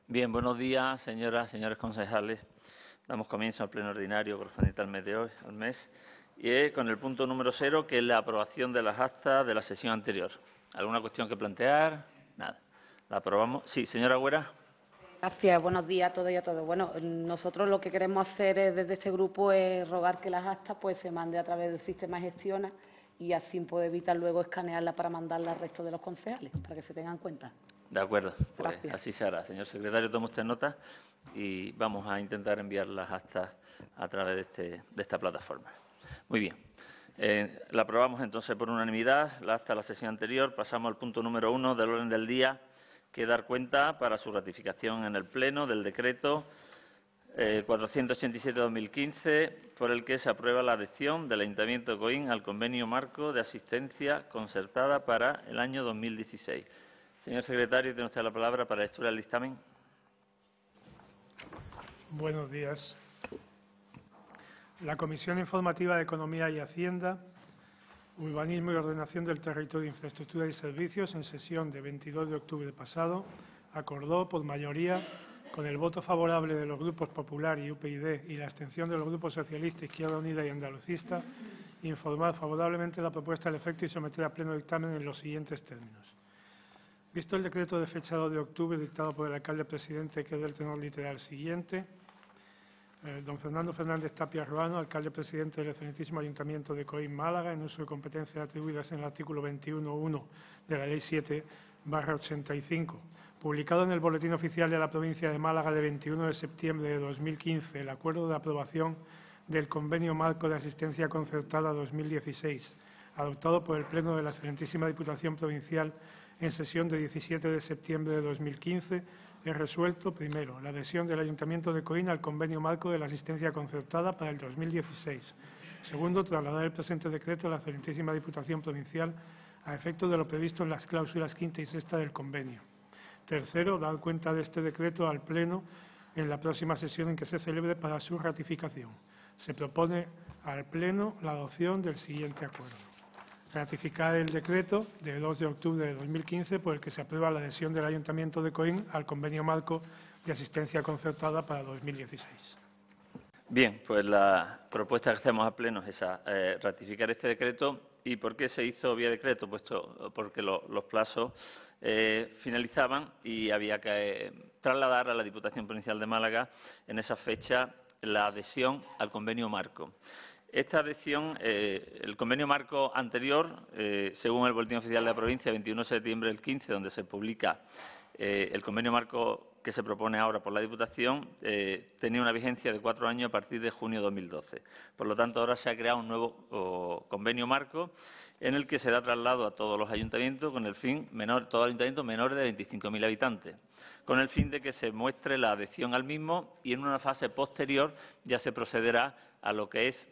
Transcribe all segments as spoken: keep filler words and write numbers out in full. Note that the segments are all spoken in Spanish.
Bien, buenos días, señoras, señores concejales. Damos comienzo al pleno ordinario correspondiente al mes de hoy, al mes, y es con el punto número cero, que es la aprobación de las actas de la sesión anterior. ¿Alguna cuestión que plantear? Nada. ¿La aprobamos? Sí, señora Agüera. Gracias. Buenos días a todos y a todos. Bueno, nosotros lo que queremos hacer es, desde este grupo es rogar que las actas pues se mande a través del sistema de gestiona y así poder evitar luego escanearlas para mandarlas al resto de los concejales, para que se tengan en cuenta. De acuerdo, pues Gracias. así se hará. Señor secretario, toma usted nota y vamos a intentar enviar las actas a través de, este, de esta plataforma. Muy bien. Eh, la aprobamos entonces por unanimidad, la acta de la sesión anterior. Pasamos al punto número uno del orden del día, que es dar cuenta para su ratificación en el Pleno del decreto eh, cuatrocientos ochenta y siete barra dos mil quince, por el que se aprueba la adhesión del Ayuntamiento de Coín al Convenio Marco de Asistencia Concertada para el año dos mil dieciséis. Señor secretario, tiene usted la palabra para la lectura del dictamen. Buenos días. La Comisión Informativa de Economía y Hacienda, Urbanismo y Ordenación del Territorio, Infraestructura y Servicios, en sesión de veintidós de octubre pasado, acordó por mayoría, con el voto favorable de los grupos Popular y U P y y la abstención de los grupos Socialista, Izquierda Unida y Andalucista, informar favorablemente la propuesta al efecto y someter a pleno dictamen en los siguientes términos. Visto el decreto de fecha dos de octubre dictado por el alcalde presidente, que es del tenor literal siguiente, eh, don Fernando Fernández Tapia Ruano, alcalde presidente del excelentísimo Ayuntamiento de Coín, Málaga, en uso de competencias atribuidas en el artículo veintiuno punto uno de la Ley siete barra ochenta y cinco, publicado en el Boletín Oficial de la Provincia de Málaga de veintiuno de septiembre de dos mil quince, el acuerdo de aprobación del Convenio Marco de Asistencia Concertada dos mil dieciséis, adoptado por el Pleno de la excelentísima Diputación Provincial en sesión de diecisiete de septiembre de dos mil quince, he resuelto, primero, la adhesión del Ayuntamiento de Coín al Convenio Marco de la Asistencia Concertada para el dos mil dieciséis. Segundo, trasladar el presente decreto a la excelentísima Diputación Provincial a efecto de lo previsto en las cláusulas quinta y sexta del convenio. Tercero, dar cuenta de este decreto al Pleno en la próxima sesión en que se celebre para su ratificación. Se propone al Pleno la adopción del siguiente acuerdo. Ratificar el decreto de dos de octubre de dos mil quince por el que se aprueba la adhesión del Ayuntamiento de Coín al Convenio Marco de Asistencia Concertada para dos mil dieciséis. Bien, pues la propuesta que hacemos al Pleno es esa, eh, ratificar este decreto. ¿Y por qué se hizo vía decreto? Puesto porque lo, los plazos eh, finalizaban y había que eh, trasladar a la Diputación Provincial de Málaga en esa fecha la adhesión al Convenio Marco. Esta adhesión, eh, el convenio marco anterior, eh, según el Boletín Oficial de la Provincia, veintiuno de septiembre del quince, donde se publica eh, el convenio marco que se propone ahora por la Diputación, eh, tenía una vigencia de cuatro años a partir de junio de dos mil doce. Por lo tanto, ahora se ha creado un nuevo oh, convenio marco en el que se da traslado a todos los ayuntamientos con el fin, menor, todos los ayuntamientos menores de veinticinco mil habitantes, con el fin de que se muestre la adhesión al mismo y en una fase posterior ya se procederá a lo que es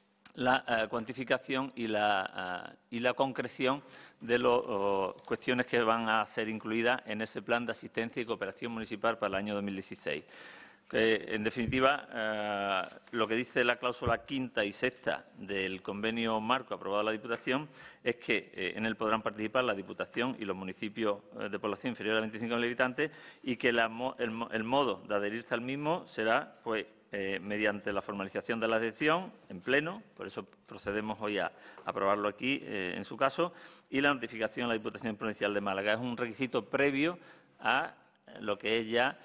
la uh, cuantificación y la, uh, y la concreción de las uh, cuestiones que van a ser incluidas en ese plan de asistencia y cooperación municipal para el año dos mil dieciséis. Eh, en definitiva, eh, lo que dice la cláusula quinta y sexta del convenio marco aprobado por la Diputación es que eh, en él podrán participar la Diputación y los municipios eh, de población inferior a veinticinco mil habitantes y que la, el, el modo de adherirse al mismo será pues, eh, mediante la formalización de la adhesión en pleno, por eso procedemos hoy a aprobarlo aquí eh, en su caso, y la notificación a la Diputación Provincial de Málaga. Es un requisito previo a lo que es ya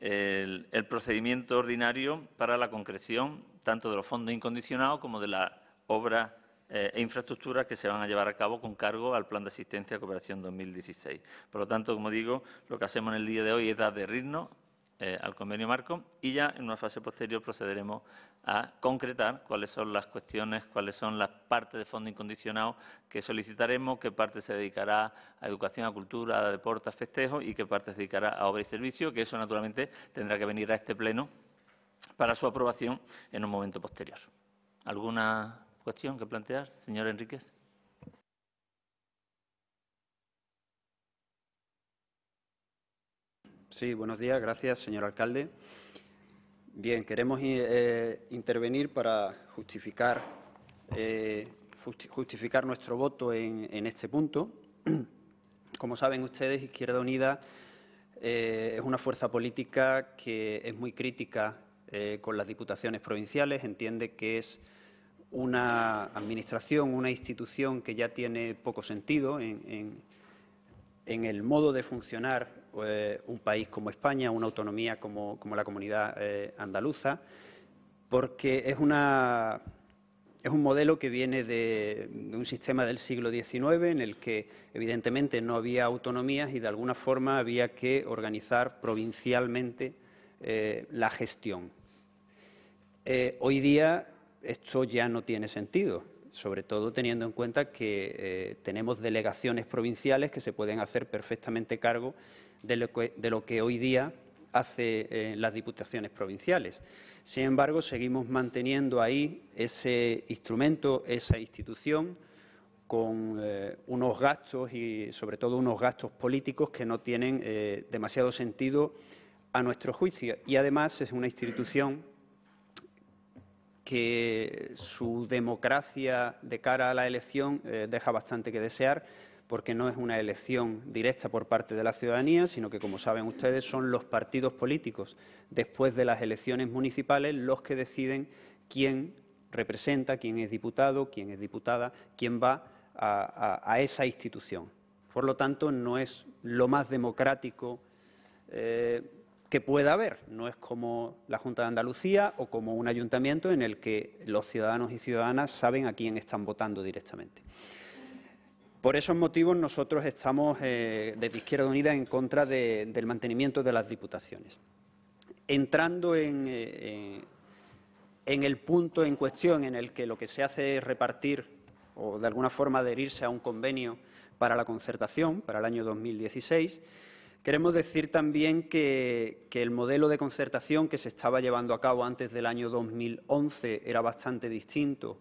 El, el procedimiento ordinario para la concreción tanto de los fondos incondicionados como de las obras eh, e infraestructuras que se van a llevar a cabo con cargo al Plan de Asistencia y Cooperación dos mil dieciséis. Por lo tanto, como digo, lo que hacemos en el día de hoy es adherirnos eh, al convenio marco y ya en una fase posterior procederemos a concretar cuáles son las cuestiones, cuáles son las partes de fondo incondicionado que solicitaremos, qué parte se dedicará a educación, a cultura, a deporte, a festejos y qué parte se dedicará a obra y servicio, que eso naturalmente tendrá que venir a este pleno para su aprobación en un momento posterior. ¿Alguna cuestión que plantear, señor Enríquez? Sí, buenos días. Gracias, señor alcalde. Bien, queremos eh, intervenir para justificar, eh, justificar nuestro voto en, en este punto. Como saben ustedes, Izquierda Unida eh, es una fuerza política que es muy crítica eh, con las diputaciones provinciales, entiende que es una administración, una institución que ya tiene poco sentido en, en, en el modo de funcionar eh, un país como España, una autonomía como, como la Comunidad eh, Andaluza, porque es, una, es un modelo que viene de, de un sistema del siglo diecinueve en el que evidentemente no había autonomías y de alguna forma había que organizar provincialmente eh, la gestión. Eh, hoy día esto ya no tiene sentido, sobre todo teniendo en cuenta que eh, tenemos delegaciones provinciales que se pueden hacer perfectamente cargo de lo que, de lo que hoy día hace eh, las diputaciones provinciales. Sin embargo, seguimos manteniendo ahí ese instrumento, esa institución, con eh, unos gastos y, sobre todo, unos gastos políticos que no tienen eh, demasiado sentido a nuestro juicio. Y, además, es una institución que su democracia de cara a la elección eh, deja bastante que desear, porque no es una elección directa por parte de la ciudadanía, sino que, como saben ustedes, son los partidos políticos, después de las elecciones municipales, los que deciden quién representa, quién es diputado, quién es diputada, quién va a, a, a esa institución. Por lo tanto, no es lo más democrático eh, que pueda haber. No es como la Junta de Andalucía o como un ayuntamiento en el que los ciudadanos y ciudadanas saben a quién están votando directamente. Por esos motivos nosotros estamos eh, desde Izquierda Unida en contra de, del mantenimiento de las diputaciones. Entrando en, eh, en el punto en cuestión en el que lo que se hace es repartir o de alguna forma adherirse a un convenio para la concertación para el año dos mil dieciséis, queremos decir también que, que el modelo de concertación que se estaba llevando a cabo antes del año dos mil once era bastante distinto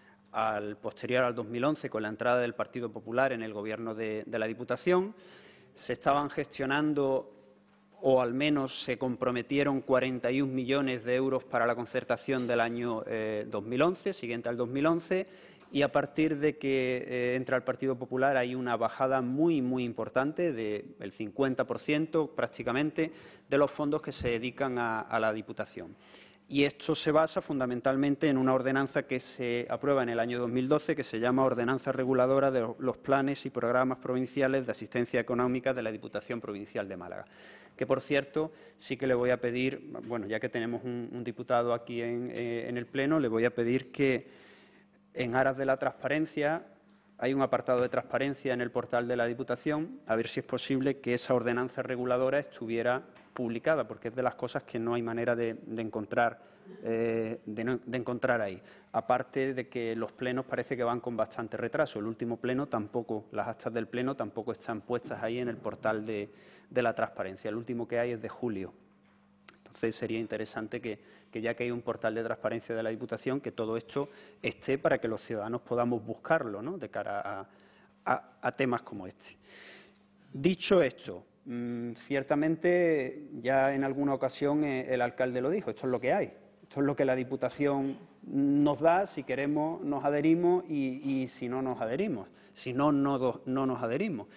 al posterior al dos mil once, con la entrada del Partido Popular en el Gobierno de, de la Diputación. Se estaban gestionando, o al menos se comprometieron, cuarenta y un millones de euros para la concertación del año eh, dos mil once, siguiente al dos mil once, y a partir de que eh, entra el Partido Popular hay una bajada muy, muy importante, del cincuenta por ciento prácticamente, de los fondos que se dedican a, a la Diputación. Y esto se basa fundamentalmente en una ordenanza que se aprueba en el año dos mil doce, que se llama Ordenanza Reguladora de los Planes y Programas Provinciales de Asistencia Económica de la Diputación Provincial de Málaga. Que, por cierto, sí que le voy a pedir, bueno, ya que tenemos un, un diputado aquí en, eh, en el Pleno, le voy a pedir que, en aras de la transparencia, hay un apartado de transparencia en el portal de la Diputación, a ver si es posible que esa ordenanza reguladora estuviera publicada, porque es de las cosas que no hay manera de, de, encontrar, eh, de, no, de encontrar ahí. Aparte de que los plenos parece que van con bastante retraso. El último pleno tampoco, las actas del pleno tampoco están puestas ahí en el portal de, de la transparencia. El último que hay es de julio. Entonces sería interesante que, que ya que hay un portal de transparencia de la Diputación, que todo esto esté para que los ciudadanos podamos buscarlo, ¿no?, de cara a, a, a temas como este. Dicho esto, mmm, ciertamente ya en alguna ocasión eh, el alcalde lo dijo, esto es lo que hay. Esto es lo que la Diputación nos da, si queremos nos adherimos y, y si no nos adherimos. Si no, no, no nos adherimos.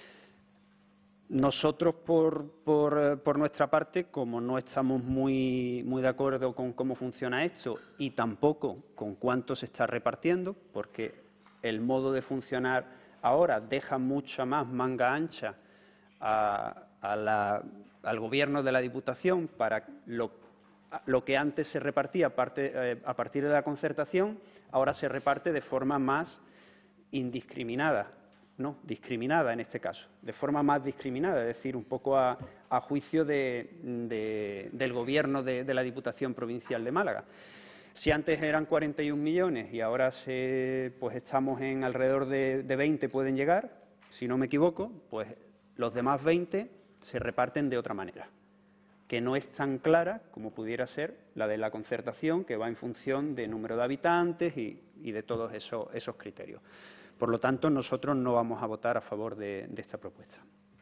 Nosotros, por, por, por nuestra parte, como no estamos muy, muy de acuerdo con cómo funciona esto y tampoco con cuánto se está repartiendo, porque el modo de funcionar ahora deja mucha más manga ancha a, a la, al Gobierno de la Diputación para lo, lo que antes se repartía a, parte, eh, a partir de la concertación, ahora se reparte de forma más indiscriminada. No, discriminada en este caso, de forma más discriminada, es decir, un poco a, a juicio de, de, del Gobierno de, de la Diputación Provincial de Málaga. Si antes eran cuarenta y un millones y ahora se, pues estamos en alrededor de, de veinte pueden llegar, si no me equivoco, pues los demás veinte se reparten de otra manera, que no es tan clara como pudiera ser la de la concertación, que va en función de número de habitantes y, y de todos esos, esos criterios. Por lo tanto, nosotros no vamos a votar a favor de, de esta propuesta.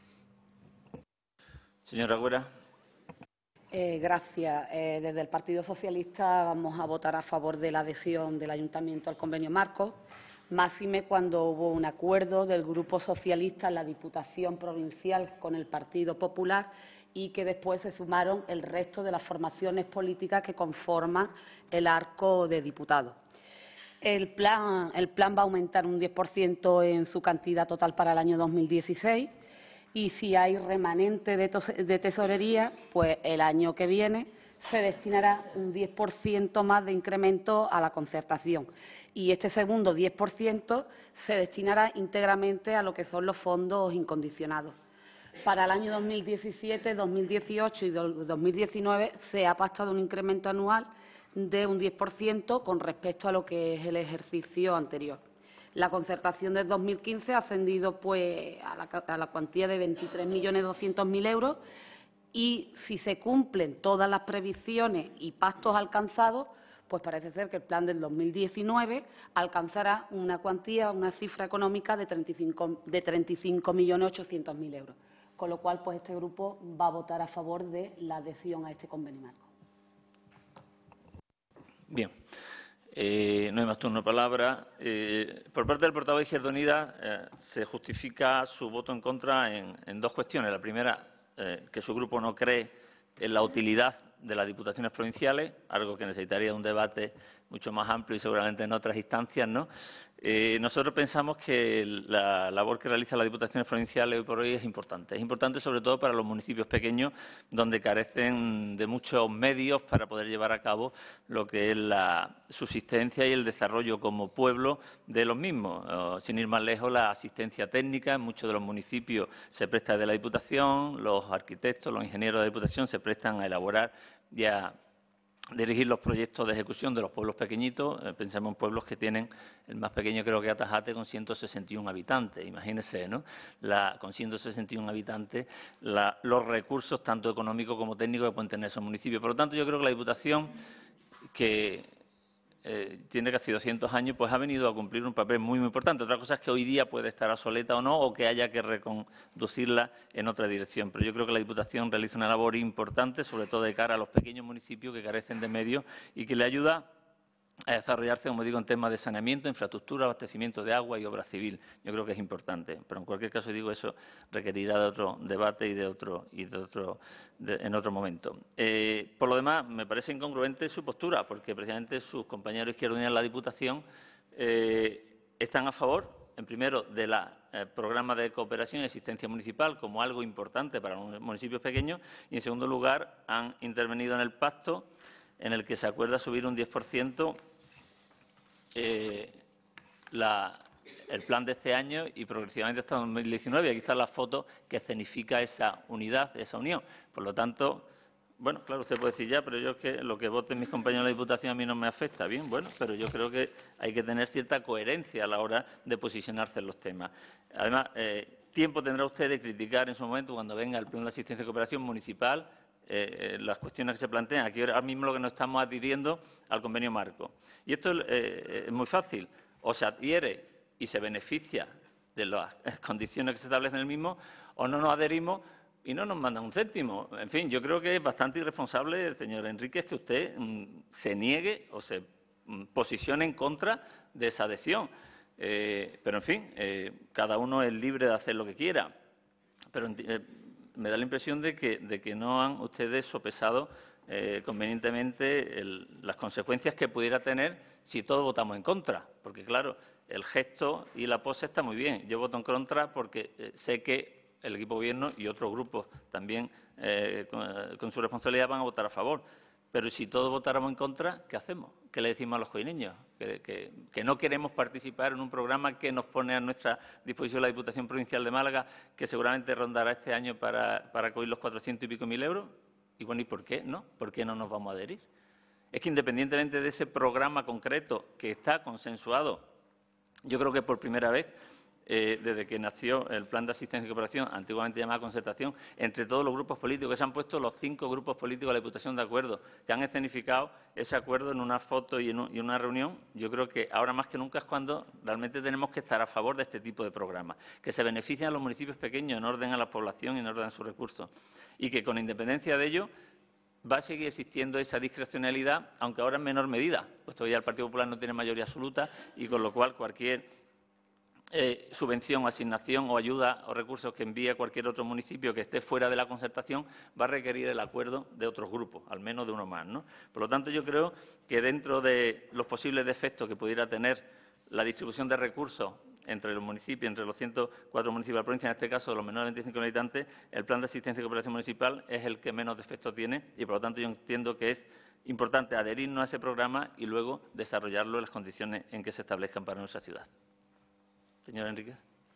Señora Agüera. Eh, gracias. Eh, desde el Partido Socialista vamos a votar a favor de la adhesión del Ayuntamiento al convenio marco, máxime cuando hubo un acuerdo del Grupo Socialista en la Diputación Provincial con el Partido Popular y que después se sumaron el resto de las formaciones políticas que conforman el arco de diputados. El plan, el plan va a aumentar un diez por ciento en su cantidad total para el año dos mil dieciséis y si hay remanente de, de tesorería, pues el año que viene se destinará un diez por ciento más de incremento a la concertación y este segundo diez por ciento se destinará íntegramente a lo que son los fondos incondicionados. Para el año dos mil diecisiete, dos mil dieciocho y dos mil diecinueve se ha pactado un incremento anual de un diez por ciento con respecto a lo que es el ejercicio anterior. La concertación del dos mil quince ha ascendido pues, a, la, a la cuantía de veintitrés millones doscientos mil euros y si se cumplen todas las previsiones y pactos alcanzados, pues parece ser que el plan del dos mil diecinueve alcanzará una cuantía, una cifra económica de treinta y cinco millones ochocientos mil euros. Con lo cual, pues este grupo va a votar a favor de la adhesión a este convenio marco. Bien. Eh, no hay más turno de palabra. Eh, por parte del portavoz de Izquierda Unida eh, se justifica su voto en contra en, en dos cuestiones. La primera, eh, que su grupo no cree en la utilidad de las diputaciones provinciales, algo que necesitaría un debate mucho más amplio y seguramente en otras instancias, ¿no? Eh, nosotros pensamos que la labor que realizan las diputaciones provinciales hoy por hoy es importante. Es importante sobre todo para los municipios pequeños, donde carecen de muchos medios para poder llevar a cabo lo que es la subsistencia y el desarrollo como pueblo de los mismos. Uh, sin ir más lejos, la asistencia técnica en muchos de los municipios se presta de la Diputación, los arquitectos, los ingenieros de la Diputación se prestan a elaborar y a dirigir los proyectos de ejecución de los pueblos pequeñitos. Eh, pensemos en pueblos que tienen, el más pequeño creo que Atajate, con ciento sesenta y uno habitantes. Imagínense, ¿no? La, con ciento sesenta y uno habitantes, la, los recursos, tanto económicos como técnicos, que pueden tener esos municipios. Por lo tanto, yo creo que la Diputación, que eh, tiene casi doscientos años, pues ha venido a cumplir un papel muy, muy importante. Otra cosa es que hoy día puede estar obsoleta o no, o que haya que reconducirla en otra dirección. Pero yo creo que la Diputación realiza una labor importante, sobre todo de cara a los pequeños municipios que carecen de medios y que le ayuda a desarrollarse, como digo, en temas de saneamiento, infraestructura, abastecimiento de agua y obra civil. Yo creo que es importante. Pero en cualquier caso, digo, eso requerirá de otro debate y de otro y de otro de, en otro momento. Eh, por lo demás, me parece incongruente su postura, porque precisamente sus compañeros de Izquierda Unida en la Diputación eh, están a favor, en primero, de la eh, programa de cooperación y asistencia municipal como algo importante para los municipios pequeños y, en segundo lugar, han intervenido en el pacto en el que se acuerda subir un diez por ciento eh, la, el plan de este año y progresivamente hasta dos mil diecinueve. Aquí está la foto que escenifica esa unidad, esa unión. Por lo tanto, bueno, claro, usted puede decir ya, pero yo es que lo que voten mis compañeros de la Diputación a mí no me afecta. Bien, bueno, pero yo creo que hay que tener cierta coherencia a la hora de posicionarse en los temas. Además, eh, tiempo tendrá usted de criticar en su momento, cuando venga el plan de asistencia y cooperación municipal, Eh, las cuestiones que se plantean. Aquí ahora mismo lo que nos estamos adhiriendo al convenio marco. Y esto eh, es muy fácil. O se adhiere y se beneficia de las condiciones que se establecen en el mismo, o no nos adherimos y no nos mandan un céntimo. En fin, yo creo que es bastante irresponsable, señor Enríquez, que usted mm, se niegue o se mm, posicione en contra de esa adhesión. Eh, pero, en fin, eh, cada uno es libre de hacer lo que quiera. Pero eh, me da la impresión de que, de que no han ustedes sopesado eh, convenientemente el, las consecuencias que pudiera tener si todos votamos en contra. Porque, claro, el gesto y la pose está muy bien. Yo voto en contra porque eh, sé que el equipo de gobierno y otros grupos también eh, con, con su responsabilidad van a votar a favor. Pero si todos votáramos en contra, ¿qué hacemos? ¿Qué le decimos a los coineños? Que, que, que no queremos participar en un programa que nos pone a nuestra disposición la Diputación Provincial de Málaga, que seguramente rondará este año para, para coger los cuatrocientos y pico mil euros. Y bueno, ¿y por qué no? ¿Por qué no nos vamos a adherir? Es que independientemente de ese programa concreto que está consensuado, yo creo que por primera vez, Eh, desde que nació el Plan de Asistencia y Cooperación, antiguamente llamada Concertación, entre todos los grupos políticos, que se han puesto los cinco grupos políticos de la Diputación de acuerdo, que han escenificado ese acuerdo en una foto y en, un, y en una reunión. Yo creo que ahora más que nunca es cuando realmente tenemos que estar a favor de este tipo de programas, que se benefician a los municipios pequeños en orden a la población y en orden a sus recursos, y que con independencia de ello va a seguir existiendo esa discrecionalidad, aunque ahora en menor medida, puesto que ya el Partido Popular no tiene mayoría absoluta y con lo cual cualquier eh, subvención o asignación o ayuda o recursos que envíe cualquier otro municipio que esté fuera de la concertación va a requerir el acuerdo de otros grupos, al menos de uno más, ¿no? Por lo tanto, yo creo que dentro de los posibles defectos que pudiera tener la distribución de recursos entre los municipios, entre los ciento cuatro municipios de la provincia, en este caso los menores de veinticinco habitantes, el plan de asistencia y cooperación municipal es el que menos defectos tiene y, por lo tanto, yo entiendo que es importante adherirnos a ese programa y luego desarrollarlo en las condiciones en que se establezcan para nuestra ciudad. Señor Enríquez.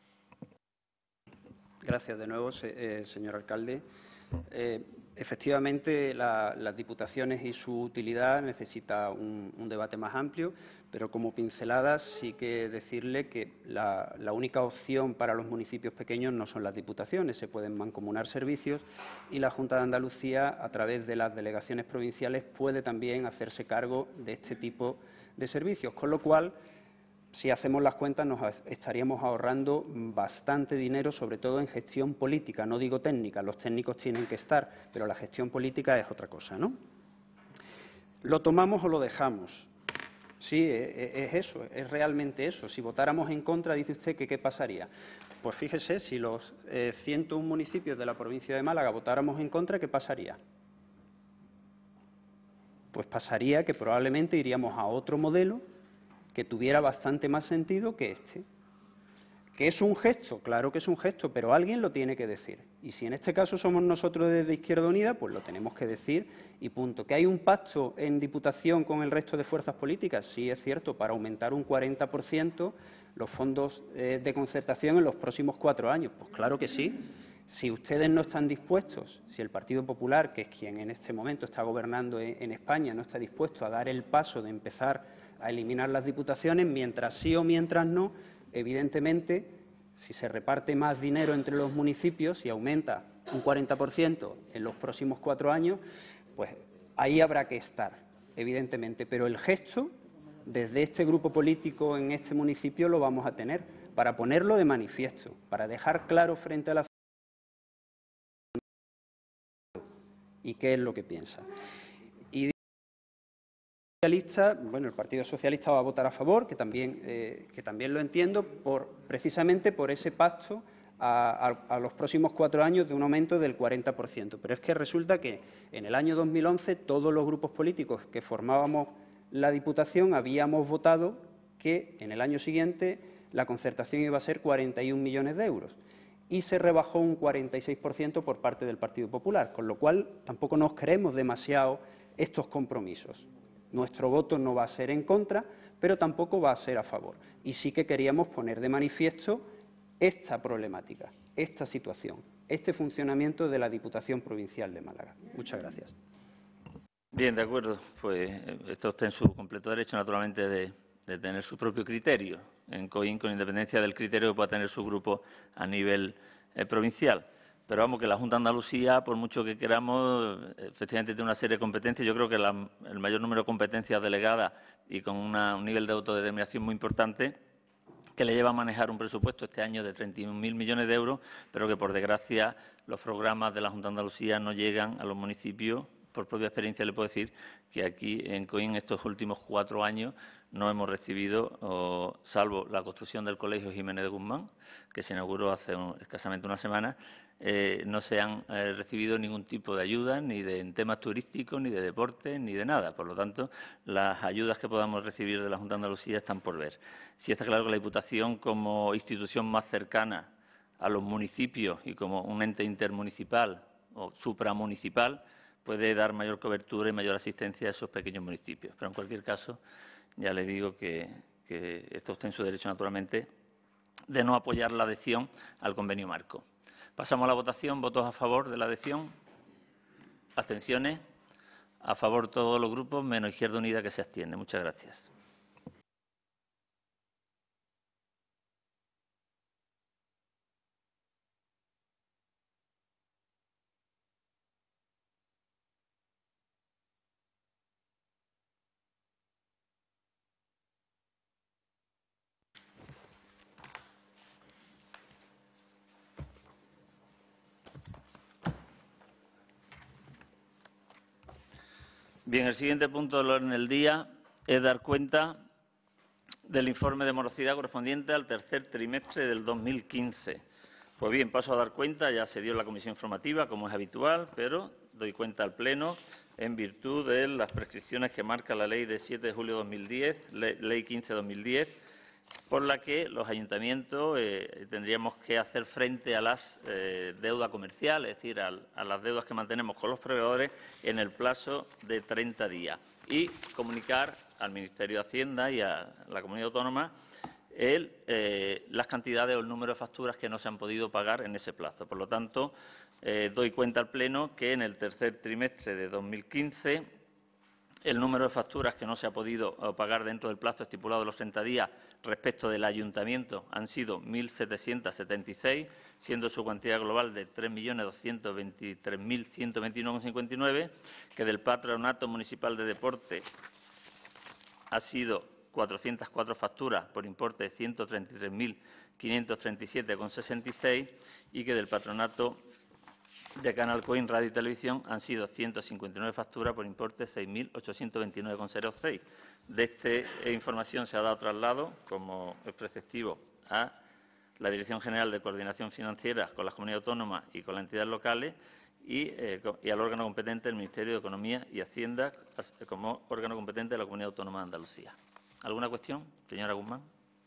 Gracias de nuevo, se, eh, señor alcalde. Eh, efectivamente, la, las diputaciones y su utilidad necesita un, un debate más amplio, pero como pinceladas sí que decirle que la, la única opción para los municipios pequeños no son las diputaciones, se pueden mancomunar servicios y la Junta de Andalucía, a través de las delegaciones provinciales, puede también hacerse cargo de este tipo de servicios, con lo cual, si hacemos las cuentas, nos estaríamos ahorrando bastante dinero, sobre todo en gestión política, no digo técnica, los técnicos tienen que estar, pero la gestión política es otra cosa, ¿no? ¿Lo tomamos o lo dejamos? Sí, es eso, es realmente eso. Si votáramos en contra, dice usted que ¿qué pasaría? Pues fíjese, si los eh, ciento uno municipios de la provincia de Málaga votáramos en contra, ¿qué pasaría? Pues pasaría que probablemente iríamos a otro modelo que tuviera bastante más sentido que este. ¿Que es un gesto? Claro que es un gesto, pero alguien lo tiene que decir. Y si en este caso somos nosotros desde Izquierda Unida, pues lo tenemos que decir y punto. ¿Que hay un pacto en Diputación con el resto de fuerzas políticas? Sí, es cierto, para aumentar un cuarenta por ciento los fondos eh, de concertación en los próximos cuatro años. Pues claro que sí. Si ustedes no están dispuestos, si el Partido Popular, que es quien en este momento está gobernando en, en España, no está dispuesto a dar el paso de empezar a eliminar las diputaciones, mientras sí o mientras no, evidentemente, si se reparte más dinero entre los municipios y aumenta un cuarenta por ciento en los próximos cuatro años, pues ahí habrá que estar, evidentemente. Pero el gesto, desde este grupo político en este municipio, lo vamos a tener, para ponerlo de manifiesto, para dejar claro frente a la ciudadanía y qué es lo que piensa. Y Socialista, bueno, el Partido Socialista va a votar a favor, que también, eh, que también lo entiendo, por, precisamente por ese pacto a, a, a los próximos cuatro años de un aumento del cuarenta por ciento. Pero es que resulta que en el año dos mil once todos los grupos políticos que formábamos la Diputación habíamos votado que en el año siguiente la concertación iba a ser cuarenta y un millones de euros y se rebajó un cuarenta y seis por ciento por parte del Partido Popular, con lo cual tampoco nos creemos demasiado estos compromisos. Nuestro voto no va a ser en contra, pero tampoco va a ser a favor. Y sí que queríamos poner de manifiesto esta problemática, esta situación, este funcionamiento de la Diputación Provincial de Málaga. Muchas gracias. Bien, de acuerdo. Pues esto está en su completo derecho, naturalmente, de, de tener su propio criterio en COIN, con independencia del criterio que pueda tener su grupo a nivel eh, provincial. Pero vamos, que la Junta de Andalucía, por mucho que queramos, efectivamente tiene una serie de competencias. Yo creo que la, el mayor número de competencias delegadas y con una, un nivel de autodeterminación muy importante, que le lleva a manejar un presupuesto este año de treinta y un mil millones de euros, pero que, por desgracia, los programas de la Junta de Andalucía no llegan a los municipios. Por propia experiencia le puedo decir que aquí en COIN estos últimos cuatro años no hemos recibido, o, salvo la construcción del Colegio Jiménez de Guzmán, que se inauguró hace un, escasamente una semana, eh, no se han eh, recibido ningún tipo de ayuda, ni de en temas turísticos, ni de deporte, ni de nada. Por lo tanto, las ayudas que podamos recibir de la Junta de Andalucía están por ver. Sí está claro que la Diputación, como institución más cercana a los municipios y como un ente intermunicipal o supramunicipal, puede dar mayor cobertura y mayor asistencia a esos pequeños municipios. Pero, en cualquier caso, ya le digo que, que esto está en su derecho, naturalmente, de no apoyar la adhesión al convenio marco. Pasamos a la votación. ¿Votos a favor de la adhesión? ¿Abstenciones? A favor todos los grupos, menos Izquierda Unida, que se abstiene. Muchas gracias. Bien, el siguiente punto del orden del día es dar cuenta del informe de morosidad correspondiente al tercer trimestre del dos mil quince. Pues bien, paso a dar cuenta, ya se dio en la comisión informativa, como es habitual, pero doy cuenta al Pleno en virtud de las prescripciones que marca la Ley de siete de julio de dos mil diez, Ley quince de dos mil diez, por la que los ayuntamientos eh, tendríamos que hacer frente a las eh, deudas comerciales, es decir, a, a las deudas que mantenemos con los proveedores en el plazo de treinta días y comunicar al Ministerio de Hacienda y a la Comunidad Autónoma el, eh, las cantidades o el número de facturas que no se han podido pagar en ese plazo. Por lo tanto, eh, doy cuenta al Pleno que en el tercer trimestre de dos mil quince el número de facturas que no se ha podido pagar dentro del plazo estipulado de los treinta días respecto del ayuntamiento han sido mil setecientos setenta y seis, siendo su cuantía global de tres millones doscientos veintitrés mil ciento veintinueve coma cincuenta y nueve, que del Patronato Municipal de Deporte ha sido cuatrocientas cuatro facturas por importe de ciento treinta y tres mil quinientos treinta y siete coma sesenta y seis y que del Patronato de Canal Coin Radio y Televisión han sido ciento cincuenta y nueve facturas por importe de seis mil ochocientos veintinueve coma cero seis. De esta información se ha dado traslado, como es preceptivo, a la Dirección General de Coordinación Financiera con las comunidades autónomas y con las entidades locales y, eh, y al órgano competente del Ministerio de Economía y Hacienda como órgano competente de la Comunidad Autónoma de Andalucía. ¿Alguna cuestión, señora Guzmán?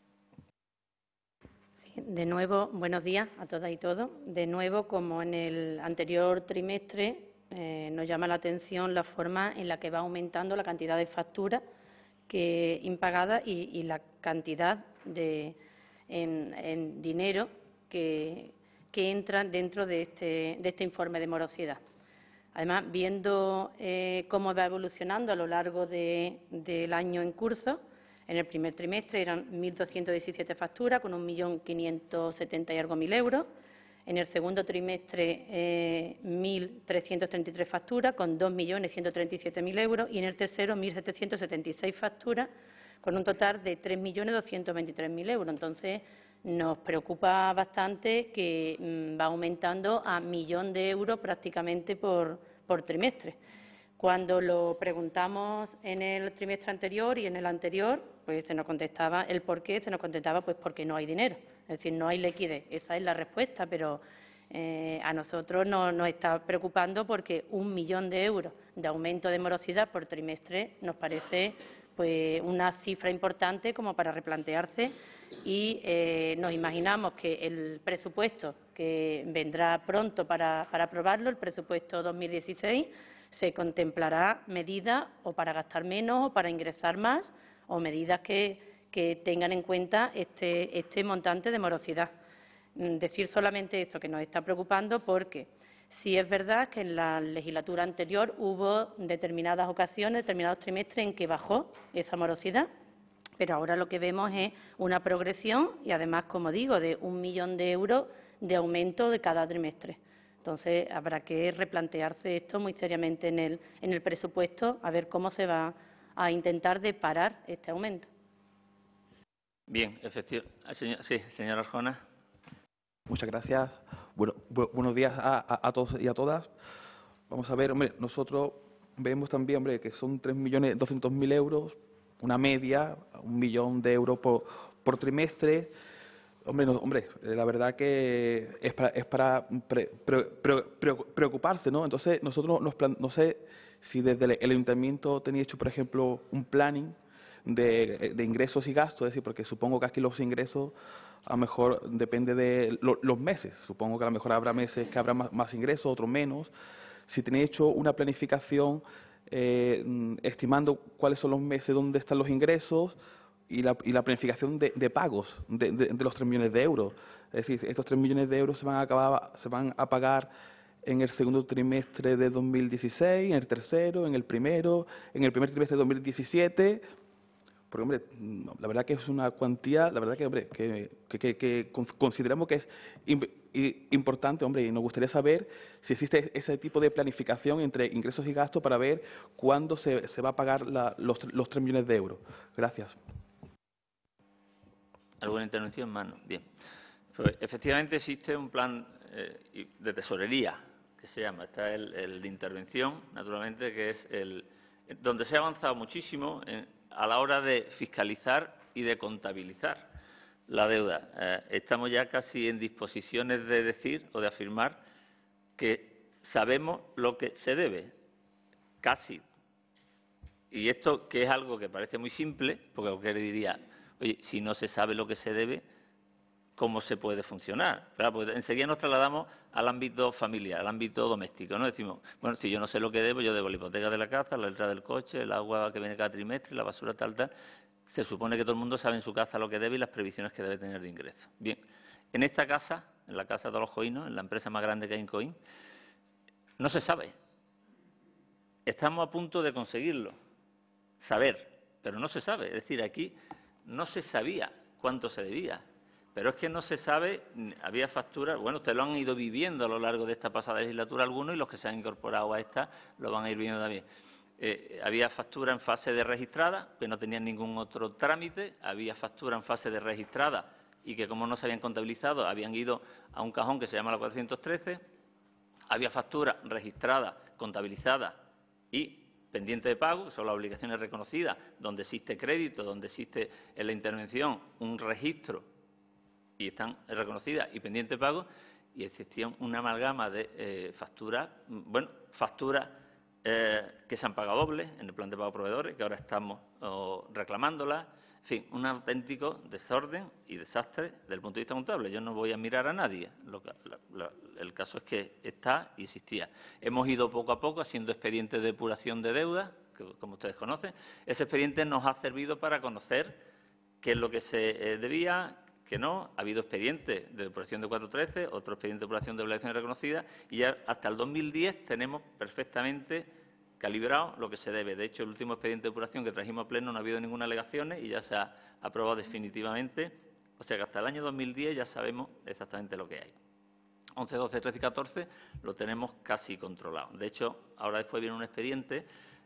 De nuevo, buenos días a todas y todos. De nuevo, como en el anterior trimestre, eh, nos llama la atención la forma en la que va aumentando la cantidad de facturas que impagadas y, y la cantidad de en, en dinero que, que entran dentro de este, de este informe de morosidad. Además, viendo eh, cómo va evolucionando a lo largo de, del año en curso, en el primer trimestre eran mil doscientas diecisiete facturas con un millón quinientos setenta y algo mil euros. En el segundo trimestre, eh, mil trescientas treinta y tres facturas con dos millones ciento treinta y siete mil euros. Y en el tercero, mil setecientas setenta y seis facturas con un total de tres millones doscientos veintitrés mil euros. Entonces, nos preocupa bastante que mmm, va aumentando a millón de euros prácticamente por, por trimestre. Cuando lo preguntamos en el trimestre anterior y en el anterior, pues se nos contestaba el por qué, se nos contestaba pues porque no hay dinero, es decir, no hay liquidez. Esa es la respuesta, pero eh, a nosotros no, nos está preocupando porque un millón de euros de aumento de morosidad por trimestre nos parece pues una cifra importante como para replantearse y eh, nos imaginamos que el presupuesto que vendrá pronto para, para aprobarlo, el presupuesto dos mil dieciséis, se contemplará medidas o para gastar menos o para ingresar más o medidas que, que tengan en cuenta este, este montante de morosidad. Decir solamente esto que nos está preocupando porque sí es verdad que en la legislatura anterior hubo determinadas ocasiones, determinados trimestres en que bajó esa morosidad, pero ahora lo que vemos es una progresión y además, como digo, de un millón de euros de aumento de cada trimestre. Entonces, habrá que replantearse esto muy seriamente en el, en el presupuesto, a ver cómo se va a intentar de parar este aumento. Bien, efectivamente. Sí, señora Arjona. Muchas gracias. Bueno, bu buenos días a, a, a todos y a todas. Vamos a ver, hombre, nosotros vemos también, hombre, que son tres millones doscientos mil euros, una media, un millón de euros por, por trimestre. Hombre, no, hombre, la verdad que es para, es para pre, pre, pre, pre, preocuparse, ¿no? Entonces, nosotros nos plan, no sé si desde el, el ayuntamiento tenía hecho, por ejemplo, un planning de, de ingresos y gastos, es decir, porque supongo que aquí los ingresos a lo mejor depende de lo, los meses. Supongo que a lo mejor habrá meses que habrá más, más ingresos, otros menos. Si tenéis hecho una planificación eh, estimando cuáles son los meses donde están los ingresos, Y la, y la planificación de, de pagos de, de, de los tres millones de euros. Es decir, estos tres millones de euros se van a, acabar, se van a pagar en el segundo trimestre de dos mil dieciséis, en el tercero, en el primero, en el primer trimestre de dos mil diecisiete. Porque, hombre, la verdad que es una cuantía, la verdad que, hombre, que, que, que, que consideramos que es importante, hombre, y nos gustaría saber si existe ese tipo de planificación entre ingresos y gastos para ver cuándo se, se va a pagar la, los, los tres millones de euros. Gracias. ¿Alguna intervención más? No. Bien. Pues, efectivamente existe un plan eh, de tesorería que se llama, está el, el de intervención, naturalmente, que es el donde se ha avanzado muchísimo en, a la hora de fiscalizar y de contabilizar la deuda. Eh, estamos ya casi en disposiciones de decir o de afirmar que sabemos lo que se debe, casi. Y esto, que es algo que parece muy simple, porque cualquiera diría, oye, si no se sabe lo que se debe, ¿cómo se puede funcionar? Claro, pues enseguida nos trasladamos al ámbito familiar, al ámbito doméstico, ¿no? Decimos, bueno, si yo no sé lo que debo, yo debo la hipoteca de la casa, la entrada del coche, el agua que viene cada trimestre, la basura tal, tal. Se supone que todo el mundo sabe en su casa lo que debe y las previsiones que debe tener de ingresos. Bien, en esta casa, en la casa de los Coínos, en la empresa más grande que hay en Coín, no se sabe. Estamos a punto de conseguirlo, saber, pero no se sabe. Es decir, aquí no se sabía cuánto se debía. Pero es que no se sabe, había facturas, bueno, ustedes lo han ido viviendo a lo largo de esta pasada legislatura algunos y los que se han incorporado a esta lo van a ir viendo también. Eh, había factura en fase de registrada, que no tenían ningún otro trámite, había factura en fase de registrada y que como no se habían contabilizado habían ido a un cajón que se llama la cuatrocientos trece, había factura registrada, contabilizada y pendiente de pago, que son las obligaciones reconocidas, donde existe crédito, donde existe en la intervención un registro y están reconocidas y pendiente de pago, y existía una amalgama de eh, facturas, bueno, facturas eh, que se han pagado dobles en el plan de pago a proveedores, que ahora estamos oh, reclamándolas. En fin, un auténtico desorden y desastre desde el punto de vista contable. Yo no voy a mirar a nadie. Lo que, la, la, el caso es que está y existía. Hemos ido poco a poco haciendo expedientes de depuración de deuda, que, como ustedes conocen. Ese expediente nos ha servido para conocer qué es lo que se eh, debía, que no. Ha habido expedientes de depuración de cuatrocientos trece, otro expediente de depuración de obligaciones reconocidas, y ya hasta el dos mil diez tenemos perfectamente calibrado lo que se debe. De hecho, el último expediente de depuración que trajimos a pleno no ha habido ninguna alegación y ya se ha aprobado definitivamente. O sea que hasta el año dos mil diez ya sabemos exactamente lo que hay. once, doce, trece y catorce lo tenemos casi controlado. De hecho, ahora después viene un expediente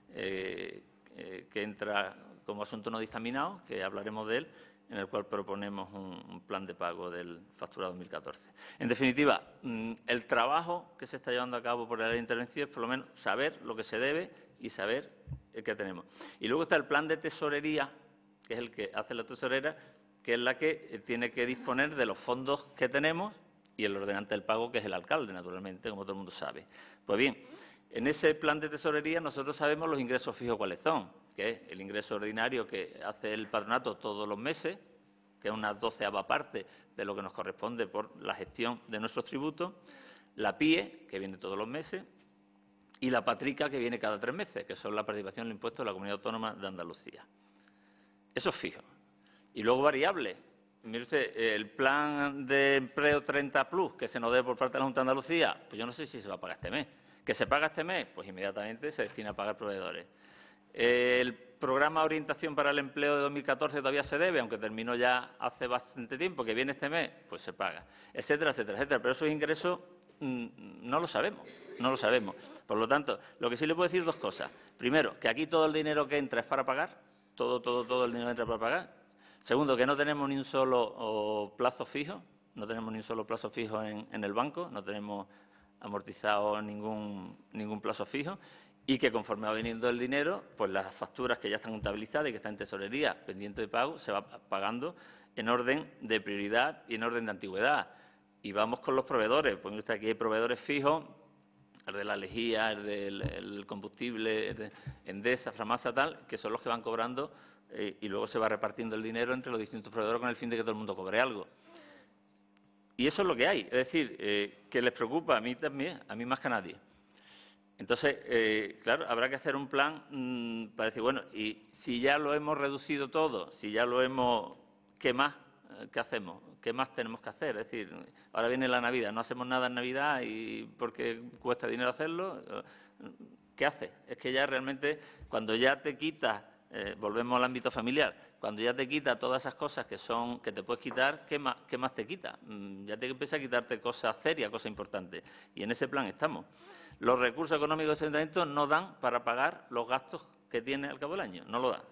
eh, eh, que entra como asunto no dictaminado, que hablaremos de él, en el cual proponemos un, un plan de pago del factura dos mil catorce. En definitiva, el trabajo que se está llevando a cabo por el área de intervención es por lo menos saber lo que se debe y saber qué tenemos. Y luego está el plan de tesorería, que es el que hace la tesorera, que es la que tiene que disponer de los fondos que tenemos y el ordenante del pago, que es el alcalde, naturalmente, como todo el mundo sabe. Pues bien, en ese plan de tesorería nosotros sabemos los ingresos fijos cuáles son, que es el ingreso ordinario que hace el patronato todos los meses, que es una doceava parte de lo que nos corresponde por la gestión de nuestros tributos, la P I E, que viene todos los meses, y la Patrica, que viene cada tres meses, que son la participación en el impuesto de la Comunidad Autónoma de Andalucía. Eso es fijo. Y luego variable. Mire usted, el plan de empleo treinta plus que se nos dé por parte de la Junta de Andalucía, pues yo no sé si se va a pagar este mes. ¿Que se paga este mes? Pues inmediatamente se destina a pagar proveedores. El programa de orientación para el empleo de dos mil catorce todavía se debe, aunque terminó ya hace bastante tiempo, que viene este mes, pues se paga, etcétera, etcétera, etcétera. Pero esos ingresos mmm, no lo sabemos, no lo sabemos. Por lo tanto, lo que sí le puedo decir dos cosas. Primero, que aquí todo el dinero que entra es para pagar, todo, todo, todo el dinero entra para pagar. Segundo, que no tenemos ni un solo oh, plazo fijo, no tenemos ni un solo plazo fijo en, en el banco, no tenemos amortizado ningún, ningún plazo fijo. Y que conforme va viniendo el dinero, pues las facturas que ya están contabilizadas y que están en tesorería pendiente de pago, se va pagando en orden de prioridad y en orden de antigüedad. Y vamos con los proveedores. Pues usted, aquí hay proveedores fijos, el de la lejía, el del el combustible, el de Endesa, Framasa, tal, que son los que van cobrando eh, y luego se va repartiendo el dinero entre los distintos proveedores con el fin de que todo el mundo cobre algo. Y eso es lo que hay. Es decir, eh, que les preocupa a mí también, a mí más que a nadie. Entonces, eh, claro, habrá que hacer un plan mmm, para decir, bueno, y si ya lo hemos reducido todo, si ya lo hemos, ¿qué más? ¿Qué hacemos? ¿Qué más tenemos que hacer? Es decir, ahora viene la Navidad, no hacemos nada en Navidad y porque cuesta dinero hacerlo, ¿qué haces? Es que ya realmente, cuando ya te quitas, eh, volvemos al ámbito familiar, cuando ya te quita todas esas cosas que son que te puedes quitar, ¿qué más, qué más te quita? Mm, ya te empieza a quitarte cosas serias, cosas importantes. Y en ese plan estamos. Los recursos económicos de ese ayuntamiento no dan para pagar los gastos que tiene al cabo del año, no lo dan.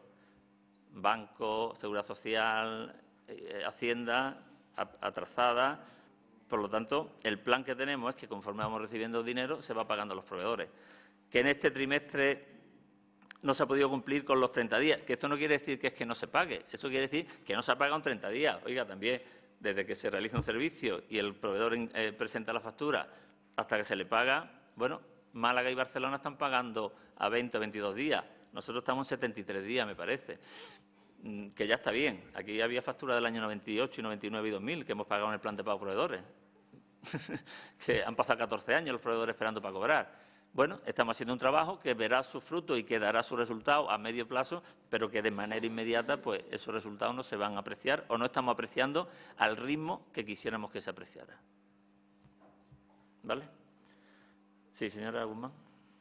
Banco, Seguridad Social, eh, Hacienda, atrasada. Por lo tanto, el plan que tenemos es que conforme vamos recibiendo dinero se va pagando a los proveedores. Que en este trimestre no se ha podido cumplir con los treinta días. Que esto no quiere decir que es que no se pague, eso quiere decir que no se ha pagado en treinta días. Oiga, también desde que se realiza un servicio y el proveedor eh, presenta la factura hasta que se le paga, bueno, Málaga y Barcelona están pagando a veinte o veintidós días. Nosotros estamos en setenta y tres días, me parece. Que ya está bien. Aquí había factura del año noventa y ocho, y noventa y nueve y dos mil que hemos pagado en el plan de pago proveedores. Que han pasado catorce años los proveedores esperando para cobrar. Bueno, estamos haciendo un trabajo que verá su fruto y que dará su resultado a medio plazo, pero que de manera inmediata pues esos resultados no se van a apreciar o no estamos apreciando al ritmo que quisiéramos que se apreciara. ¿Vale? Sí, señora Guzmán.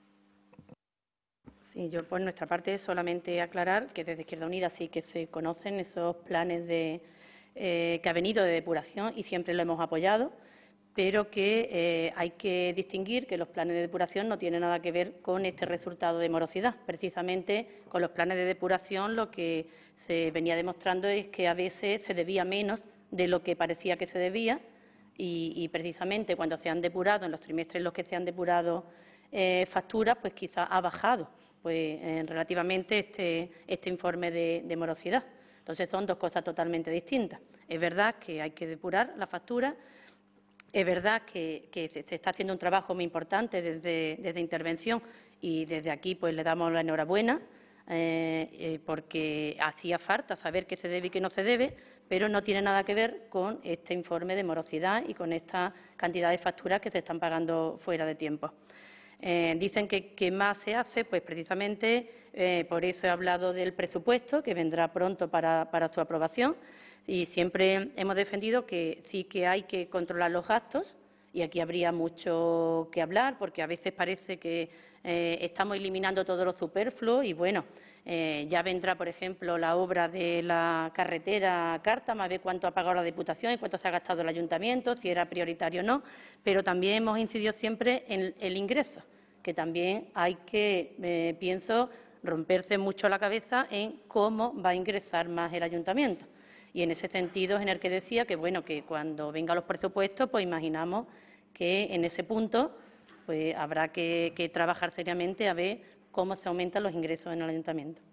Sí, yo por nuestra parte solamente aclarar que desde Izquierda Unida sí que se conocen esos planes de, eh, que ha venido de depuración y siempre lo hemos apoyado, pero que eh, hay que distinguir que los planes de depuración no tienen nada que ver con este resultado de morosidad. Precisamente con los planes de depuración lo que se venía demostrando es que a veces se debía menos de lo que parecía que se debía y, y precisamente cuando se han depurado, en los trimestres en los que se han depurado eh, facturas, pues quizá ha bajado pues eh, relativamente este, este informe de, de morosidad. Entonces son dos cosas totalmente distintas. Es verdad que hay que depurar la factura. Es verdad que, que se, se está haciendo un trabajo muy importante desde, desde intervención y desde aquí pues le damos la enhorabuena eh, eh, porque hacía falta saber qué se debe y qué no se debe, pero no tiene nada que ver con este informe de morosidad y con esta cantidad de facturas que se están pagando fuera de tiempo. Eh, dicen que, que más se hace, pues precisamente eh, por eso he hablado del presupuesto, que vendrá pronto para, para su aprobación. Y siempre hemos defendido que sí que hay que controlar los gastos, y aquí habría mucho que hablar, porque a veces parece que eh, estamos eliminando todo lo superfluo y, bueno, eh, ya vendrá, por ejemplo, la obra de la carretera Cártama, a ver cuánto ha pagado la Diputación y cuánto se ha gastado el Ayuntamiento, si era prioritario o no, pero también hemos incidido siempre en el ingreso, que también hay que, eh, pienso, romperse mucho la cabeza en cómo va a ingresar más el Ayuntamiento. Y en ese sentido es en el que decía que, bueno, que cuando vengan los presupuestos, pues imaginamos que en ese punto pues habrá que, que trabajar seriamente a ver cómo se aumentan los ingresos en el Ayuntamiento.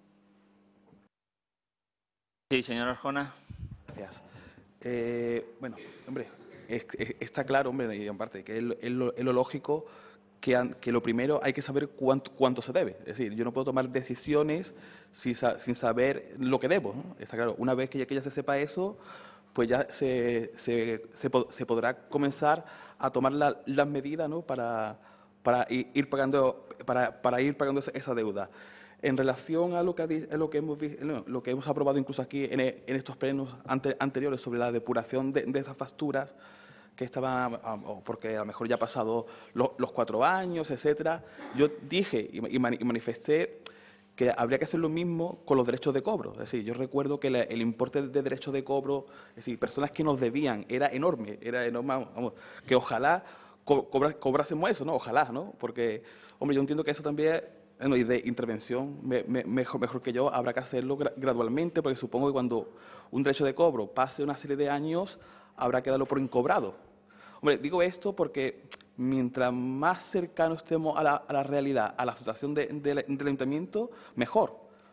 Sí, señora Arjona. Gracias. Eh, bueno, hombre, es, es, está claro, hombre, y aparte, que es lo, es lo, es lo lógico que, han, que lo primero hay que saber cuánto, cuánto se debe. Es decir, yo no puedo tomar decisiones sin, sin saber lo que debo, ¿no? Está claro. Una vez que ya, que ya se sepa eso, pues ya se, se, se, se podrá comenzar a tomar la, las medidas, ¿no? para, para ir pagando, para, para ir pagando esa deuda. En relación a lo que, a lo que, hemos, lo que hemos aprobado incluso aquí en, en estos plenos ante, anteriores sobre la depuración de, de esas facturas, que estaban, porque a lo mejor ya ha pasado los, los cuatro años, etcétera, yo dije y, y manifesté que habría que hacer lo mismo con los derechos de cobro. Es decir, yo recuerdo que la, el importe de derechos de cobro, es decir, personas que nos debían, era enorme, era enorme, vamos, que ojalá co cobra, cobrásemos eso, ¿no? Ojalá, ¿no? Porque, hombre, yo entiendo que eso también, bueno, y de intervención, me, me, mejor, mejor que yo, habrá que hacerlo gra gradualmente, porque supongo que cuando un derecho de cobro pase una serie de años, habrá que darlo por incobrado. Hombre, digo esto porque mientras más cercanos estemos a la, a la realidad, a la situación de, de, del ayuntamiento, mejor.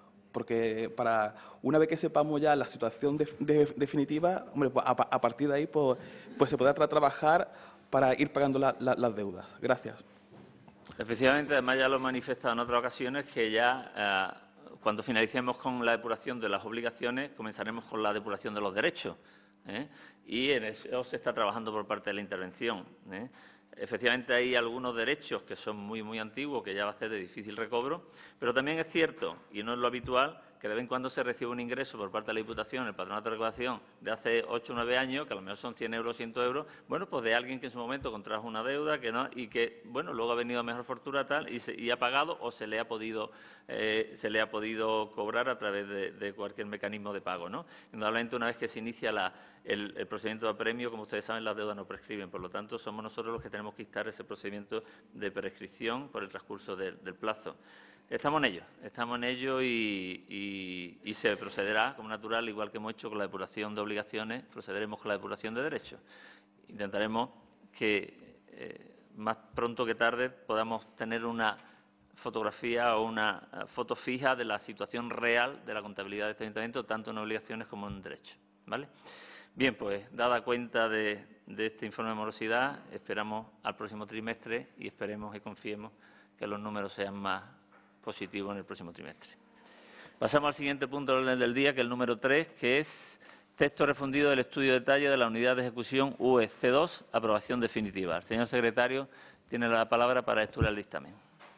Porque para una vez que sepamos ya la situación de, de, definitiva, hombre, pues a, a partir de ahí pues, pues se podrá tra trabajar para ir pagando la, la, las deudas. Gracias. Efectivamente, además ya lo he manifestado en otras ocasiones, que ya eh, cuando finalicemos con la depuración de las obligaciones, comenzaremos con la depuración de los derechos. ¿eh? Y en eso se está trabajando por parte de la intervención. ¿eh? Efectivamente, hay algunos derechos que son muy, muy antiguos, que ya va a ser de difícil recobro, pero también es cierto, y no es lo habitual, que de vez en cuando se recibe un ingreso por parte de la Diputación, el Patronato de Recaudación, de hace ocho o nueve años, que a lo mejor son cien euros, ciento euros, bueno, pues de alguien que en su momento contrajo una deuda que no, y que, bueno, luego ha venido a mejor fortuna tal y, se, y ha pagado o se le ha podido eh, se le ha podido cobrar a través de, de cualquier mecanismo de pago, ¿no? Indudablemente, una vez que se inicia la, el, el procedimiento de apremio, como ustedes saben, las deudas no prescriben. Por lo tanto, somos nosotros los que tenemos que instar ese procedimiento de prescripción por el transcurso de, del plazo. Estamos en ello, estamos en ello y, y, y se procederá, como natural, igual que hemos hecho con la depuración de obligaciones, procederemos con la depuración de derechos. Intentaremos que eh, más pronto que tarde podamos tener una fotografía o una eh, foto fija de la situación real de la contabilidad de este ayuntamiento, tanto en obligaciones como en derechos, ¿vale? Bien, pues, dada cuenta de, de este informe de morosidad, esperamos al próximo trimestre y esperemos y confiemos que los números sean más positivos en el próximo trimestre. Pasamos al siguiente punto del orden del día, que es el número tres, que es texto refundido del estudio de detalle de la unidad de ejecución U E C dos, aprobación definitiva. El señor secretario tiene la palabra para estudiar el dictamen.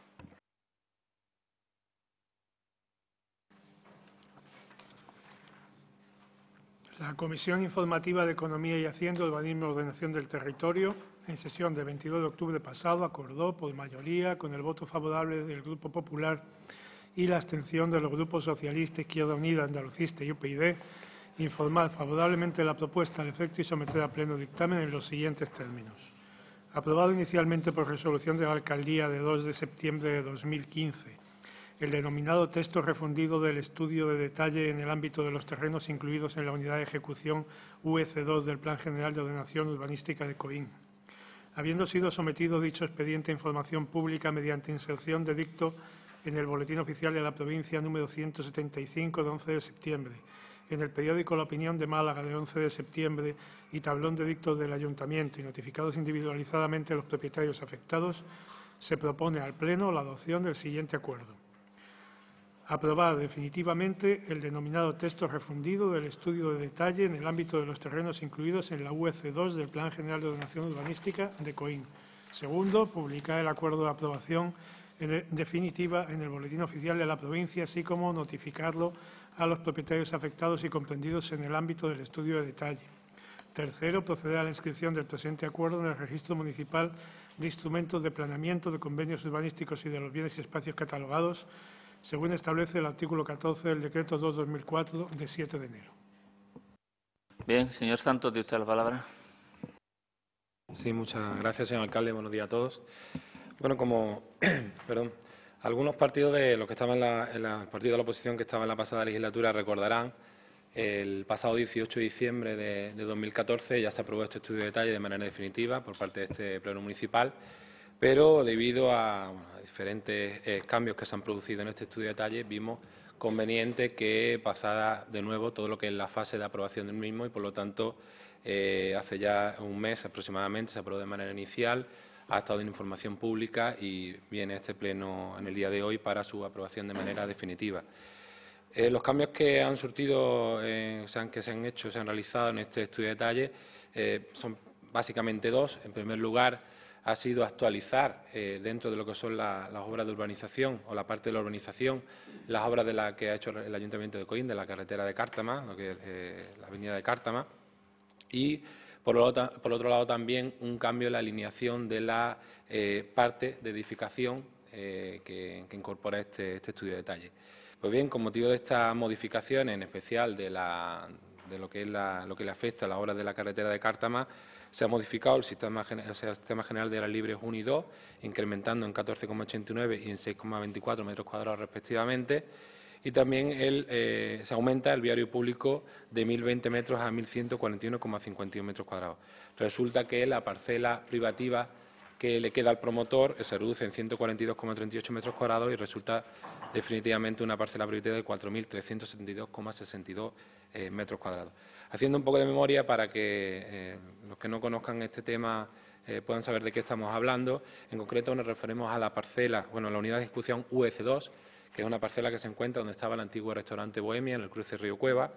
La Comisión Informativa de Economía y Hacienda, Urbanismo y Ordenación del Territorio, en sesión del veintidós de octubre pasado, acordó por mayoría, con el voto favorable del Grupo Popular y la abstención de los grupos Socialista, Izquierda Unida, Andalucista y U P YD, informar favorablemente la propuesta al efecto y someter a pleno dictamen en los siguientes términos. Aprobado inicialmente por resolución de la Alcaldía de dos de septiembre de dos mil quince, el denominado texto refundido del estudio de detalle en el ámbito de los terrenos incluidos en la unidad de ejecución U E C dos del Plan General de Ordenación Urbanística de Coín. Habiendo sido sometido dicho expediente a información pública mediante inserción de dicto en el Boletín Oficial de la Provincia número ciento setenta y cinco de once de septiembre, en el periódico La Opinión de Málaga de once de septiembre y tablón de dictos del Ayuntamiento y notificados individualizadamente a los propietarios afectados, se propone al Pleno la adopción del siguiente acuerdo. Aprobar definitivamente el denominado texto refundido del estudio de detalle en el ámbito de los terrenos incluidos en la U E C dos del Plan General de Ordenación Urbanística de Coín. Segundo, publicar el acuerdo de aprobación en definitiva en el Boletín Oficial de la provincia, así como notificarlo a los propietarios afectados y comprendidos en el ámbito del estudio de detalle. Tercero, proceder a la inscripción del presente acuerdo en el Registro Municipal de Instrumentos de Planeamiento, de Convenios Urbanísticos y de los Bienes y Espacios Catalogados, según establece el artículo catorce del Decreto dos barra dos mil cuatro de siete de enero. Bien, señor Santos, tiene usted la palabra. Sí, muchas gracias, señor alcalde. Buenos días a todos. Bueno, como perdón, algunos partidos de los que estaban en la, en la, el partido de la oposición que estaba en la pasada legislatura recordarán el pasado dieciocho de diciembre de, de dos mil catorce ya se aprobó este estudio de detalle de manera definitiva por parte de este pleno municipal, pero debido a, bueno, a diferentes eh, cambios que se han producido en este estudio de detalle, vimos conveniente que pasara de nuevo todo lo que es la fase de aprobación del mismo y, por lo tanto, eh, hace ya un mes aproximadamente se aprobó de manera inicial, ha estado en información pública y viene a este pleno en el día de hoy para su aprobación de manera definitiva. Eh, los cambios que han surtido, eh, o sea, que se han hecho, se han realizado en este estudio de detalle eh, son básicamente dos. En primer lugar, ha sido actualizar eh, dentro de lo que son la, las obras de urbanización o la parte de la urbanización, las obras de la que ha hecho el Ayuntamiento de Coín, de la carretera de Cártama, lo que es eh, la avenida de Cártama, y por, lo, por otro lado también un cambio en la alineación de la eh, parte de edificación eh, que, que incorpora este, este estudio de detalle. Pues bien, con motivo de estas modificaciones, en especial de, la, de lo que es la, lo que le afecta a las obras de la carretera de Cártama, se ha modificado el sistema, el sistema general de áreas libres uno y dos, incrementando en catorce coma ochenta y nueve y en seis coma veinticuatro metros cuadrados respectivamente, y también el, eh, se aumenta el viario público de mil veinte metros a mil ciento cuarenta y uno coma cincuenta y uno metros cuadrados. Resulta que la parcela privativa que le queda al promotor se reduce en ciento cuarenta y dos coma treinta y ocho metros cuadrados y resulta definitivamente una parcela privativa de cuatro mil trescientos setenta y dos coma sesenta y dos eh, metros cuadrados. Haciendo un poco de memoria para que eh, los que no conozcan este tema eh, puedan saber de qué estamos hablando, en concreto nos referimos a la parcela, bueno, la unidad de ejecución U E C dos, que es una parcela que se encuentra donde estaba el antiguo restaurante Bohemia, en el cruce Río Cueva,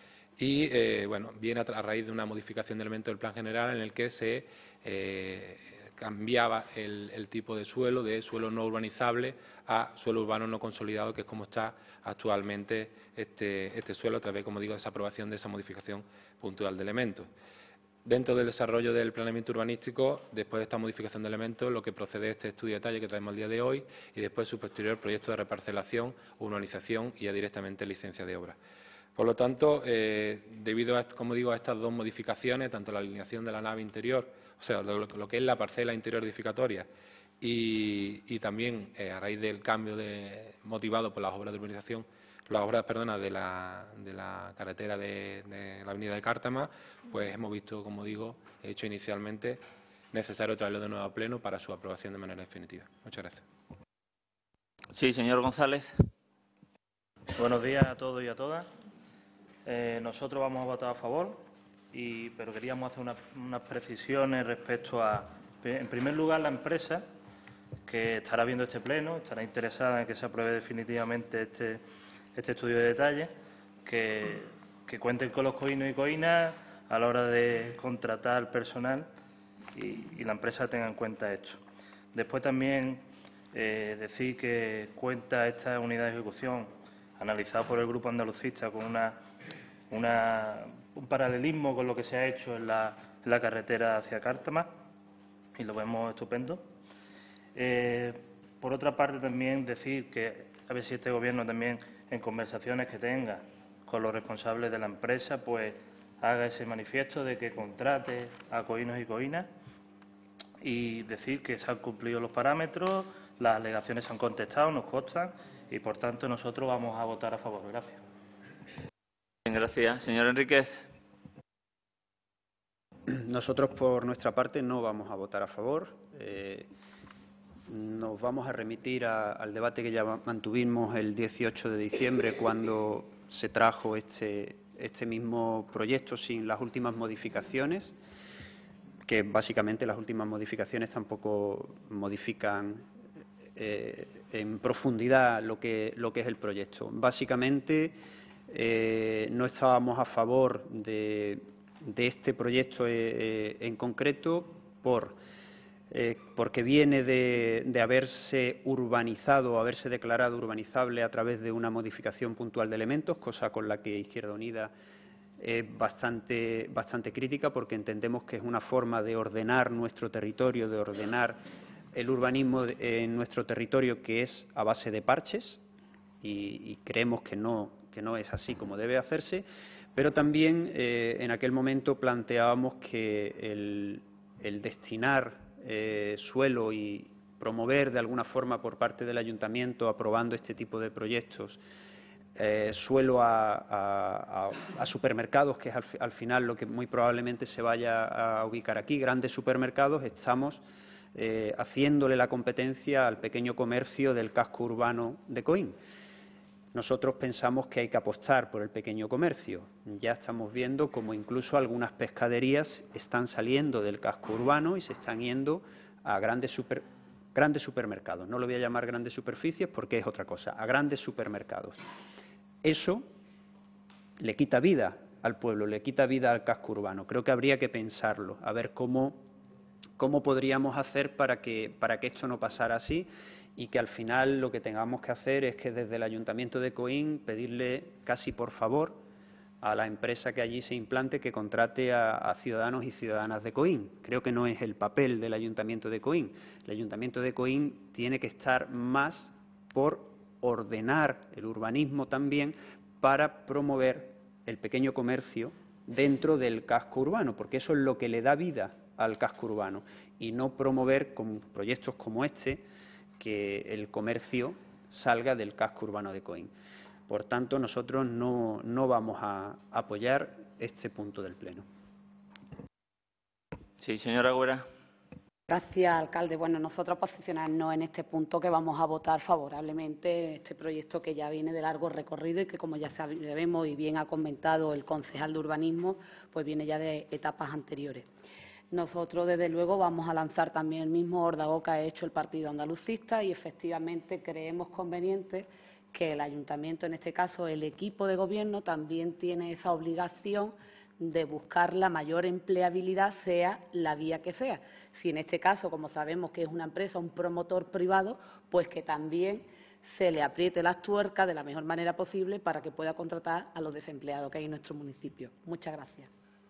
y eh, bueno, viene a, a raíz de una modificación de elementos del plan general en el que se eh, cambiaba el, el tipo de suelo, de suelo no urbanizable a suelo urbano no consolidado, que es como está actualmente este, este suelo, a través, como digo, de esa aprobación de esa modificación puntual de elementos. Dentro del desarrollo del planeamiento urbanístico, después de esta modificación de elementos, lo que procede es este estudio de detalle que traemos al día de hoy y después su posterior proyecto de reparcelación, urbanización y ya directamente licencia de obra. Por lo tanto, eh, debido, a, como digo, a estas dos modificaciones, tanto la alineación de la nave interior, o sea, lo, lo que es la parcela interior edificatoria, y, y también eh, a raíz del cambio de, motivado por las obras de urbanización, las obras, perdona, de la, de la carretera de, de la avenida de Cártama, pues hemos visto, como digo, he hecho inicialmente necesario traerlo de nuevo a pleno para su aprobación de manera definitiva. Muchas gracias. Sí, señor González. Buenos días a todos y a todas. Eh, nosotros vamos a votar a favor, y, pero queríamos hacer una, unas precisiones respecto a, en primer lugar, la empresa que estará viendo este pleno, estará interesada en que se apruebe definitivamente este, este estudio de detalle, que, que cuenten con los coínos y coínas a la hora de contratar personal y, y la empresa tenga en cuenta esto. Después también eh, decir que cuenta esta unidad de ejecución analizada por el Grupo Andalucista con una, una, un paralelismo con lo que se ha hecho en la, en la carretera hacia Cártama, y lo vemos estupendo. Eh, por otra parte, también decir que a ver si este Gobierno también, en conversaciones que tenga con los responsables de la empresa, pues haga ese manifiesto de que contrate a coínos y coínas, y decir que se han cumplido los parámetros, las alegaciones se han contestado, nos constan, y por tanto nosotros vamos a votar a favor. Gracias. Gracias. Señor Enríquez. Nosotros, por nuestra parte, no vamos a votar a favor. Eh, nos vamos a remitir a, al debate que ya mantuvimos el dieciocho de diciembre, cuando se trajo este, este mismo proyecto sin las últimas modificaciones, que básicamente las últimas modificaciones tampoco modifican eh, en profundidad lo que, lo que es el proyecto. Básicamente, eh, no estábamos a favor de, de este proyecto eh, en concreto por, eh, porque viene de, de haberse urbanizado, haberse declarado urbanizable a través de una modificación puntual de elementos, cosa con la que Izquierda Unida es bastante, bastante crítica, porque entendemos que es una forma de ordenar nuestro territorio, de ordenar el urbanismo en nuestro territorio, que es a base de parches, y, y creemos que no, que no es así como debe hacerse. Pero también eh, en aquel momento planteábamos que el, el destinar eh, suelo y promover de alguna forma por parte del Ayuntamiento, aprobando este tipo de proyectos, Eh, suelo a, a, a supermercados, que es al, al final lo que muy probablemente se vaya a ubicar aquí, grandes supermercados, estamos eh, haciéndole la competencia al pequeño comercio del casco urbano de Coín. Nosotros pensamos que hay que apostar por el pequeño comercio. Ya estamos viendo como incluso algunas pescaderías están saliendo del casco urbano y se están yendo a grandes supermercados. Grandes supermercados, no lo voy a llamar grandes superficies porque es otra cosa, a grandes supermercados. Eso le quita vida al pueblo, le quita vida al casco urbano. Creo que habría que pensarlo, a ver cómo, cómo podríamos hacer para que, para que esto no pasara así, y que al final lo que tengamos que hacer es que desde el Ayuntamiento de Coín pedirle casi por favor a la empresa que allí se implante que contrate a, a ciudadanos y ciudadanas de Coín. Creo que no es el papel del Ayuntamiento de Coín. El Ayuntamiento de Coín tiene que estar más por ordenar el urbanismo también, para promover el pequeño comercio dentro del casco urbano, porque eso es lo que le da vida al casco urbano, y no promover con proyectos como este que el comercio salga del casco urbano de Coín. Por tanto, nosotros no, no vamos a apoyar este punto del Pleno. Sí, señora Agüera. Gracias, alcalde. Bueno, nosotros posicionarnos en este punto, que vamos a votar favorablemente este proyecto, que ya viene de largo recorrido y que, como ya sabemos y bien ha comentado el concejal de urbanismo, pues viene ya de etapas anteriores. Nosotros, desde luego, vamos a lanzar también el mismo órdago que ha hecho el Partido Andalucista, y efectivamente creemos conveniente que el Ayuntamiento, en este caso el equipo de Gobierno, también tiene esa obligación de buscar la mayor empleabilidad, sea la vía que sea. Si en este caso, como sabemos que es una empresa, un promotor privado, pues que también se le apriete las tuercas de la mejor manera posible para que pueda contratar a los desempleados que hay en nuestro municipio. Muchas gracias.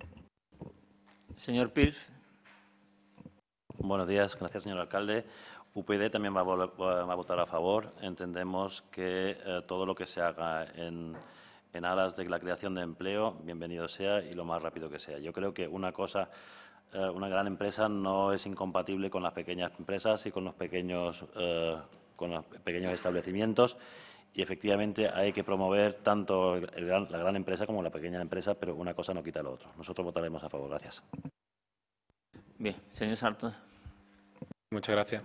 Señor Pils. Buenos días. Gracias, señor alcalde. U P D también va a, va a votar a favor. Entendemos que eh, todo lo que se haga en, en aras de la creación de empleo, bienvenido sea y lo más rápido que sea. Yo creo que una cosa, eh, una gran empresa no es incompatible con las pequeñas empresas y con los pequeños, eh, con los pequeños establecimientos, y efectivamente hay que promover tanto el gran, la gran empresa como la pequeña empresa, pero una cosa no quita lo otro. Nosotros votaremos a favor. Gracias. Bien, señor Sarto. Muchas gracias.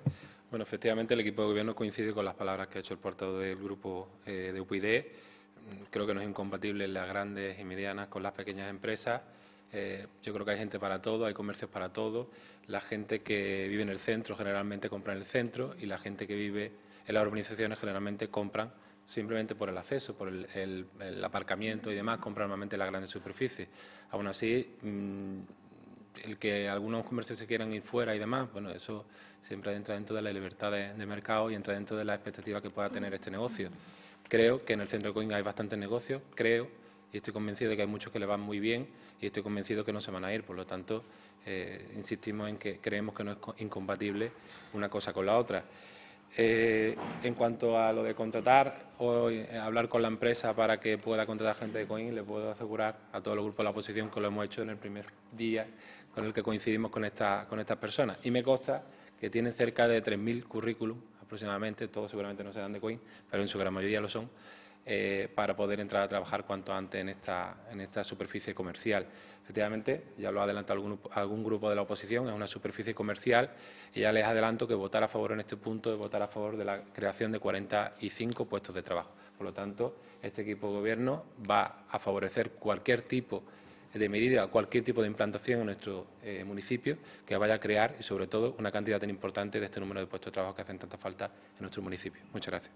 Bueno, efectivamente, el equipo de gobierno coincide con las palabras que ha hecho el portavoz del grupo eh, de U P YD. Creo que no es incompatible las grandes y medianas con las pequeñas empresas. Eh, yo creo que hay gente para todo, hay comercios para todo. La gente que vive en el centro generalmente compra en el centro y la gente que vive en las urbanizaciones generalmente compran simplemente por el acceso, por el, el, el aparcamiento y demás, compran normalmente las grandes superficies. Aún así, mmm, el que algunos comercios se quieran ir fuera y demás, bueno, eso siempre entra dentro de la libertad de, de mercado y entra dentro de la expectativa que pueda tener este negocio. Creo que en el centro de Coín hay bastantes negocios, creo, y estoy convencido de que hay muchos que le van muy bien y estoy convencido que no se van a ir. Por lo tanto, eh, insistimos en que creemos que no es incompatible una cosa con la otra. Eh, en cuanto a lo de contratar o eh, hablar con la empresa para que pueda contratar gente de Coín, le puedo asegurar a todos los grupos de la oposición que lo hemos hecho en el primer día con el que coincidimos con, esta, con estas personas. Y me consta que tienen cerca de tres mil currículum aproximadamente, todos seguramente no serán de Coín, pero en su gran mayoría lo son, eh, para poder entrar a trabajar cuanto antes en esta, en esta superficie comercial. Efectivamente, ya lo ha adelantado algún, algún grupo de la oposición, es una superficie comercial y ya les adelanto que votar a favor en este punto es votar a favor de la creación de cuarenta y cinco puestos de trabajo. Por lo tanto, este equipo de gobierno va a favorecer cualquier tipo de medida, cualquier tipo de implantación en nuestro eh, municipio que vaya a crear y, sobre todo, una cantidad tan importante de este número de puestos de trabajo que hacen tanta falta en nuestro municipio. Muchas gracias.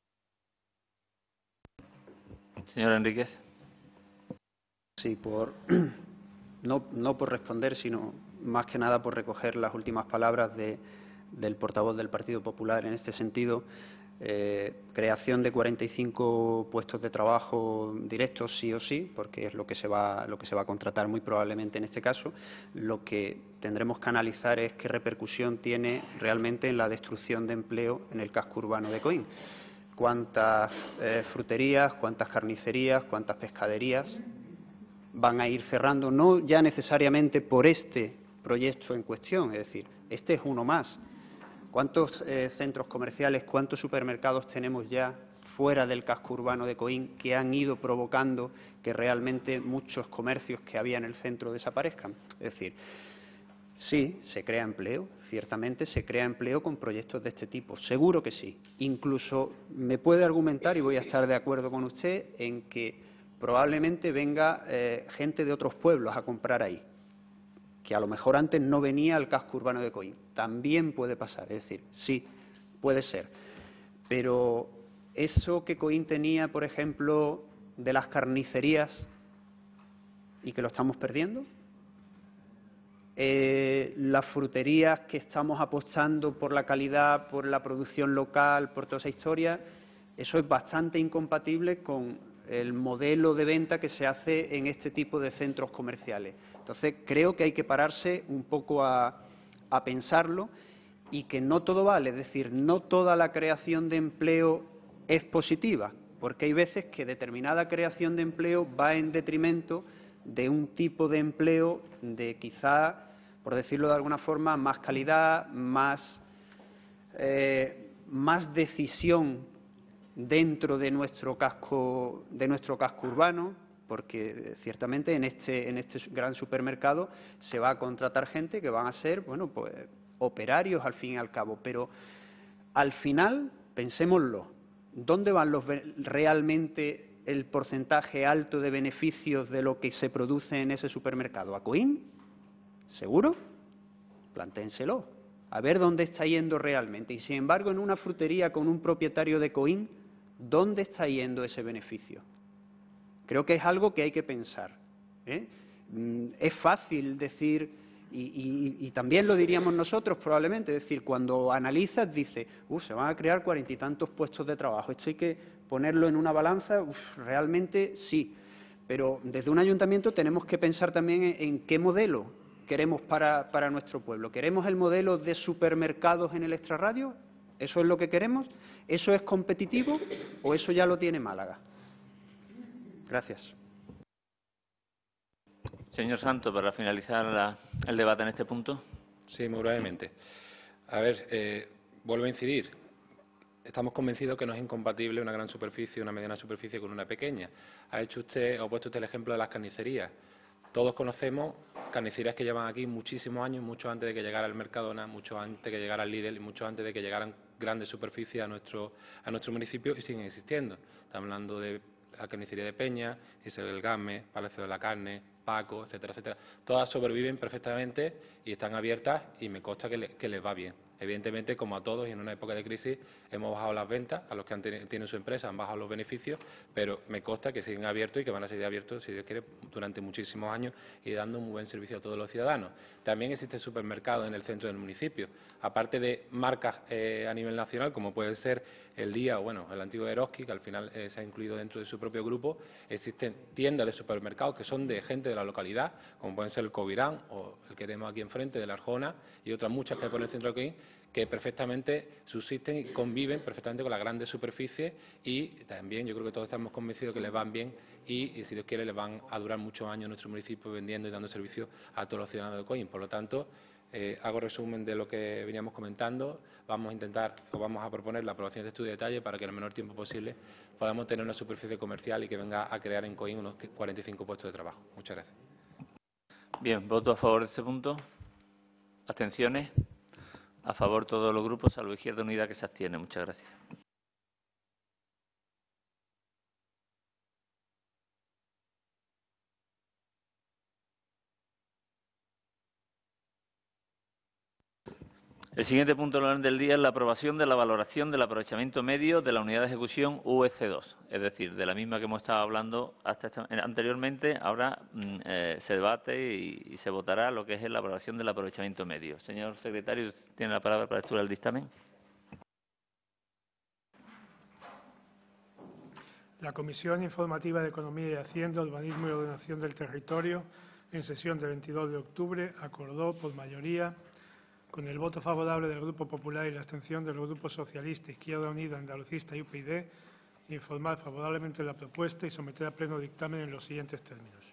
Señor Enríquez. Sí, por, no, no por responder, sino más que nada por recoger las últimas palabras de, del portavoz del Partido Popular en este sentido. Eh, creación de cuarenta y cinco puestos de trabajo directos sí o sí, porque es lo que se va, lo que se va a contratar muy probablemente en este caso. Lo que tendremos que analizar es qué repercusión tiene realmente en la destrucción de empleo en el casco urbano de Coín. Cuántas eh, fruterías, cuántas carnicerías, cuántas pescaderías van a ir cerrando, no ya necesariamente por este proyecto en cuestión, es decir, este es uno más. ¿Cuántos eh, centros comerciales, cuántos supermercados tenemos ya fuera del casco urbano de Coín que han ido provocando que realmente muchos comercios que había en el centro desaparezcan? Es decir, sí, se crea empleo, ciertamente se crea empleo con proyectos de este tipo, seguro que sí. Incluso me puede argumentar, y voy a estar de acuerdo con usted, en que probablemente venga eh, gente de otros pueblos a comprar ahí, que a lo mejor antes no venía al casco urbano de Coín. También puede pasar, es decir, sí, puede ser. Pero eso que Coín tenía, por ejemplo, de las carnicerías y que lo estamos perdiendo, eh, las fruterías que estamos apostando por la calidad, por la producción local, por toda esa historia, eso es bastante incompatible con el modelo de venta que se hace en este tipo de centros comerciales. Entonces, creo que hay que pararse un poco a, a pensarlo y que no todo vale, es decir, no toda la creación de empleo es positiva, porque hay veces que determinada creación de empleo va en detrimento de un tipo de empleo de quizá, por decirlo de alguna forma, más calidad, más, eh, más decisión dentro de nuestro casco, de nuestro casco urbano, porque ciertamente en este, en este gran supermercado se va a contratar gente que van a ser, bueno, pues operarios al fin y al cabo, pero al final, pensémoslo, ¿dónde van los realmente el porcentaje alto de beneficios de lo que se produce en ese supermercado? ¿A Coín? ¿Seguro? Plantéenselo. A ver dónde está yendo realmente. Y sin embargo, en una frutería con un propietario de Coín, ¿dónde está yendo ese beneficio? Creo que es algo que hay que pensar, ¿eh? Es fácil decir, y, y, y también lo diríamos nosotros probablemente, es decir, cuando analizas, dices, uh, se van a crear cuarenta y tantos puestos de trabajo, esto hay que ponerlo en una balanza, uf, realmente sí, pero desde un ayuntamiento tenemos que pensar también en, en qué modelo queremos para, para nuestro pueblo. ¿Queremos el modelo de supermercados en el extrarradio? ¿Eso es lo que queremos? ¿Eso es competitivo o eso ya lo tiene Málaga? Gracias. Señor Santos, para finalizar la, el debate en este punto. Sí, muy brevemente. A ver, eh, vuelvo a incidir. Estamos convencidos que no es incompatible una gran superficie, una mediana superficie con una pequeña. Ha hecho usted, o ha puesto usted el ejemplo de las carnicerías. Todos conocemos carnicerías que llevan aquí muchísimos años, mucho antes de que llegara el Mercadona, mucho antes de que llegara el Lidl y mucho antes de que llegaran grandes superficies a nuestro, a nuestro municipio y siguen existiendo. Estamos hablando de la carnicería de Peña, Isabel Game, Palacio de la Carne, Paco, etcétera, etcétera. Todas sobreviven perfectamente y están abiertas y me consta que, le, que les va bien. Evidentemente, como a todos y en una época de crisis, hemos bajado las ventas, a los que han ten, tienen su empresa han bajado los beneficios, pero me consta que siguen abiertos y que van a seguir abiertos, si Dios quiere, durante muchísimos años y dando un buen servicio a todos los ciudadanos. También existe supermercado en el centro del municipio, aparte de marcas eh, a nivel nacional, como puede ser el Día o bueno, el antiguo Eroski, que al final eh, se ha incluido dentro de su propio grupo. Existen tiendas de supermercados que son de gente de la localidad, como pueden ser el Covirán o el que tenemos aquí enfrente, de la Arjona, y otras muchas que hay por el centro de aquí, que perfectamente subsisten y conviven perfectamente con las grandes superficies y también yo creo que todos estamos convencidos que les van bien y, y si Dios quiere les van a durar muchos años en nuestro municipio vendiendo y dando servicio a todos los ciudadanos de Coín. Por lo tanto, eh, hago resumen de lo que veníamos comentando. Vamos a intentar o vamos a proponer la aprobación de este estudio de detalle para que en el menor tiempo posible podamos tener una superficie comercial y que venga a crear en Coín unos cuarenta y cinco puestos de trabajo. Muchas gracias. Bien, voto a favor de este punto. ¿Abstenciones? A favor todos los grupos, salvo Izquierda Unida, que se abstiene. Muchas gracias. El siguiente punto del orden del día es la aprobación de la valoración del aprovechamiento medio de la unidad de ejecución U E C dos, es decir, de la misma que hemos estado hablando hasta esta, anteriormente. Ahora mm, eh, se debate y, y se votará lo que es la aprobación del aprovechamiento medio. Señor secretario, tiene la palabra para la lectura del dictamen. La Comisión Informativa de Economía y Hacienda, Urbanismo y Ordenación del Territorio, en sesión de veintidós de octubre, acordó por mayoría, con el voto favorable del Grupo Popular y la abstención del Grupo Socialista, Izquierda Unida, Andalucista y U P y, informar favorablemente la propuesta y someter a pleno dictamen en los siguientes términos.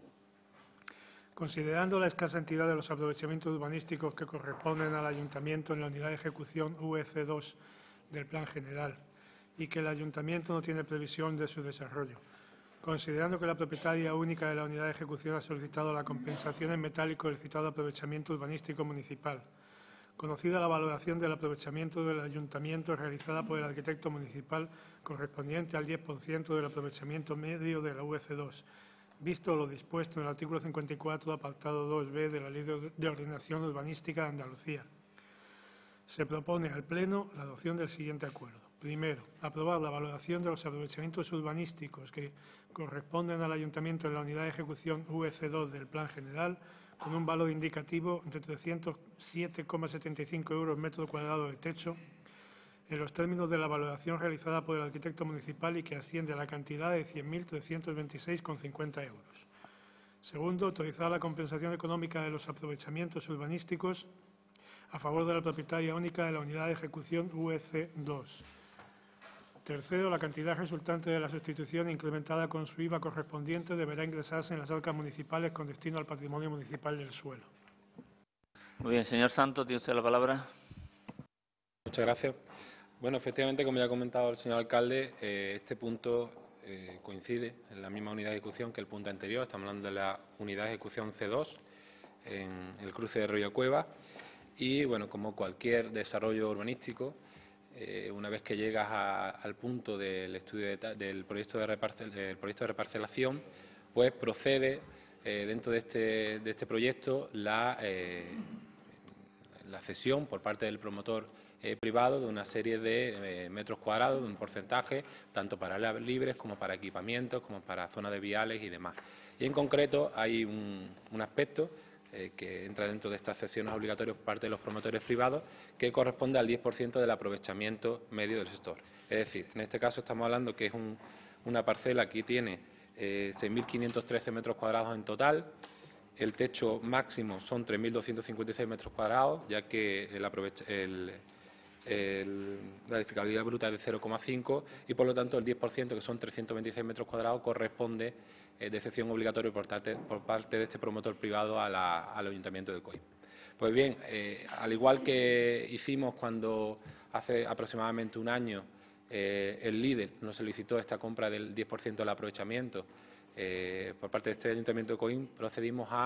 Considerando la escasa entidad de los aprovechamientos urbanísticos que corresponden al Ayuntamiento en la unidad de ejecución U E C dos del Plan General y que el Ayuntamiento no tiene previsión de su desarrollo, considerando que la propietaria única de la unidad de ejecución ha solicitado la compensación en metálico del citado aprovechamiento urbanístico municipal, conocida la valoración del aprovechamiento del Ayuntamiento realizada por el arquitecto municipal correspondiente al diez por ciento del aprovechamiento medio de la U E C dos, visto lo dispuesto en el artículo cincuenta y cuatro, apartado dos B de la Ley de Ordenación Urbanística de Andalucía. Se propone al Pleno la adopción del siguiente acuerdo. Primero, aprobar la valoración de los aprovechamientos urbanísticos que corresponden al Ayuntamiento en la unidad de ejecución U E C dos del Plan General, con un valor indicativo de trescientos siete coma setenta y cinco euros metro cuadrado de techo, en los términos de la valoración realizada por el arquitecto municipal y que asciende a la cantidad de cien mil trescientos veintiséis coma cincuenta euros. Segundo, autorizar la compensación económica de los aprovechamientos urbanísticos a favor de la propietaria única de la unidad de ejecución U E C dos. Tercero, la cantidad resultante de la sustitución incrementada con su I V A correspondiente deberá ingresarse en las arcas municipales con destino al patrimonio municipal del suelo. Muy bien, señor Santos, tiene usted la palabra. Muchas gracias. Bueno, efectivamente, como ya ha comentado el señor alcalde, eh, este punto eh, coincide en la misma unidad de ejecución que el punto anterior. Estamos hablando de la unidad de ejecución C dos en el cruce de Río Cueva. Y, bueno, como cualquier desarrollo urbanístico, eh, una vez que llegas a, al punto del estudio de, del, proyecto de reparcel, del proyecto de reparcelación, pues procede eh, dentro de este, de este proyecto la, eh, la cesión por parte del promotor eh, privado de una serie de eh, metros cuadrados, de un porcentaje, tanto para áreas libres como para equipamientos, como para zonas de viales y demás. Y en concreto hay un, un aspecto Eh, que entra dentro de estas cesiones obligatorias por parte de los promotores privados, que corresponde al diez por ciento del aprovechamiento medio del sector. Es decir, en este caso estamos hablando que es un, una parcela que tiene eh, seis mil quinientos trece metros cuadrados en total. El techo máximo son tres mil doscientos cincuenta y seis metros cuadrados, ya que el el, el, la edificabilidad bruta es de cero coma cinco y, por lo tanto, el diez por ciento, que son trescientos veintiséis metros cuadrados, corresponde de excepción obligatoria por parte, por parte de este promotor privado a la, al Ayuntamiento de Coín. Pues bien, eh, al igual que hicimos cuando hace aproximadamente un año eh, el líder nos solicitó esta compra del diez por ciento del aprovechamiento eh, por parte de este Ayuntamiento de Coín, procedimos a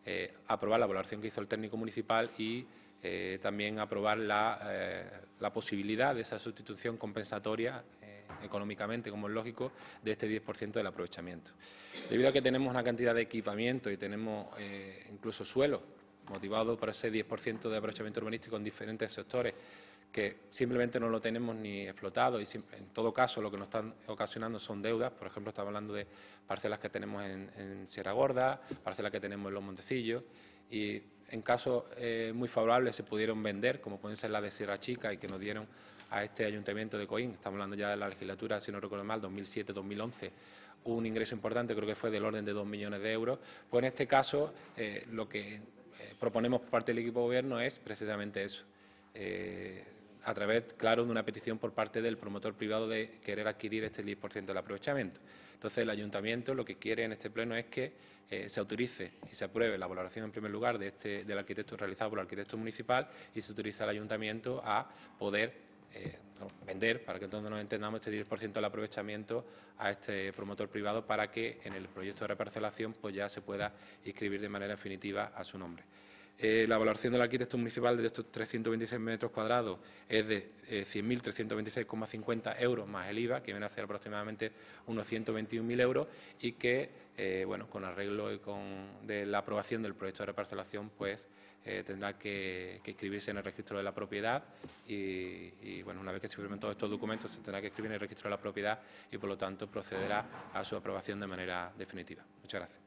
eh, aprobar la valoración que hizo el técnico municipal y eh, también aprobar la, eh, la posibilidad de esa sustitución compensatoria eh, económicamente, como es lógico, de este diez por ciento del aprovechamiento. Debido a que tenemos una cantidad de equipamiento y tenemos eh, incluso suelo motivado por ese diez por ciento de aprovechamiento urbanístico en diferentes sectores, que simplemente no lo tenemos ni explotado y en todo caso lo que nos están ocasionando son deudas. Por ejemplo, estamos hablando de parcelas que tenemos en, en Sierra Gorda, parcelas que tenemos en Los Montecillos y en casos eh, muy favorables se pudieron vender, como pueden ser las de Sierra Chica y que nos dieron a este Ayuntamiento de Coín. Estamos hablando ya de la legislatura, si no recuerdo mal, dos mil siete dos mil once, un ingreso importante, creo que fue del orden de dos millones de euros. Pues en este caso eh, lo que eh, proponemos por parte del equipo de gobierno es precisamente eso. Eh, a través, claro, de una petición por parte del promotor privado de querer adquirir este diez por ciento del aprovechamiento. Entonces, el Ayuntamiento lo que quiere en este pleno es que eh, se autorice y se apruebe la valoración, en primer lugar, de este, del arquitecto realizado por el arquitecto municipal y se autoriza al Ayuntamiento a poder eh, no, vender, para que todos nos entendamos, este diez por ciento del aprovechamiento a este promotor privado para que en el proyecto de reparcelación pues ya se pueda inscribir de manera definitiva a su nombre. Eh, la valoración del arquitecto municipal de estos trescientos veintiséis metros cuadrados es de eh, cien mil trescientos veintiséis coma cincuenta euros más el I V A, que viene a ser aproximadamente unos ciento veintiún mil euros y que, eh, bueno, con arreglo y con de la aprobación del proyecto de reparcelación, pues eh, tendrá que, que inscribirse en el registro de la propiedad y, y, bueno, una vez que se firmen todos estos documentos, se tendrá que escribir en el registro de la propiedad y, por lo tanto, procederá a su aprobación de manera definitiva. Muchas gracias.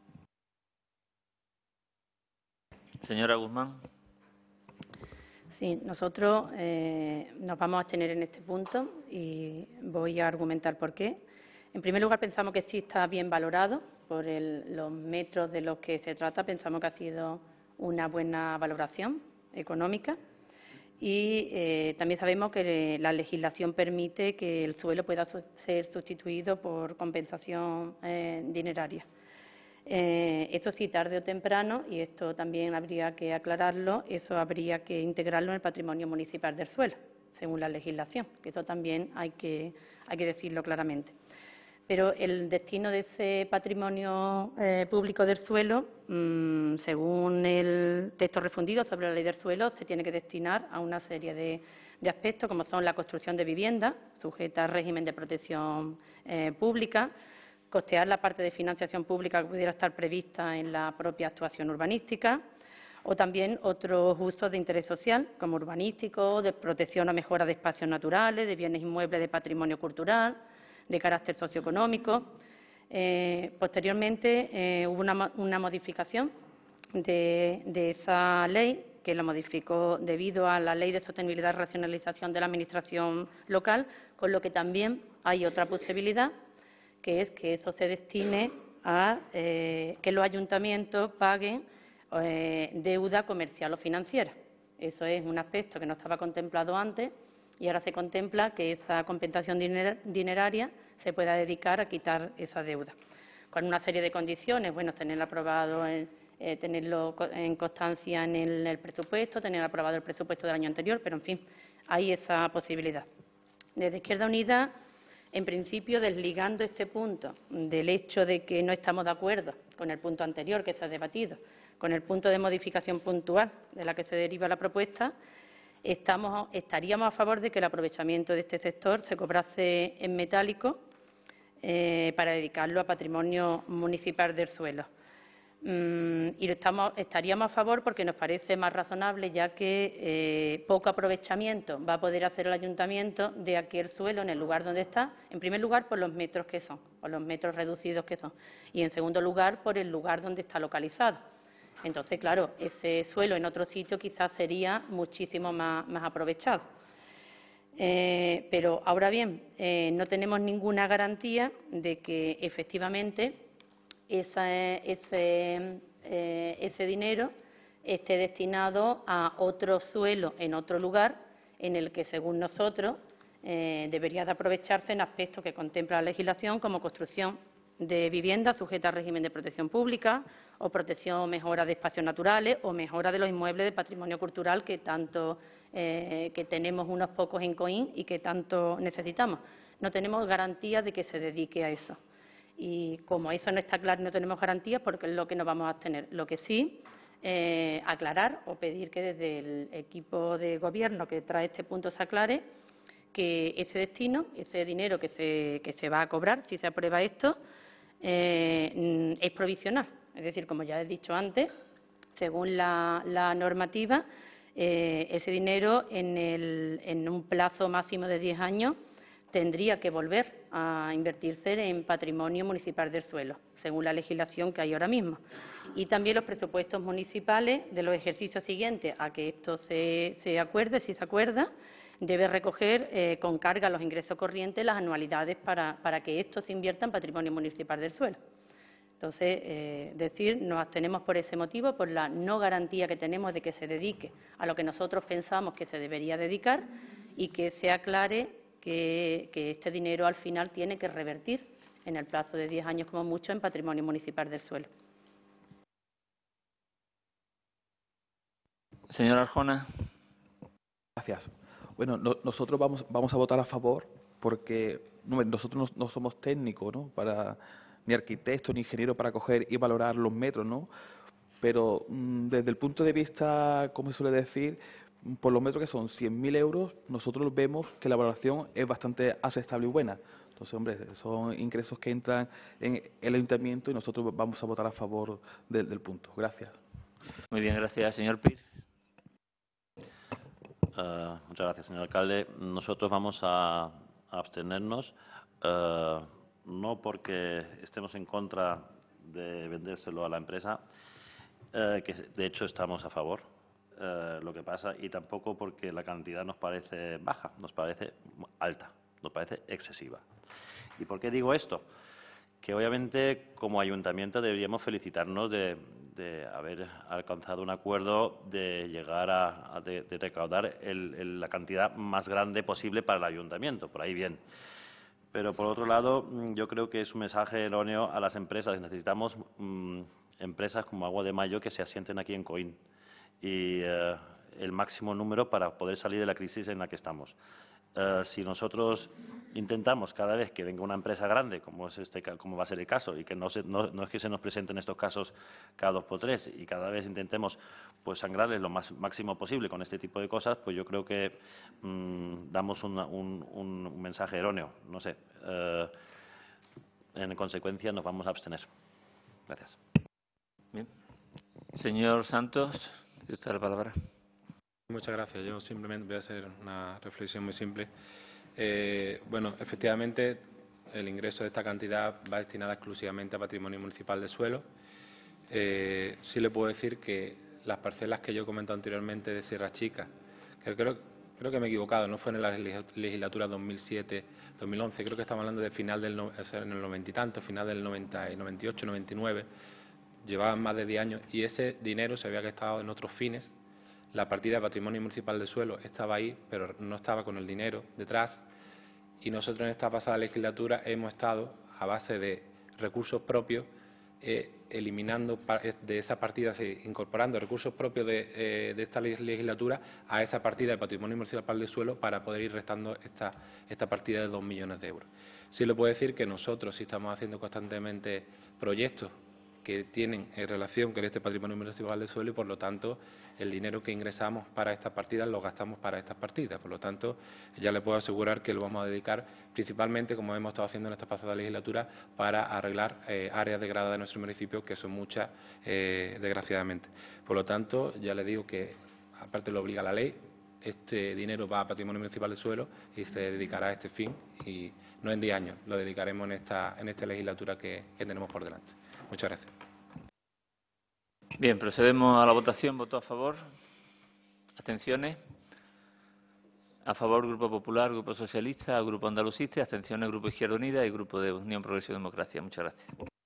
Señora Guzmán. Sí, nosotros eh, nos vamos a abstener en este punto y voy a argumentar por qué. En primer lugar, pensamos que sí está bien valorado por el, los metros de los que se trata. Pensamos que ha sido una buena valoración económica y eh, también sabemos que la legislación permite que el suelo pueda ser sustituido por compensación eh, dineraria. Eh, esto sí, tarde o temprano, y esto también habría que aclararlo, eso habría que integrarlo en el patrimonio municipal del suelo, según la legislación, que eso también hay que, hay que decirlo claramente. Pero el destino de ese patrimonio eh, público del suelo, mmm, según el texto refundido sobre la ley del suelo, se tiene que destinar a una serie de, de aspectos, como son la construcción de viviendas, sujeta al régimen de protección eh, pública, costear la parte de financiación pública que pudiera estar prevista en la propia actuación urbanística, o también otros usos de interés social, como urbanístico, de protección o mejora de espacios naturales, de bienes inmuebles de patrimonio cultural, de carácter socioeconómico. Eh, posteriormente, eh, hubo una, una modificación de, de esa ley, que la modificó debido a la Ley de Sostenibilidad y Racionalización de la Administración Local, con lo que también hay otra posibilidad, que es que eso se destine a eh, que los ayuntamientos paguen eh, deuda comercial o financiera. Eso es un aspecto que no estaba contemplado antes y ahora se contempla que esa compensación diner dineraria se pueda dedicar a quitar esa deuda. Con una serie de condiciones, bueno, tener aprobado en, eh, tenerlo en constancia en el, el presupuesto, tener aprobado el presupuesto del año anterior, pero en fin, hay esa posibilidad. Desde Izquierda Unida, en principio, desligando este punto del hecho de que no estamos de acuerdo con el punto anterior que se ha debatido, con el punto de modificación puntual de la que se deriva la propuesta, estamos, estaríamos a favor de que el aprovechamiento de este sector se cobrase en metálico eh, para dedicarlo a patrimonio municipal del suelo. Mm, y estamos, estaríamos a favor porque nos parece más razonable, ya que eh, poco aprovechamiento va a poder hacer el ayuntamiento de aquel suelo en el lugar donde está, en primer lugar por los metros que son, por los metros reducidos que son, y en segundo lugar por el lugar donde está localizado. Entonces, claro, ese suelo en otro sitio quizás sería muchísimo más, más aprovechado. Eh, pero, ahora bien, eh, no tenemos ninguna garantía de que efectivamente Esa, ese, eh, ese dinero esté destinado a otro suelo en otro lugar en el que, según nosotros, eh, debería de aprovecharse en aspectos que contempla la legislación, como construcción de viviendas sujetas al régimen de protección pública o protección o mejora de espacios naturales o mejora de los inmuebles de patrimonio cultural que tanto eh, que tenemos unos pocos en Coín y que tanto necesitamos. No tenemos garantía de que se dedique a eso. Y como eso no está claro y no tenemos garantías, porque es lo que nos vamos a abstener. Lo que sí, eh, aclarar o pedir que desde el equipo de Gobierno que trae este punto se aclare que ese destino, ese dinero que se, que se va a cobrar, si se aprueba esto, eh, es provisional. Es decir, como ya he dicho antes, según la, la normativa, eh, ese dinero en, el, en un plazo máximo de diez años tendría que volver a invertirse en patrimonio municipal del suelo, según la legislación que hay ahora mismo. Y también los presupuestos municipales de los ejercicios siguientes a que esto se, se acuerde, si se acuerda, debe recoger eh, con carga a los ingresos corrientes las anualidades para, para que esto se invierta en patrimonio municipal del suelo. Entonces, eh, decir, nos abstenemos por ese motivo, por la no garantía que tenemos de que se dedique a lo que nosotros pensamos que se debería dedicar y que se aclare que, que este dinero al final tiene que revertir en el plazo de diez años como mucho en patrimonio municipal del suelo. Señora Arjona. Gracias. Bueno, no, nosotros vamos, vamos a votar a favor porque no, nosotros no, no somos técnicos, ¿no? Para, ni arquitectos ni ingenieros para coger y valorar los metros, ¿no? Pero mmm, desde el punto de vista, como se suele decir, por los metros que son cien mil euros, nosotros vemos que la valoración es bastante aceptable y buena. Entonces, hombre, son ingresos que entran en el ayuntamiento y nosotros vamos a votar a favor del, del punto. Gracias. Muy bien, gracias. Señor Pir. Uh, muchas gracias, señor alcalde. Nosotros vamos a, a abstenernos, uh, no porque estemos en contra de vendérselo a la empresa, uh, que de hecho estamos a favor. Uh, lo que pasa, y tampoco porque la cantidad nos parece baja, nos parece alta, nos parece excesiva. ¿Y por qué digo esto? Que obviamente como ayuntamiento deberíamos felicitarnos de, de haber alcanzado un acuerdo de llegar a, a de, de recaudar el, el, la cantidad más grande posible para el ayuntamiento, por ahí bien. Pero por otro lado, yo creo que es un mensaje erróneo a las empresas. Necesitamos mmm, empresas como Agua de Mayo que se asienten aquí en Coín y eh, el máximo número para poder salir de la crisis en la que estamos. Uh, si nosotros intentamos cada vez que venga una empresa grande, como es este, como va a ser el caso, y que no, se, no, no es que se nos presenten estos casos cada dos por tres, y cada vez intentemos pues sangrarles lo más máximo posible con este tipo de cosas, pues yo creo que mmm, damos una, un, un mensaje erróneo. No sé. Uh, en consecuencia, nos vamos a abstener. Gracias. Bien. Señor Santos, tiene usted la palabra. Muchas gracias. Yo simplemente voy a hacer una reflexión muy simple. Eh, bueno, efectivamente, el ingreso de esta cantidad va destinada exclusivamente a patrimonio municipal de suelo. Eh, sí le puedo decir que las parcelas que yo he comentado anteriormente de Sierra Chica, que creo, creo que me he equivocado, no fue en la legislatura dos mil siete dos mil once, creo que estamos hablando de final del o sea, en el noventa y tanto, final del noventa, noventa y ocho, noventa y nueve, llevaban más de diez años y ese dinero se había gastado en otros fines. La partida de patrimonio municipal de suelo estaba ahí, pero no estaba con el dinero detrás. Y nosotros en esta pasada legislatura hemos estado, a base de recursos propios, eh, eliminando de esa partida, incorporando recursos propios de, eh, de esta legislatura a esa partida de patrimonio municipal de suelo para poder ir restando esta, esta partida de dos millones de euros. Sí le puedo decir que nosotros sí estamos haciendo constantemente proyectos que tienen en relación con este patrimonio municipal de suelo y, por lo tanto, el dinero que ingresamos para estas partidas lo gastamos para estas partidas. Por lo tanto, ya le puedo asegurar que lo vamos a dedicar principalmente, como hemos estado haciendo en esta pasada legislatura, para arreglar eh, áreas degradadas de nuestro municipio, que son muchas, eh, desgraciadamente. Por lo tanto, ya le digo que, aparte lo obliga la ley, este dinero va a patrimonio municipal de suelo y se dedicará a este fin, y no en diez años, lo dedicaremos en esta, en esta legislatura que, que tenemos por delante. Muchas gracias. Bien, procedemos a la votación. ¿Voto a favor? ¿Abstenciones? A favor, Grupo Popular, Grupo Socialista, Grupo Andalucista, abstenciones, Grupo Izquierda Unida y Grupo de Unión Progreso y Democracia. Muchas gracias.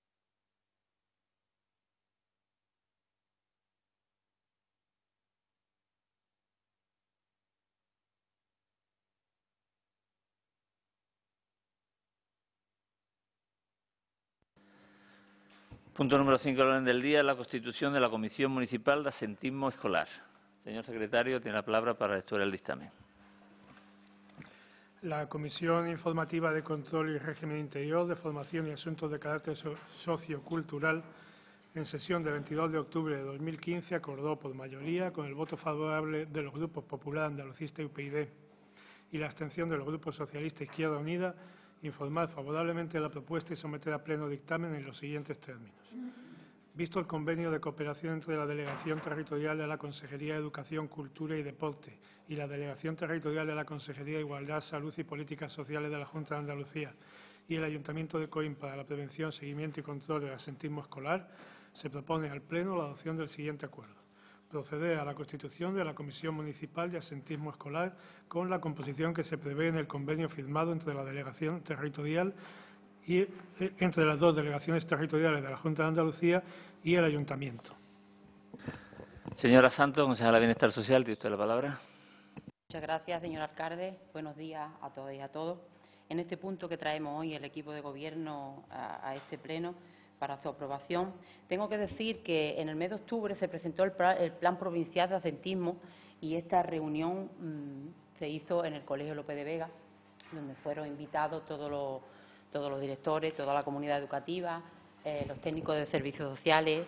Punto número cinco del orden del día, la constitución de la Comisión Municipal de Asentismo Escolar. Señor secretario, tiene la palabra para la lectura del dictamen. La Comisión Informativa de Control y Régimen Interior, de Formación y Asuntos de Carácter so- Sociocultural, en sesión del veintidós de octubre de dos mil quince, acordó por mayoría, con el voto favorable de los grupos Popular, Andalucista y U P YD y la abstención de los grupos Socialista e Izquierda Unida, informar favorablemente de la propuesta y someter a pleno dictamen en los siguientes términos. Visto el convenio de cooperación entre la Delegación Territorial de la Consejería de Educación, Cultura y Deporte y la Delegación Territorial de la Consejería de Igualdad, Salud y Políticas Sociales de la Junta de Andalucía y el Ayuntamiento de Coín para la prevención, seguimiento y control del absentismo escolar, se propone al Pleno la adopción del siguiente acuerdo. Proceder a la constitución de la Comisión Municipal de Absentismo Escolar con la composición que se prevé en el convenio firmado entre la Delegación Territorial y eh, entre las dos delegaciones territoriales de la Junta de Andalucía y el Ayuntamiento. Señora Santos, concejala de Bienestar Social, tiene usted la palabra. Muchas gracias, señor alcalde. Buenos días a todas y a todos. En este punto que traemos hoy el equipo de Gobierno a, a este pleno para su aprobación, tengo que decir que en el mes de octubre se presentó el, pra, el Plan Provincial de Absentismo y esta reunión mmm, se hizo en el Colegio López de Vega, donde fueron invitados todos los, todos los directores, toda la comunidad educativa, eh, los técnicos de servicios sociales,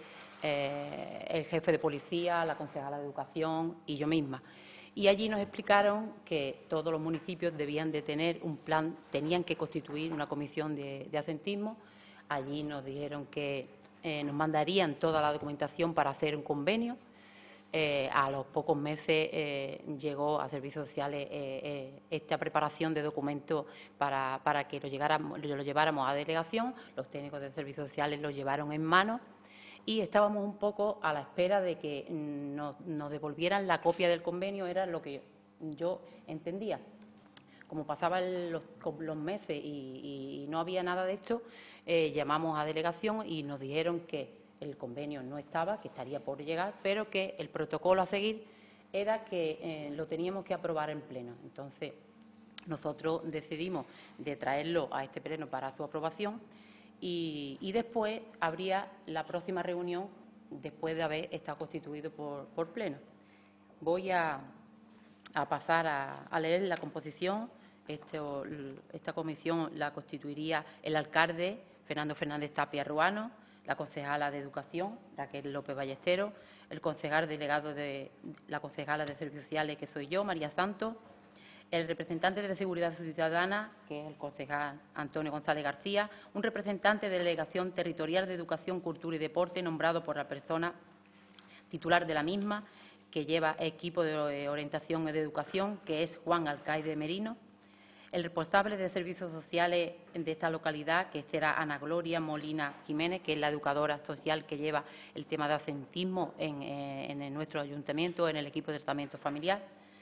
eh, el jefe de policía, la concejala de Educación y yo misma. Y allí nos explicaron que todos los municipios debían de tener un plan, tenían que constituir una comisión de, de absentismo. Allí nos dijeron que eh, nos mandarían toda la documentación para hacer un convenio. Eh, a los pocos meses eh, llegó a Servicios Sociales eh, eh, esta preparación de documentos para, para que lo, llegáramos, lo lleváramos a delegación. Los técnicos de Servicios Sociales lo llevaron en mano y estábamos un poco a la espera de que nos, nos devolvieran la copia del convenio, era lo que yo, yo entendía. Como pasaban los, los meses y, y no había nada de esto, eh, llamamos a delegación y nos dijeron que el convenio no estaba, que estaría por llegar, pero que el protocolo a seguir era que eh, lo teníamos que aprobar en pleno. Entonces, nosotros decidimos de traerlo a este pleno para su aprobación y, y después habría la próxima reunión después de haber estado constituido por, por pleno. Voy a, a pasar a, a leer la composición. Este, esta comisión la constituiría el alcalde Fernando Fernández Tapia Ruano, la concejala de Educación, Raquel López Ballesteros, el concejal delegado de la concejala de Servicios Sociales, que soy yo, María Santos, el representante de Seguridad Ciudadana, que es el concejal Antonio González García, un representante de Delegación Territorial de Educación, Cultura y Deporte, nombrado por la persona titular de la misma, que lleva equipo de orientación y de educación, que es Juan Alcaide Merino, el responsable de Servicios Sociales de esta localidad, que será Ana Gloria Molina Jiménez, que es la educadora social que lleva el tema de absentismo en, eh, en nuestro ayuntamiento, en el equipo de tratamiento familiar.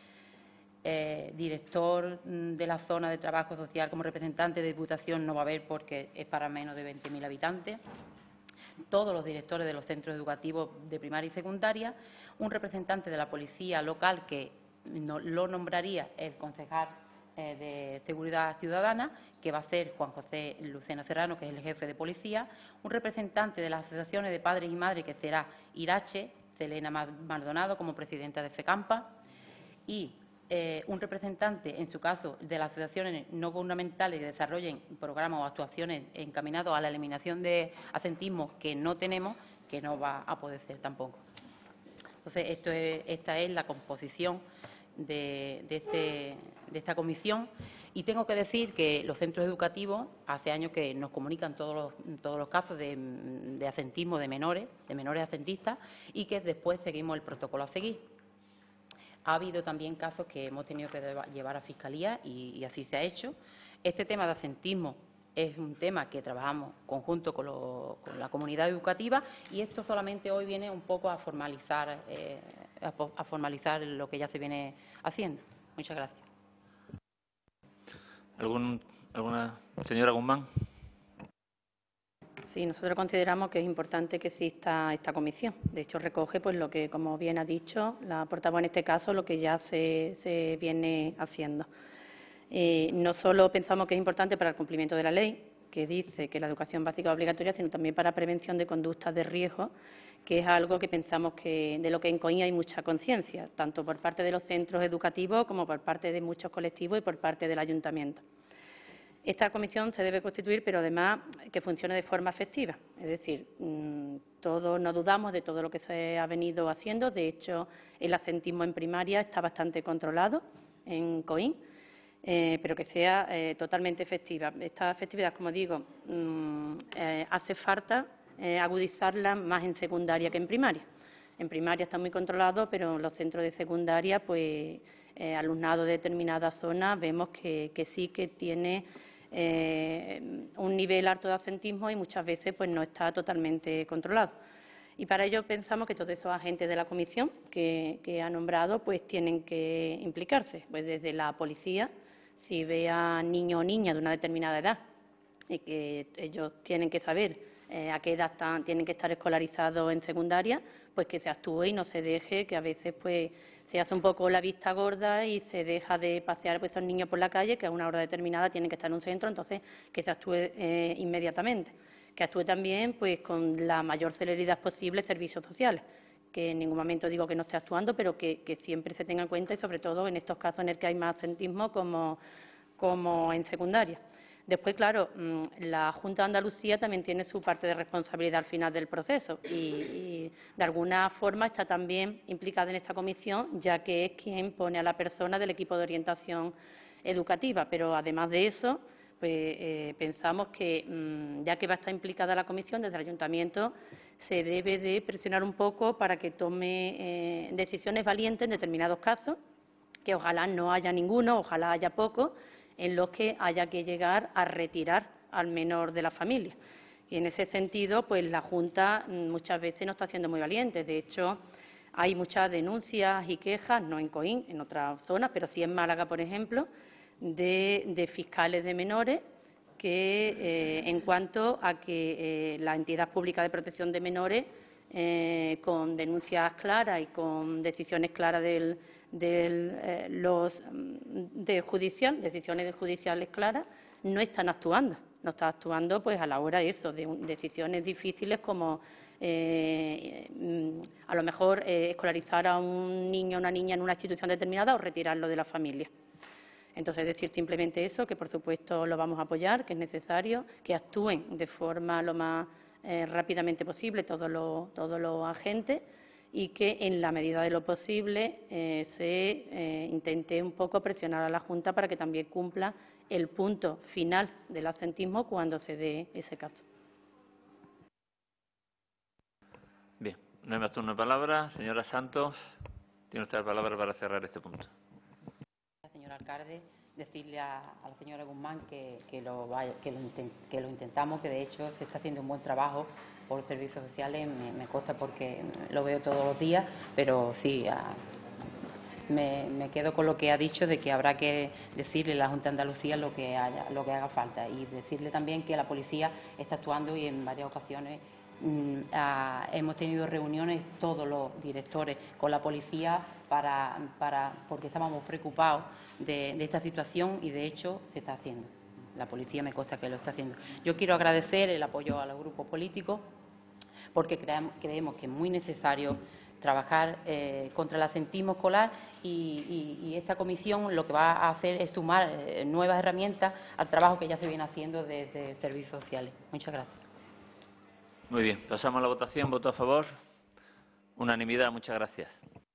Eh, director de la zona de trabajo social como representante de Diputación no va a haber porque es para menos de veinte mil habitantes. Todos los directores de los centros educativos de primaria y secundaria. Un representante de la policía local que no, lo nombraría el concejal de Seguridad Ciudadana, que va a ser Juan José Lucena Serrano, que es el jefe de policía, un representante de las asociaciones de padres y madres, que será Irache, Selena Maldonado, como presidenta de FECAMPA, y eh, un representante, en su caso, de las asociaciones no gubernamentales que desarrollen programas o actuaciones encaminados a la eliminación de absentismo que no tenemos, que no va a poder ser tampoco. Entonces, esto es, esta es la composición De, de, este, de esta comisión y tengo que decir que los centros educativos hace años que nos comunican todos los, todos los casos de, de absentismo de menores, de menores absentistas y que después seguimos el protocolo a seguir. Ha habido también casos que hemos tenido que llevar a Fiscalía y, y así se ha hecho. Este tema de absentismo es un tema que trabajamos conjunto con, lo, con la comunidad educativa y esto solamente hoy viene un poco a formalizar, eh, a, a formalizar lo que ya se viene haciendo. Muchas gracias. ¿Algún, ¿Alguna señora Guzmán? Sí, nosotros consideramos que es importante que exista esta comisión. De hecho, recoge pues lo que, como bien ha dicho la portavoz en este caso, lo que ya se, se viene haciendo. Eh, no solo pensamos que es importante para el cumplimiento de la ley, que dice que la educación básica es obligatoria, sino también para prevención de conductas de riesgo que es algo que pensamos que de lo que en Coín hay mucha conciencia, tanto por parte de los centros educativos como por parte de muchos colectivos y por parte del ayuntamiento. Esta comisión se debe constituir, pero además que funcione de forma efectiva. Es decir, mmm, todos no dudamos de todo lo que se ha venido haciendo. De hecho, el absentismo en primaria está bastante controlado en Coín, eh, pero que sea eh, totalmente efectiva. Esta efectividad, como digo, mmm, eh, hace falta eh, agudizarla más en secundaria que en primaria. En primaria está muy controlado, pero en los centros de secundaria, pues, eh, alumnado de determinadas zonas, vemos que, que sí que tiene eh, un nivel alto de absentismo y muchas veces pues, no está totalmente controlado. Y para ello pensamos que todos esos agentes de la comisión que, que ha nombrado pues, tienen que implicarse, pues desde la policía, si ve a niño o niña de una determinada edad, y que ellos tienen que saber eh, a qué edad están, tienen que estar escolarizados en secundaria, pues que se actúe y no se deje, que a veces pues se hace un poco la vista gorda y se deja de pasear pues, esos niños por la calle, que a una hora determinada tienen que estar en un centro, entonces que se actúe eh, inmediatamente. Que actúe también pues, con la mayor celeridad posible servicios sociales, que en ningún momento digo que no esté actuando, pero que, que siempre se tenga en cuenta y sobre todo en estos casos en los que hay más absentismo como, como en secundaria. Después, claro, la Junta de Andalucía también tiene su parte de responsabilidad al final del proceso y, y de alguna forma está también implicada en esta comisión, ya que es quien pone a la persona del equipo de orientación educativa. Pero además de eso, pues eh, pensamos que, mmm, ya que va a estar implicada la comisión, desde el ayuntamiento se debe de presionar un poco para que tome eh, decisiones valientes en determinados casos, que ojalá no haya ninguno, ojalá haya poco, en los que haya que llegar a retirar al menor de la familia. Y en ese sentido, pues la Junta muchas veces no está siendo muy valiente. De hecho, hay muchas denuncias y quejas, no en Coín, en otras zonas, pero sí en Málaga, por ejemplo, de, de fiscales de menores que, eh, en cuanto a que eh, la entidad pública de protección de menores, eh, con denuncias claras y con decisiones claras del de eh, los de judicial, decisiones de judiciales claras, no están actuando. No están actuando pues a la hora eso, de un, decisiones difíciles como eh, a lo mejor eh, escolarizar a un niño o una niña en una institución determinada o retirarlo de la familia. Entonces, decir simplemente eso, que por supuesto lo vamos a apoyar, que es necesario, que actúen de forma lo más eh, rápidamente posible todos los, todos los agentes, y que, en la medida de lo posible, eh, se eh, intente un poco presionar a la Junta para que también cumpla el punto final del absentismo cuando se dé ese caso. Bien, no hay más turno de palabra. Señora Santos, tiene usted la palabra para cerrar este punto. Señor alcalde, decirle a, a la señora Guzmán que, que, lo vaya, que, lo intent, que lo intentamos, que de hecho se está haciendo un buen trabajo por servicios sociales, me, me consta porque lo veo todos los días, pero sí, a, me, me quedo con lo que ha dicho de que habrá que decirle a la Junta de Andalucía lo que, haya, lo que haga falta y decirle también que la policía está actuando y en varias ocasiones mmm, a, hemos tenido reuniones todos los directores con la policía para, para, porque estábamos preocupados de, de esta situación y de hecho se está haciendo. La policía me consta que lo está haciendo. Yo quiero agradecer el apoyo a los grupos políticos porque creemos, creemos que es muy necesario trabajar eh, contra el absentismo escolar y, y, y esta comisión lo que va a hacer es sumar eh, nuevas herramientas al trabajo que ya se viene haciendo desde servicios sociales. Muchas gracias. Muy bien, pasamos a la votación. ¿Voto a favor? Unanimidad. Muchas gracias.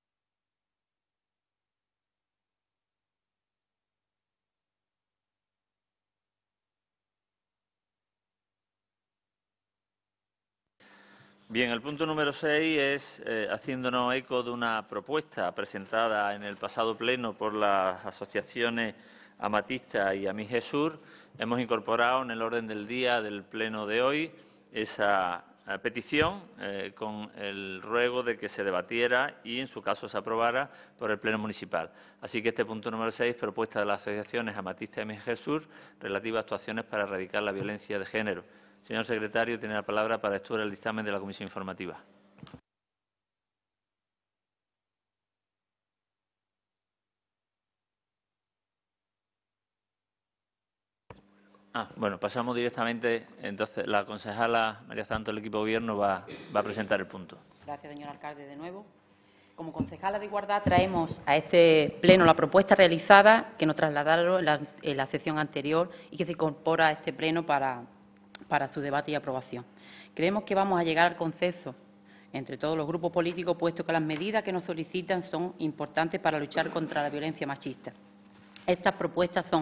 Bien, el punto número seis es, eh, haciéndonos eco de una propuesta presentada en el pasado pleno por las asociaciones Amatista y Amigesur, hemos incorporado en el orden del día del pleno de hoy esa petición eh, con el ruego de que se debatiera y, en su caso, se aprobara por el pleno municipal. Así que este punto número seis, propuesta de las asociaciones Amatista y Amigesur, relativa a actuaciones para erradicar la violencia de género. Señor secretario, tiene la palabra para exponer el dictamen de la comisión informativa. Ah, bueno, pasamos directamente. Entonces, la concejala María Santos, el equipo de gobierno, va, va a presentar el punto. Gracias, señor alcalde, de nuevo. Como concejala de Igualdad traemos a este pleno la propuesta realizada que nos trasladaron en la, en la sesión anterior y que se incorpora a este pleno para, para su debate y aprobación. Creemos que vamos a llegar al consenso entre todos los grupos políticos, puesto que las medidas que nos solicitan son importantes para luchar contra la violencia machista. Estas propuestas son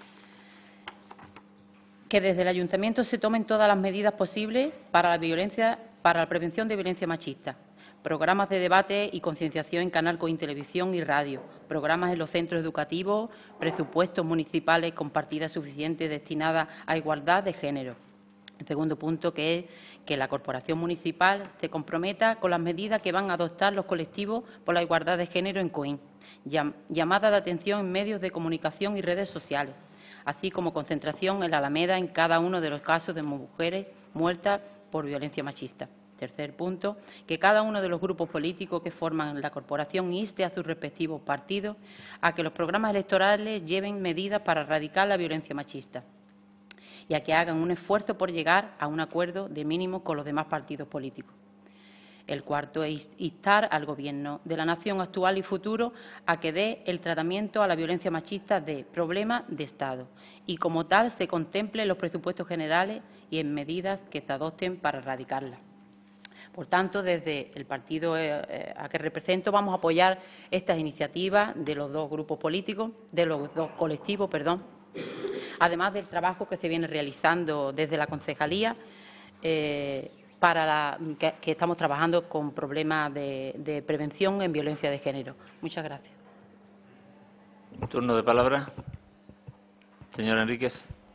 que desde el Ayuntamiento se tomen todas las medidas posibles para la violencia, para la prevención de violencia machista, programas de debate y concienciación en Canal Coin Televisión y Radio, programas en los centros educativos, presupuestos municipales con partidas suficientes destinadas a igualdad de género. El segundo punto, que es que la Corporación Municipal se comprometa con las medidas que van a adoptar los colectivos por la igualdad de género en Coín, llamada de atención en medios de comunicación y redes sociales, así como concentración en la Alameda en cada uno de los casos de mujeres muertas por violencia machista. Tercer punto, que cada uno de los grupos políticos que forman la corporación inste a sus respectivos partidos a que los programas electorales lleven medidas para erradicar la violencia machista y a que hagan un esfuerzo por llegar a un acuerdo de mínimo con los demás partidos políticos. El cuarto es instar al Gobierno de la Nación actual y futuro a que dé el tratamiento a la violencia machista de problema de Estado y, como tal, se contemple en los presupuestos generales y en medidas que se adopten para erradicarla. Por tanto, desde el partido eh, a que represento vamos a apoyar estas iniciativas de los dos grupos políticos, de los dos colectivos, perdón, además del trabajo que se viene realizando desde la concejalía, eh, para la, que, que estamos trabajando con problemas de, de prevención en violencia de género. Muchas gracias. Turno de palabra. Señor Enríquez.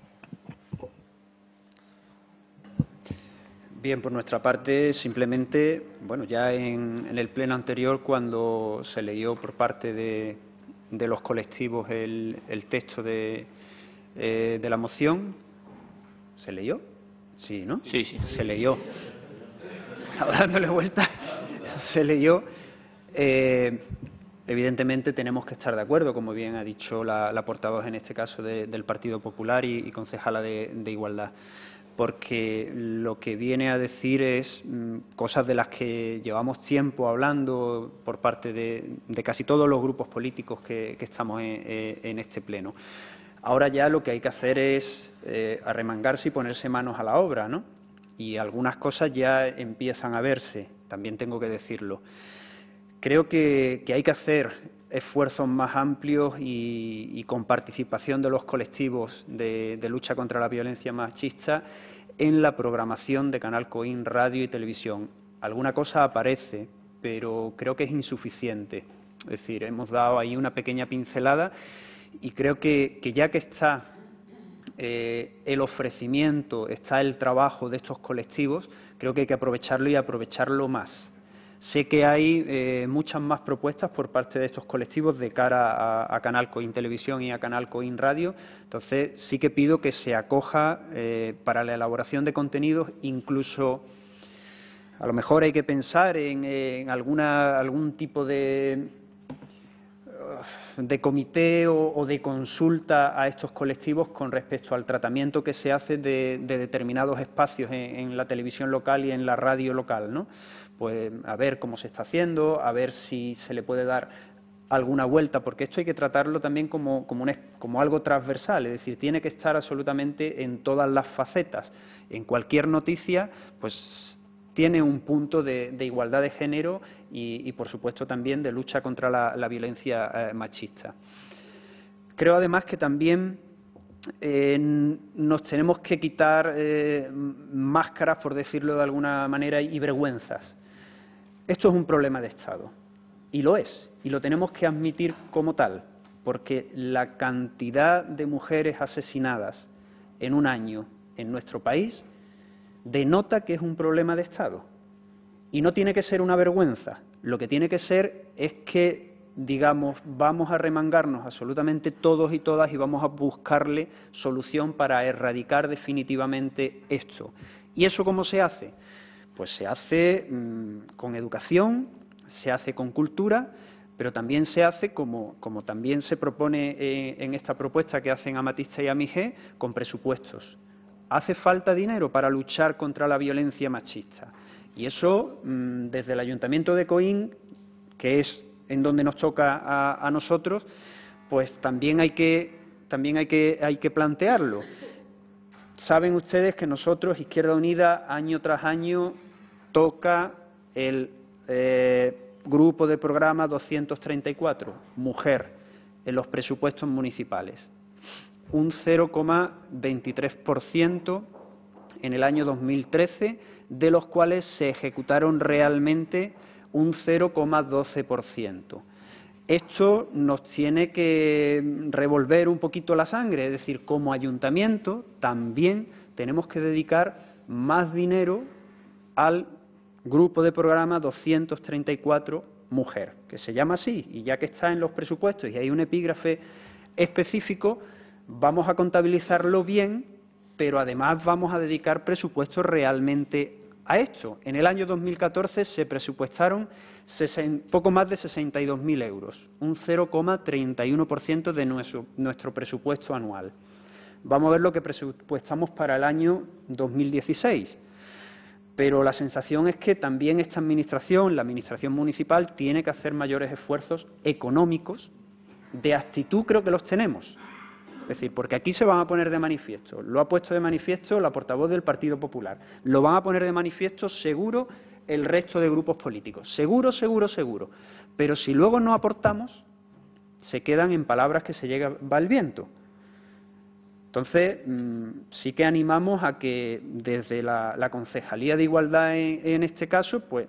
Bien, por nuestra parte, simplemente, bueno, ya en, en el pleno anterior, cuando se leyó por parte de, de los colectivos el, el texto de, eh, de la moción, ¿se leyó? Sí, ¿no? Sí, sí. Se leyó. Estaba dándole vuelta. Se leyó. Eh, evidentemente tenemos que estar de acuerdo, como bien ha dicho la, la portavoz en este caso de, del Partido Popular y, y concejala de, de Igualdad, porque lo que viene a decir es mmm, cosas de las que llevamos tiempo hablando por parte de, de casi todos los grupos políticos que, que estamos en, en este pleno. Ahora ya lo que hay que hacer es eh, arremangarse y ponerse manos a la obra, ¿no? Y algunas cosas ya empiezan a verse, también tengo que decirlo. Creo que, que hay que hacer esfuerzos más amplios y, y con participación de los colectivos de, de lucha contra la violencia machista en la programación de Canal Coin Radio y Televisión. Alguna cosa aparece, pero creo que es insuficiente. Es decir, hemos dado ahí una pequeña pincelada y creo que, que ya que está eh, el ofrecimiento, está el trabajo de estos colectivos, creo que hay que aprovecharlo y aprovecharlo más. Sé que hay eh, muchas más propuestas por parte de estos colectivos de cara a, a Canal Coin Televisión y a Canal Coin Radio. Entonces, sí que pido que se acoja eh, para la elaboración de contenidos, incluso a lo mejor hay que pensar en, en alguna, algún tipo de, de comité o, o de consulta a estos colectivos con respecto al tratamiento que se hace de, de determinados espacios en, en la televisión local y en la radio local, ¿no? Pues a ver cómo se está haciendo, a ver si se le puede dar alguna vuelta, porque esto hay que tratarlo también como, como, un, como algo transversal, es decir, tiene que estar absolutamente en todas las facetas. En cualquier noticia, pues tiene un punto de, de igualdad de género y, y, por supuesto, también de lucha contra la, la violencia eh, machista. Creo, además, que también Eh, nos tenemos que quitar eh, máscaras, por decirlo de alguna manera, y vergüenzas. Esto es un problema de Estado, y lo es, y lo tenemos que admitir como tal, porque la cantidad de mujeres asesinadas en un año en nuestro país denota que es un problema de Estado. Y no tiene que ser una vergüenza, lo que tiene que ser es que, digamos, vamos a remangarnos absolutamente todos y todas y vamos a buscarle solución para erradicar definitivamente esto. ¿Y eso cómo se hace? Pues se hace mmm, con educación, se hace con cultura, pero también se hace, como, como también se propone eh, en esta propuesta que hacen Amatista y Amigé, con presupuestos. Hace falta dinero para luchar contra la violencia machista. Y eso, mmm, desde el Ayuntamiento de Coín, que es en donde nos toca a, a nosotros, pues también hay que, también hay que, hay que plantearlo. Saben ustedes que nosotros, Izquierda Unida, año tras año, toca el eh, grupo de programa doscientos treinta y cuatro, mujer, en los presupuestos municipales. Un cero coma veintitrés por ciento en el año dos mil trece, de los cuales se ejecutaron realmente un cero coma doce por ciento. Esto nos tiene que revolver un poquito la sangre, es decir, como ayuntamiento también tenemos que dedicar más dinero al grupo de programa doscientos treinta y cuatro Mujer, que se llama así, y ya que está en los presupuestos y hay un epígrafe específico, vamos a contabilizarlo bien, pero además vamos a dedicar presupuestos realmente a esto. En el año dos mil catorce se presupuestaron poco más de sesenta y dos mil euros, un cero coma treinta y uno por ciento de nuestro, nuestro presupuesto anual. Vamos a ver lo que presupuestamos para el año dos mil dieciséis. Pero la sensación es que también esta Administración, la Administración municipal, tiene que hacer mayores esfuerzos económicos. De actitud creo que los tenemos. Es decir, porque aquí se van a poner de manifiesto, lo ha puesto de manifiesto la portavoz del Partido Popular, lo van a poner de manifiesto seguro el resto de grupos políticos, seguro, seguro, seguro. Pero si luego no aportamos, se quedan en palabras que se llega va el viento. Entonces, mmm, sí que animamos a que desde la, la Concejalía de Igualdad en, en este caso, pues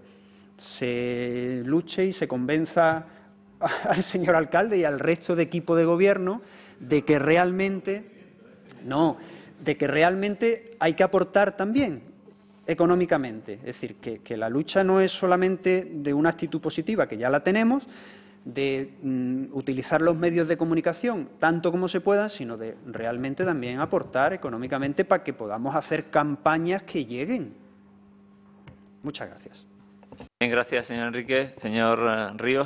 se luche y se convenza al señor alcalde y al resto de equipo de gobierno de que realmente, no, de que realmente hay que aportar también económicamente. Es decir, que, que la lucha no es solamente de una actitud positiva, que ya la tenemos, de mm, utilizar los medios de comunicación tanto como se pueda, sino de realmente también aportar económicamente para que podamos hacer campañas que lleguen. Muchas gracias. Bien, gracias, señor Enríquez. Señor uh, Ríos.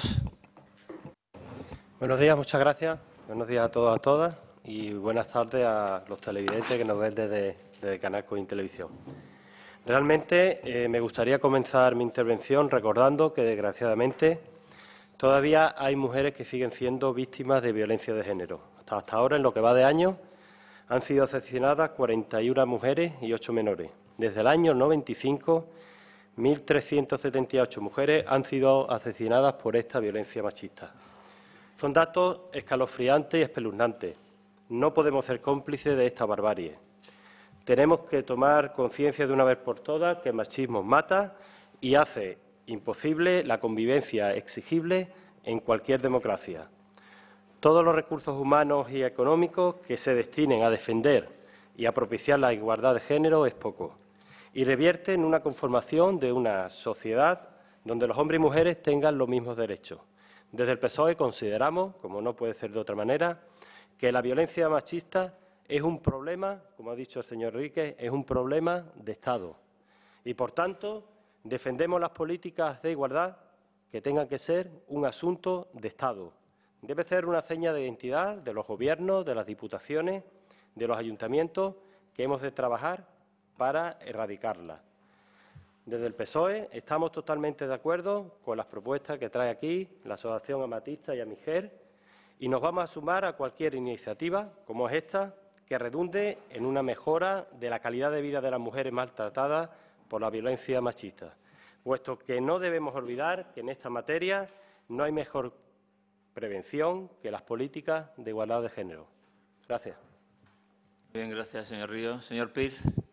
Buenos días, muchas gracias. Buenos días a todos y a todas y buenas tardes a los televidentes que nos ven desde, desde Canal Coín Televisión. Realmente eh, me gustaría comenzar mi intervención recordando que, desgraciadamente, todavía hay mujeres que siguen siendo víctimas de violencia de género. Hasta, hasta ahora, en lo que va de año, han sido asesinadas cuarenta y una mujeres y ocho menores. Desde el año noventa y cinco, mil trescientas setenta y ocho mujeres han sido asesinadas por esta violencia machista. Son datos escalofriantes y espeluznantes. No podemos ser cómplices de esta barbarie. Tenemos que tomar conciencia de una vez por todas que el machismo mata y hace imposible la convivencia exigible en cualquier democracia. Todos los recursos humanos y económicos que se destinen a defender y a propiciar la igualdad de género es poco y revierte en una conformación de una sociedad donde los hombres y mujeres tengan los mismos derechos. Desde el P S O E consideramos, como no puede ser de otra manera, que la violencia machista es un problema, como ha dicho el señor Enríquez, es un problema de Estado. Y, por tanto, defendemos las políticas de igualdad que tengan que ser un asunto de Estado. Debe ser una seña de identidad de los gobiernos, de las diputaciones, de los ayuntamientos, que hemos de trabajar para erradicarla. Desde el P S O E estamos totalmente de acuerdo con las propuestas que trae aquí la Asociación Amatista y Amiger y nos vamos a sumar a cualquier iniciativa, como es esta, que redunde en una mejora de la calidad de vida de las mujeres maltratadas por la violencia machista, puesto que no debemos olvidar que en esta materia no hay mejor prevención que las políticas de igualdad de género. Gracias. Bien, gracias, señor Ríos. Señor Pir.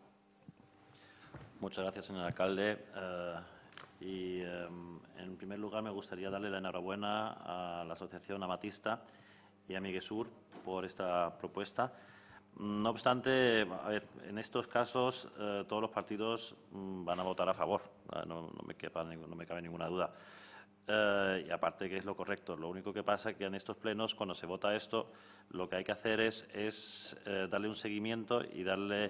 Muchas gracias, señor alcalde. Uh, y, um, en primer lugar, me gustaría darle la enhorabuena a la Asociación Amatista y a Amiguesur por esta propuesta. No obstante, a ver, en estos casos uh, todos los partidos um, van a votar a favor, uh, no, no, me quepa, no me cabe ninguna duda. Uh, y aparte que es lo correcto. Lo único que pasa es que en estos plenos, cuando se vota esto, lo que hay que hacer es, es uh, darle un seguimiento y darle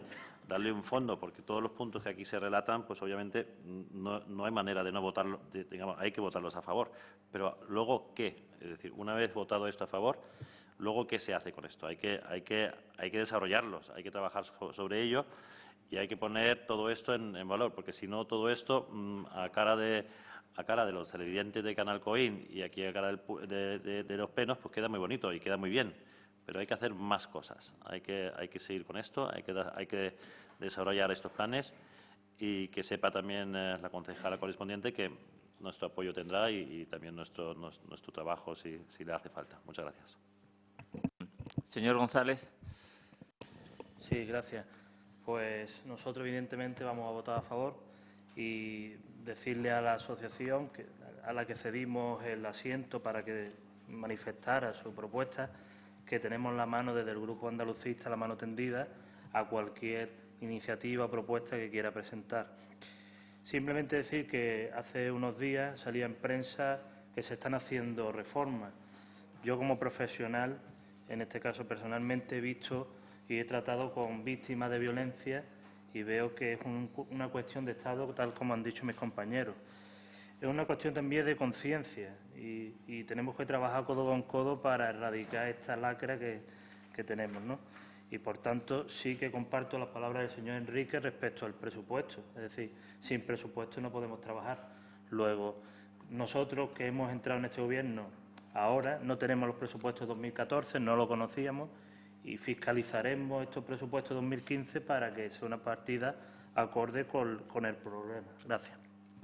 darle un fondo, porque todos los puntos que aquí se relatan, pues obviamente no, no hay manera de no votarlo, de, digamos, hay que votarlos a favor. Pero luego, ¿qué? Es decir, una vez votado esto a favor, luego, ¿qué se hace con esto? Hay que, hay que, hay que desarrollarlos, hay que trabajar sobre ello y hay que poner todo esto en, en valor, porque si no, todo esto, mmm, a cara de a cara de los televidentes de Canal Coín y aquí a cara del, de, de, de los plenos, pues queda muy bonito y queda muy bien. Pero hay que hacer más cosas. Hay que, hay que seguir con esto, hay que, hay que desarrollar estos planes y que sepa también eh, la concejala correspondiente que nuestro apoyo tendrá y, y también nuestro, nuestro, nuestro trabajo si, si le hace falta. Muchas gracias. Señor González. Sí, gracias. Pues nosotros, evidentemente, vamos a votar a favor y decirle a la asociación que, a la que cedimos el asiento para que manifestara su propuesta, que tenemos la mano desde el Grupo Andalucista, la mano tendida a cualquier iniciativa o propuesta que quiera presentar. Simplemente decir que hace unos días salía en prensa que se están haciendo reformas. Yo, como profesional, en este caso personalmente, he visto y he tratado con víctimas de violencia y veo que es un, una cuestión de Estado, tal como han dicho mis compañeros. Es una cuestión también de conciencia y, y tenemos que trabajar codo con codo para erradicar esta lacra que, que tenemos, ¿no? Y, por tanto, sí que comparto las palabras del señor Enrique respecto al presupuesto. Es decir, sin presupuesto no podemos trabajar. Luego, nosotros que hemos entrado en este Gobierno ahora no tenemos los presupuestos dos mil catorce, no lo conocíamos y fiscalizaremos estos presupuestos dos mil quince para que sea una partida acorde con, con el problema. Gracias.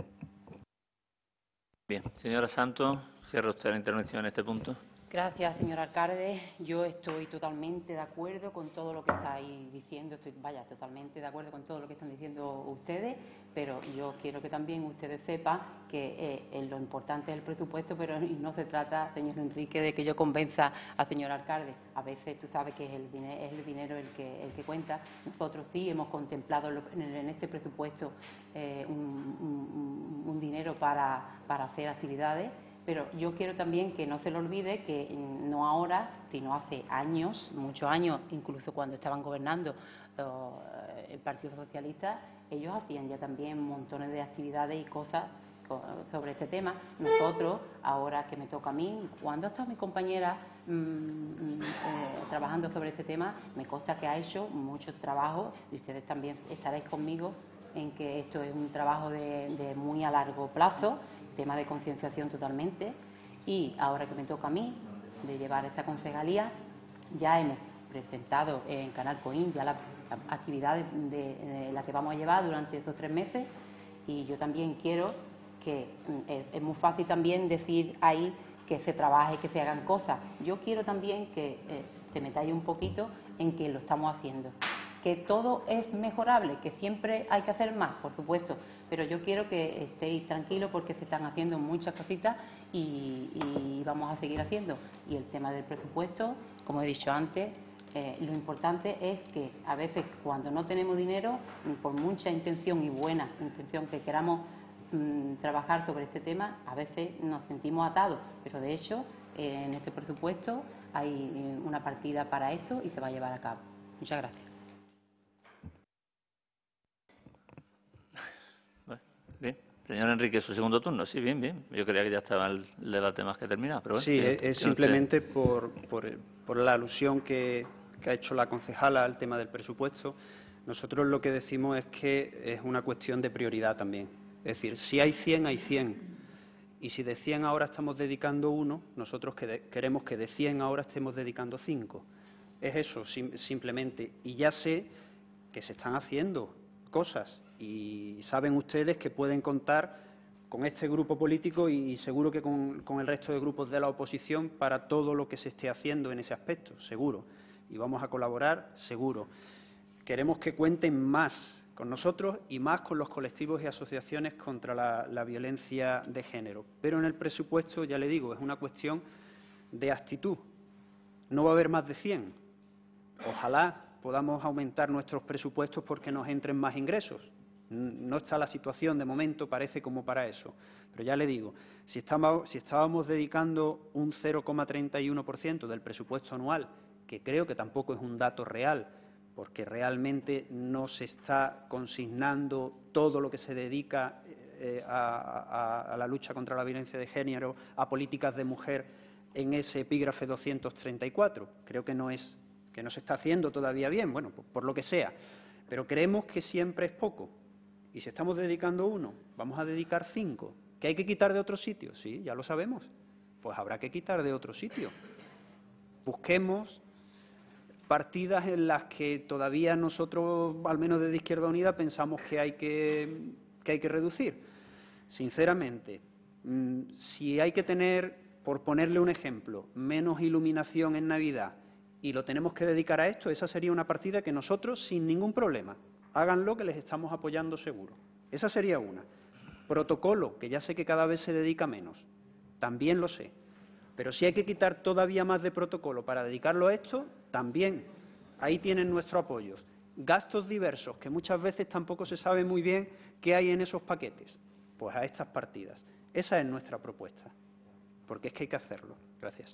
Bien, señora Santos, cierra usted la intervención en este punto. Gracias, señor alcalde. Yo estoy totalmente de acuerdo con todo lo que estáis diciendo. Estoy, vaya, totalmente de acuerdo con todo lo que están diciendo ustedes, pero yo quiero que también ustedes sepan que eh, lo importante es el presupuesto, pero no se trata, señor Enrique, de que yo convenza al señor alcalde. A veces tú sabes que es el dinero, es el dinero el que, el que cuenta. Nosotros sí hemos contemplado en, en este presupuesto eh, un, un, un dinero para, para hacer actividades. Pero yo quiero también que no se le olvide que no ahora, sino hace años, muchos años, incluso cuando estaban gobernando eh, el Partido Socialista, ellos hacían ya también montones de actividades y cosas sobre este tema. Nosotros, ahora que me toca a mí, cuando ha estado mi compañera mmm, eh, trabajando sobre este tema, me consta que ha hecho mucho trabajo y ustedes también estaréis conmigo en que esto es un trabajo de, de muy a largo plazo, tema de concienciación totalmente, y ahora que me toca a mí de llevar esta concejalía, ya hemos presentado en Canal Coín ya las actividades de, de la que vamos a llevar durante estos tres meses y yo también quiero que es, es muy fácil también decir ahí que se trabaje, que se hagan cosas. Yo quiero también que eh, te metáis un poquito en que lo estamos haciendo. Que todo es mejorable, que siempre hay que hacer más, por supuesto, pero yo quiero que estéis tranquilos porque se están haciendo muchas cositas y, y vamos a seguir haciendo. Y el tema del presupuesto, como he dicho antes, eh, lo importante es que a veces cuando no tenemos dinero, por mucha intención y buena intención que queramos mmm, trabajar sobre este tema, a veces nos sentimos atados, pero de hecho eh, en este presupuesto hay una partida para esto y se va a llevar a cabo. Muchas gracias. Bien. Señor Enrique, su segundo turno. Sí, bien, bien. Yo creía que ya estaba el debate más que terminado. Pero bueno, sí, tiene, es, tiene es simplemente por, por, por la alusión que, que ha hecho la concejala al tema del presupuesto. Nosotros lo que decimos es que es una cuestión de prioridad también. Es decir, si hay cien, hay cien. Y si de cien ahora estamos dedicando uno, nosotros que de, queremos que de cien ahora estemos dedicando cinco. Es eso, sim, simplemente. Y ya sé que se están haciendo cosas y saben ustedes que pueden contar con este grupo político y seguro que con, con el resto de grupos de la oposición para todo lo que se esté haciendo en ese aspecto, seguro. Y vamos a colaborar, seguro. Queremos que cuenten más con nosotros y más con los colectivos y asociaciones contra la, la violencia de género. Pero en el presupuesto, ya le digo, es una cuestión de actitud. No va a haber más de cien. Ojalá podamos aumentar nuestros presupuestos porque nos entren más ingresos. No está la situación de momento, parece como para eso. Pero ya le digo, si, estamos, si estábamos dedicando un cero coma treinta y uno por ciento del presupuesto anual, que creo que tampoco es un dato real, porque realmente no se está consignando todo lo que se dedica eh, a, a, a la lucha contra la violencia de género, a políticas de mujer en ese epígrafe doscientos treinta y cuatro. Creo que no es, que no se está haciendo todavía bien, bueno, por, por lo que sea, pero creemos que siempre es poco. Y si estamos dedicando uno, vamos a dedicar cinco. ¿Que hay que quitar de otro sitio? Sí, ya lo sabemos. Pues habrá que quitar de otro sitio. Busquemos partidas en las que todavía nosotros, al menos desde Izquierda Unida, pensamos que hay que, que, hay que reducir. Sinceramente, mmm, si hay que tener, por ponerle un ejemplo, menos iluminación en Navidad y lo tenemos que dedicar a esto, esa sería una partida que nosotros, sin ningún problema, háganlo, que les estamos apoyando seguro. Esa sería una. Protocolo, que ya sé que cada vez se dedica menos, también lo sé. Pero si hay que quitar todavía más de protocolo para dedicarlo a esto, también. Ahí tienen nuestro apoyo. Gastos diversos, que muchas veces tampoco se sabe muy bien qué hay en esos paquetes. Pues a estas partidas. Esa es nuestra propuesta. Porque es que hay que hacerlo. Gracias.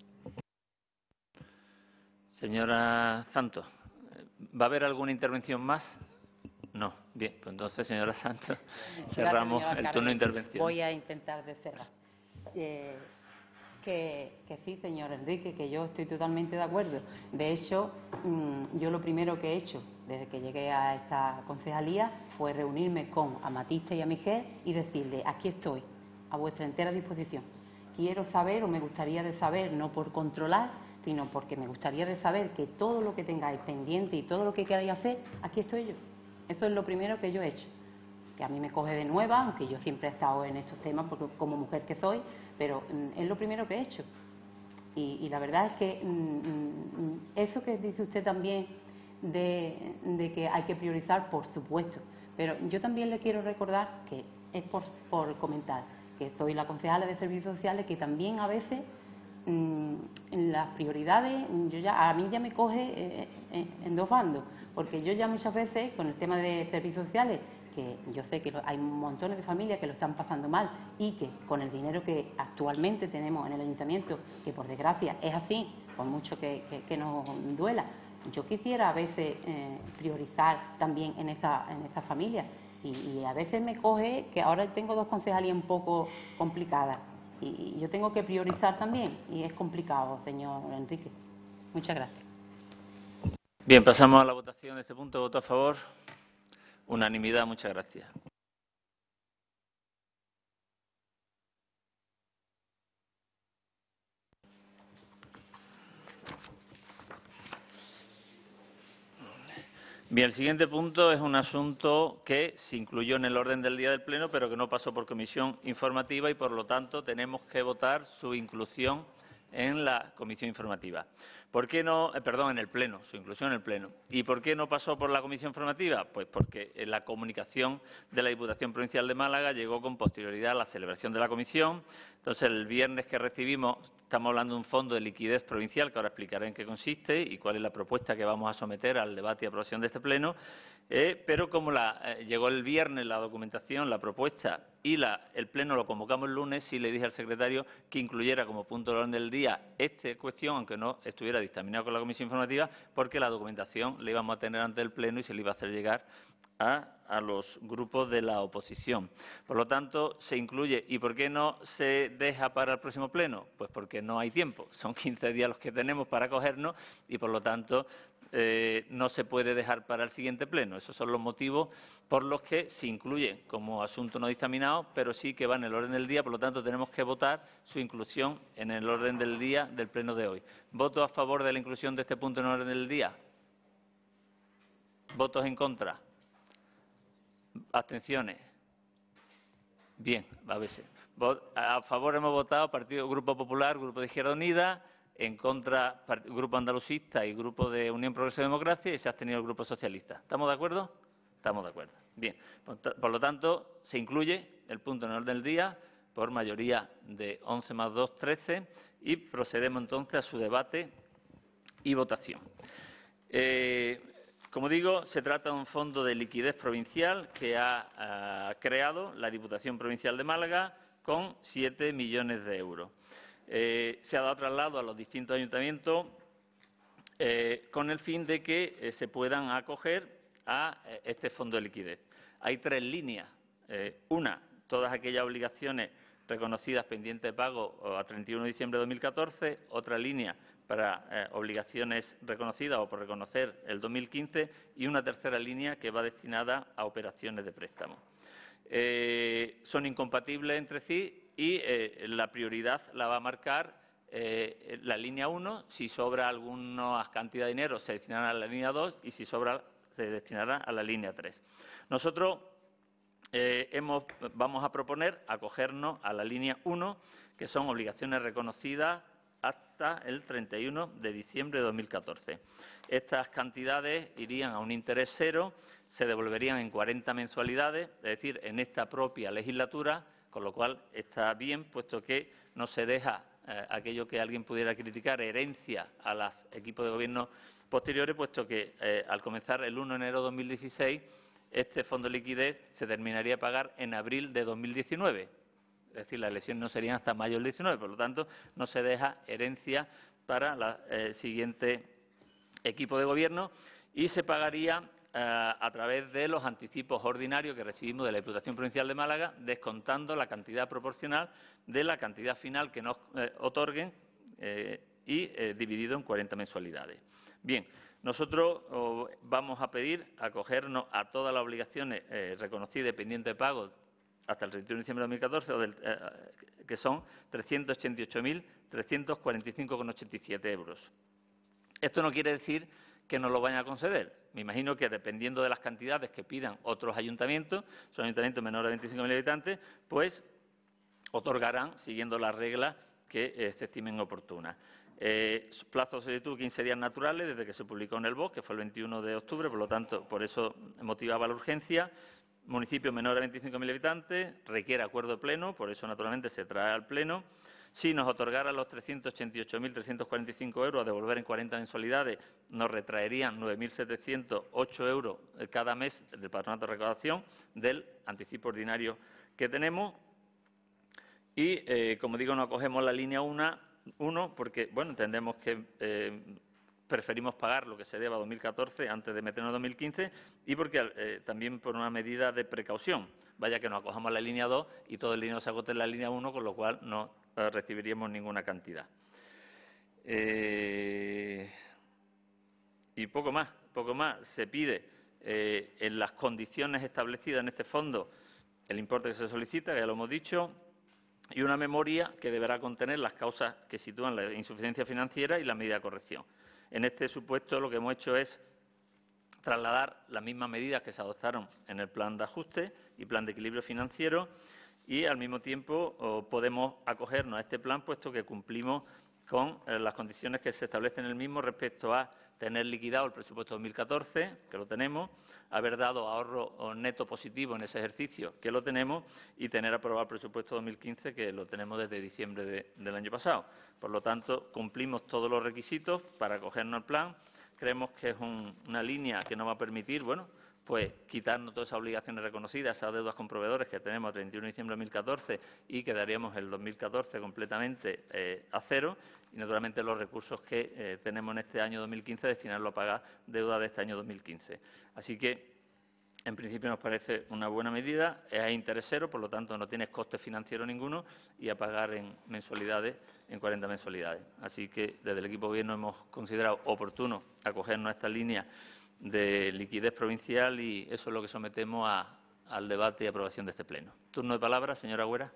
Señora Santos, ¿va a haber alguna intervención más? No. Bien, pues entonces, señora Santos, cerramos Gracias, el turno de intervención. Voy a intentar de cerrar. Eh, que, que sí, señor Enrique, que yo estoy totalmente de acuerdo. De hecho, mmm, yo lo primero que he hecho desde que llegué a esta concejalía fue reunirme con Amatista y a Miguel y decirle, aquí estoy, a vuestra entera disposición. Quiero saber, o me gustaría de saber, no por controlar, sino porque me gustaría de saber que todo lo que tengáis pendiente y todo lo que queráis hacer, aquí estoy yo. Eso es lo primero que yo he hecho, que a mí me coge de nueva, aunque yo siempre he estado en estos temas porque, como mujer que soy, pero mm, es lo primero que he hecho. Y, y la verdad es que mm, eso que dice usted también de, de que hay que priorizar, por supuesto, pero yo también le quiero recordar, que es por, por comentar, que soy la concejala de Servicios Sociales, que también a veces mm, en las prioridades, yo ya, a mí ya me coge eh, eh, en dos bandos, porque yo ya muchas veces, con el tema de servicios sociales, que yo sé que hay montones de familias que lo están pasando mal y que con el dinero que actualmente tenemos en el ayuntamiento, que por desgracia es así, por mucho que, que, que nos duela, yo quisiera a veces eh, priorizar también en esa, en esa familia. Y, y a veces me coge que ahora tengo dos concejalías un poco complicadas y, y yo tengo que priorizar también y es complicado, señor Enrique. Muchas gracias. Bien, pasamos a la votación de este punto. ¿Voto a favor? Unanimidad. Muchas gracias. Bien, el siguiente punto es un asunto que se incluyó en el orden del día del Pleno, pero que no pasó por comisión informativa y, por lo tanto, tenemos que votar su inclusión en la comisión informativa. ¿Por qué no, eh, perdón, en el Pleno, su inclusión en el Pleno? ¿Y por qué no pasó por la comisión informativa? Pues porque en la comunicación de la Diputación Provincial de Málaga llegó con posterioridad a la celebración de la comisión. Entonces, el viernes que recibimos, estamos hablando de un fondo de liquidez provincial, que ahora explicaré en qué consiste y cuál es la propuesta que vamos a someter al debate y aprobación de este Pleno. Eh, pero como la, eh, llegó el viernes la documentación, la propuesta y la, el Pleno lo convocamos el lunes, sí le dije al secretario que incluyera como punto de orden del día esta cuestión, aunque no estuviera dictaminado con la comisión informativa, porque la documentación la íbamos a tener ante el Pleno y se le iba a hacer llegar a, a los grupos de la oposición. Por lo tanto, se incluye. ¿Y por qué no se deja para el próximo Pleno? Pues porque no hay tiempo. Son quince días los que tenemos para cogernos y, por lo tanto, Eh, no se puede dejar para el siguiente pleno. Esos son los motivos por los que se incluye como asunto no dictaminado, pero sí que va en el orden del día. Por lo tanto, tenemos que votar su inclusión en el orden del día del pleno de hoy. ¿Voto a favor de la inclusión de este punto en el orden del día? ¿Votos en contra? ¿Abstenciones? Bien, a veces. A favor hemos votado Partido Grupo Popular, Grupo de Izquierda Unida. En contra, Grupo Andalucista y Grupo de Unión Progreso y Democracia, y se ha abstenido el Grupo Socialista. ¿Estamos de acuerdo? Estamos de acuerdo. Bien. Por lo tanto, se incluye el punto en el orden del día por mayoría de once más dos, trece, y procedemos entonces a su debate y votación. Eh, como digo, se trata de un fondo de liquidez provincial que ha, ha creado la Diputación Provincial de Málaga con siete millones de euros. Eh, se ha dado traslado a los distintos ayuntamientos eh, con el fin de que eh, se puedan acoger a eh, este fondo de liquidez. Hay tres líneas. Eh, una, todas aquellas obligaciones reconocidas pendientes de pago a treinta y uno de diciembre de dos mil catorce, otra línea para eh, obligaciones reconocidas o por reconocer el dos mil quince y una tercera línea que va destinada a operaciones de préstamo. Eh, son incompatibles entre sí y eh, la prioridad la va a marcar eh, la línea uno. Si sobra alguna cantidad de dinero se destinará a la línea dos y si sobra se destinará a la línea tres. Nosotros Eh, hemos, vamos a proponer acogernos a la línea uno, que son obligaciones reconocidas hasta el treinta y uno de diciembre de dos mil catorce. Estas cantidades irían a un interés cero, se devolverían en cuarenta mensualidades, es decir, en esta propia legislatura, con lo cual está bien, puesto que no se deja eh, aquello que alguien pudiera criticar, herencia a los equipos de gobierno posteriores, puesto que eh, al comenzar el uno de enero de dos mil dieciséis este fondo de liquidez se terminaría de pagar en abril de dos mil diecinueve. Es decir, las elecciones no serían hasta mayo del diecinueve. Por lo tanto, no se deja herencia para el eh, siguiente equipo de gobierno y se pagaría eh, a través de los anticipos ordinarios que recibimos de la Diputación Provincial de Málaga, descontando la cantidad proporcional de la cantidad final que nos eh, otorguen eh, y eh, dividido en cuarenta mensualidades. Bien. Nosotros oh, vamos a pedir acogernos a todas las obligaciones eh, reconocidas y pendientes de pago hasta el treinta y uno de diciembre de dos mil catorce, o del, eh, que son trescientos ochenta y ocho mil trescientos cuarenta y cinco coma ochenta y siete euros. Esto no quiere decir que nos lo vayan a conceder. Me imagino que, dependiendo de las cantidades que pidan otros ayuntamientos, son ayuntamientos menores de veinticinco mil habitantes, pues otorgarán siguiendo las reglas que eh, se estimen oportunas. Eh, plazo de solicitud quince días naturales desde que se publicó en el B O C, que fue el veintiuno de octubre, por lo tanto, por eso motivaba la urgencia. Municipio menor de veinticinco mil habitantes, requiere acuerdo pleno, por eso, naturalmente, se trae al Pleno. Si nos otorgaran los trescientos ochenta y ocho mil trescientos cuarenta y cinco euros a devolver en cuarenta mensualidades, nos retraerían nueve mil setecientos ocho euros cada mes del Patronato de Recaudación del anticipo ordinario que tenemos. Y, eh, como digo, nos acogemos la línea uno porque, bueno, entendemos que eh, preferimos pagar lo que se deba a dos mil catorce antes de meternos en dos mil quince y porque eh, también por una medida de precaución. Vaya que nos acojamos a la línea dos y todo el dinero se agote en la línea uno, con lo cual no eh, recibiríamos ninguna cantidad. Eh, y poco más, poco más. Se pide eh, en las condiciones establecidas en este fondo el importe que se solicita, que ya lo hemos dicho, y una memoria que deberá contener las causas que sitúan la insuficiencia financiera y la medida de corrección. En este supuesto, lo que hemos hecho es trasladar las mismas medidas que se adoptaron en el plan de ajuste y plan de equilibrio financiero y, al mismo tiempo, oh, podemos acogernos a este plan, puesto que cumplimos con eh, las condiciones que se establecen en el mismo respecto a tener liquidado el presupuesto dos mil catorce, que lo tenemos, haber dado ahorro neto positivo en ese ejercicio, que lo tenemos, y tener aprobado el presupuesto dos mil quince, que lo tenemos desde diciembre de, del año pasado. Por lo tanto, cumplimos todos los requisitos para acogernos al plan. Creemos que es un, una línea que nos va a permitir, bueno, pues quitarnos todas esas obligaciones reconocidas, esas deudas con proveedores que tenemos a treinta y uno de diciembre de dos mil catorce y quedaríamos el dos mil catorce completamente eh, a cero, y naturalmente los recursos que eh, tenemos en este año dos mil quince destinarlo a pagar deuda de este año dos mil quince. Así que, en principio, nos parece una buena medida, es a interés cero, por lo tanto no tiene coste financiero ninguno y a pagar en mensualidades, en cuarenta mensualidades. Así que desde el equipo de gobierno hemos considerado oportuno acogernos a esta línea de liquidez provincial y eso es lo que sometemos a, al debate y aprobación de este Pleno. Turno de palabra, señora Agüera.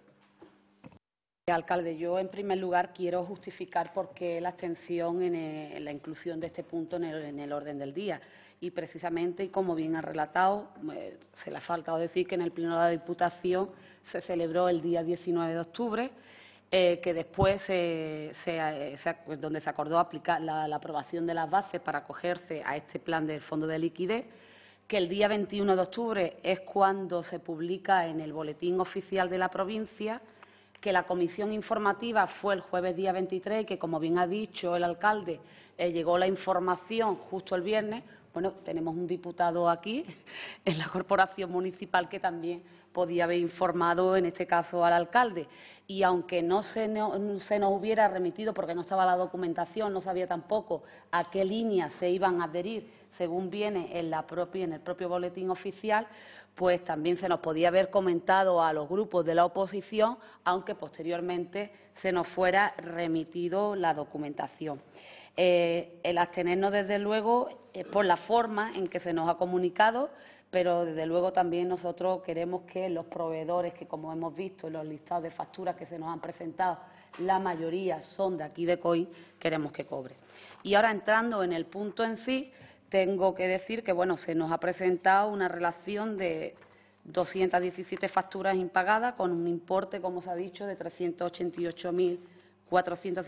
Alcalde, yo en primer lugar quiero justificar por qué la abstención en, el, en la inclusión de este punto en el, en el orden del día. Y precisamente, y como bien ha relatado, eh, se le ha faltado decir que en el Pleno de la Diputación se celebró el día diecinueve de octubre, eh, que después se, se, se, pues, donde se acordó aplicar la, la aprobación de las bases para acogerse a este plan del Fondo de Liquidez, que el día veintiuno de octubre es cuando se publica en el Boletín Oficial de la provincia, que la comisión informativa fue el jueves día veintitrés y que, como bien ha dicho el alcalde, eh, llegó la información justo el viernes. Bueno, tenemos un diputado aquí en la corporación municipal que también podía haber informado, en este caso, al alcalde. Y aunque no se, no, se nos hubiera remitido, porque no estaba la documentación, no sabía tampoco a qué líneas se iban a adherir, según viene en, la propia, en el propio boletín oficial, pues también se nos podía haber comentado a los grupos de la oposición, aunque posteriormente se nos fuera remitido la documentación. Eh, el abstenernos, desde luego, eh, por la forma en que se nos ha comunicado, pero desde luego también nosotros queremos que los proveedores, que como hemos visto en los listados de facturas que se nos han presentado, la mayoría son de aquí de Coín, queremos que cobre. Y ahora, entrando en el punto en sí, tengo que decir que bueno, se nos ha presentado una relación de doscientas diecisiete facturas impagadas con un importe, como se ha dicho, de trescientos ochenta y ocho mil trescientos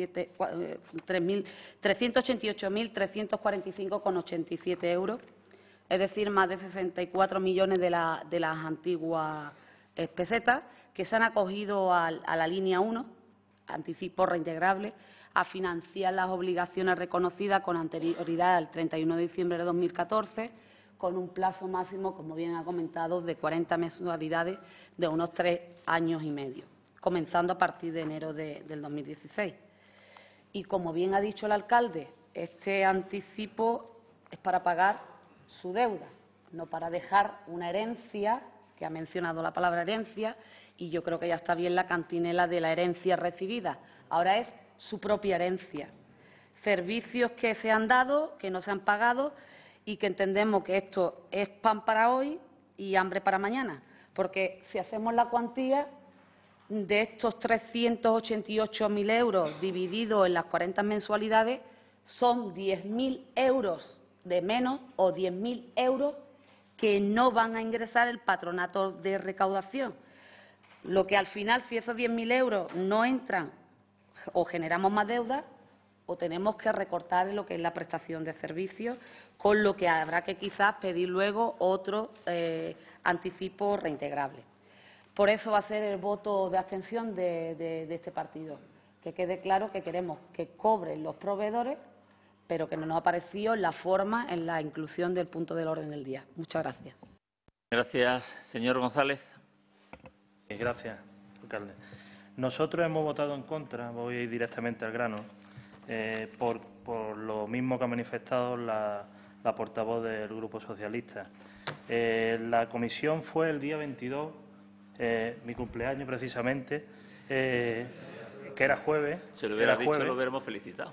cuarenta y cinco coma ochenta y siete euros, es decir, más de sesenta y cuatro millones de, la, de las antiguas eh, pesetas, que se han acogido a, a la línea uno, anticipo reintegrable, a financiar las obligaciones reconocidas con anterioridad al treinta y uno de diciembre de dos mil catorce, con un plazo máximo, como bien ha comentado, de cuarenta mensualidades de unos tres años y medio, comenzando a partir de enero de, del dos mil dieciséis. Y, como bien ha dicho el alcalde, este anticipo es para pagar su deuda, no para dejar una herencia, que ha mencionado la palabra herencia, y yo creo que ya está bien la cantinela de la herencia recibida. Ahora es su propia herencia. Servicios que se han dado, que no se han pagado, y que entendemos que esto es pan para hoy y hambre para mañana, porque si hacemos la cuantía de estos trescientos ochenta y ocho mil euros dividido en las cuarenta mensualidades, son diez mil euros de menos o diez mil euros que no van a ingresar el patronato de recaudación. Lo que al final, si esos diez mil euros no entran, o generamos más deuda o tenemos que recortar en lo que es la prestación de servicios, con lo que habrá que quizás pedir luego otro eh, anticipo reintegrable. Por eso va a ser el voto de abstención de, de, de este partido. Que quede claro que queremos que cobren los proveedores, pero que no nos ha parecido la forma en la inclusión del punto del orden del día. Muchas gracias. Gracias, señor González. Gracias, alcalde. Nosotros hemos votado en contra, voy a ir directamente al grano, eh, por, por lo mismo que ha manifestado la, la portavoz del Grupo Socialista. Eh, la comisión fue el día veintidós, eh, mi cumpleaños precisamente, eh, que era jueves. Se lo hubiera era dicho, jueves. lo hubiéramos felicitado.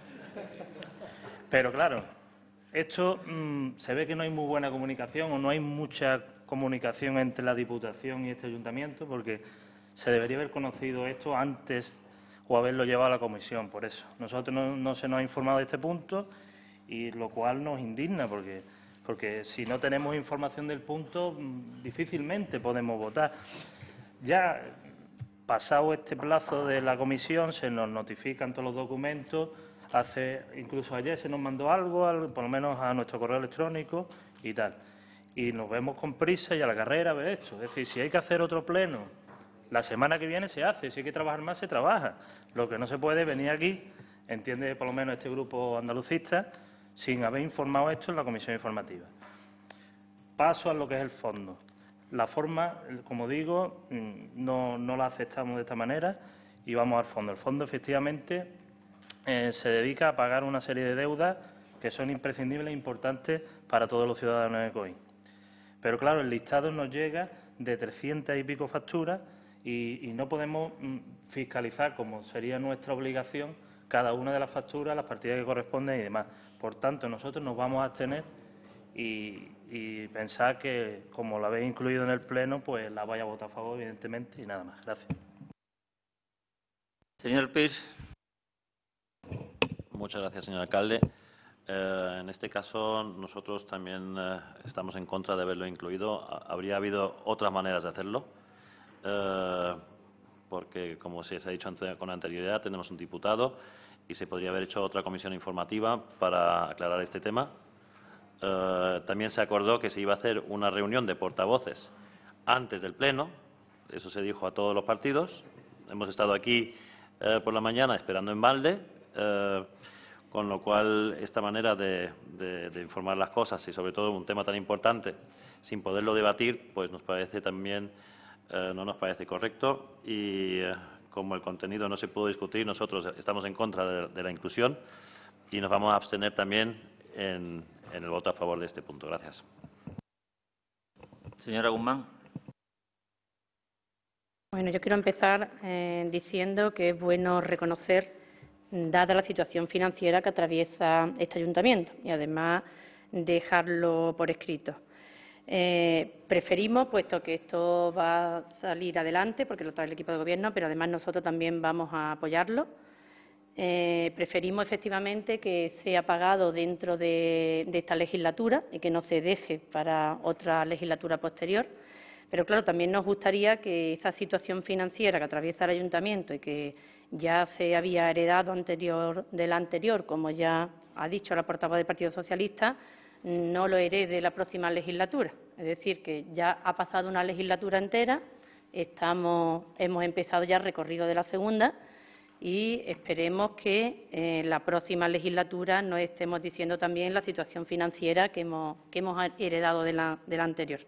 Pero claro, esto mmm, se ve que no hay muy buena comunicación o no hay mucha comunicación entre la Diputación y este Ayuntamiento, porque se debería haber conocido esto antes o haberlo llevado a la comisión. Por eso, nosotros no, no se nos ha informado de este punto, y lo cual nos indigna, porque, porque si no tenemos información del punto, mmm, difícilmente podemos votar. Ya pasado este plazo de la comisión, se nos notifican todos los documentos. Hace, incluso ayer se nos mandó algo, al, por lo menos a nuestro correo electrónico y tal. Y nos vemos con prisa y a la carrera ver esto. Es decir, si hay que hacer otro pleno, la semana que viene se hace. Si hay que trabajar más, se trabaja. Lo que no se puede venir aquí, entiende por lo menos este grupo andalucista, sin haber informado esto en la comisión informativa. Paso a lo que es el fondo. La forma, como digo, no, no la aceptamos de esta manera y vamos al fondo. El fondo, efectivamente, Eh, se dedica a pagar una serie de deudas que son imprescindibles e importantes para todos los ciudadanos de Coín. Pero claro, el listado nos llega de trescientas y pico facturas y, y no podemos mm, fiscalizar, como sería nuestra obligación, cada una de las facturas, las partidas que corresponden y demás. Por tanto, nosotros nos vamos a abstener y, y pensar que, como lo habéis incluido en el Pleno, pues la vaya a votar a favor, evidentemente, y nada más. Gracias. Señor Pires. Muchas gracias, señor alcalde. Eh, en este caso, nosotros también eh, estamos en contra de haberlo incluido. Habría habido otras maneras de hacerlo, eh, porque, como se ha dicho ante, con anterioridad, tenemos un diputado y se podría haber hecho otra comisión informativa para aclarar este tema. Eh, también se acordó que se iba a hacer una reunión de portavoces antes del Pleno. Eso se dijo a todos los partidos. Hemos estado aquí eh, por la mañana esperando en balde. Eh, con lo cual, esta manera de, de, de informar las cosas y, sobre todo, un tema tan importante, sin poderlo debatir, pues nos parece también eh, no nos parece correcto y, eh, como el contenido no se pudo discutir, nosotros estamos en contra de, de la inclusión y nos vamos a abstener también en, en el voto a favor de este punto. Gracias. Señora Guzmán. Bueno, yo quiero empezar eh, diciendo que es bueno reconocer, dada la situación financiera que atraviesa este ayuntamiento, y además dejarlo por escrito. Eh, preferimos, puesto que esto va a salir adelante, porque lo trae el equipo de gobierno, pero además nosotros también vamos a apoyarlo. Eh, preferimos efectivamente que sea pagado dentro de, de esta legislatura y que no se deje para otra legislatura posterior. Pero, claro, también nos gustaría que esa situación financiera que atraviesa el ayuntamiento y que ya se había heredado anterior, de la anterior, como ya ha dicho la portavoz del Partido Socialista, no lo herede la próxima legislatura. Es decir, que ya ha pasado una legislatura entera, estamos, hemos empezado ya el recorrido de la segunda y esperemos que en eh, la próxima legislatura no estemos diciendo también la situación financiera que hemos, que hemos heredado de la, de la anterior.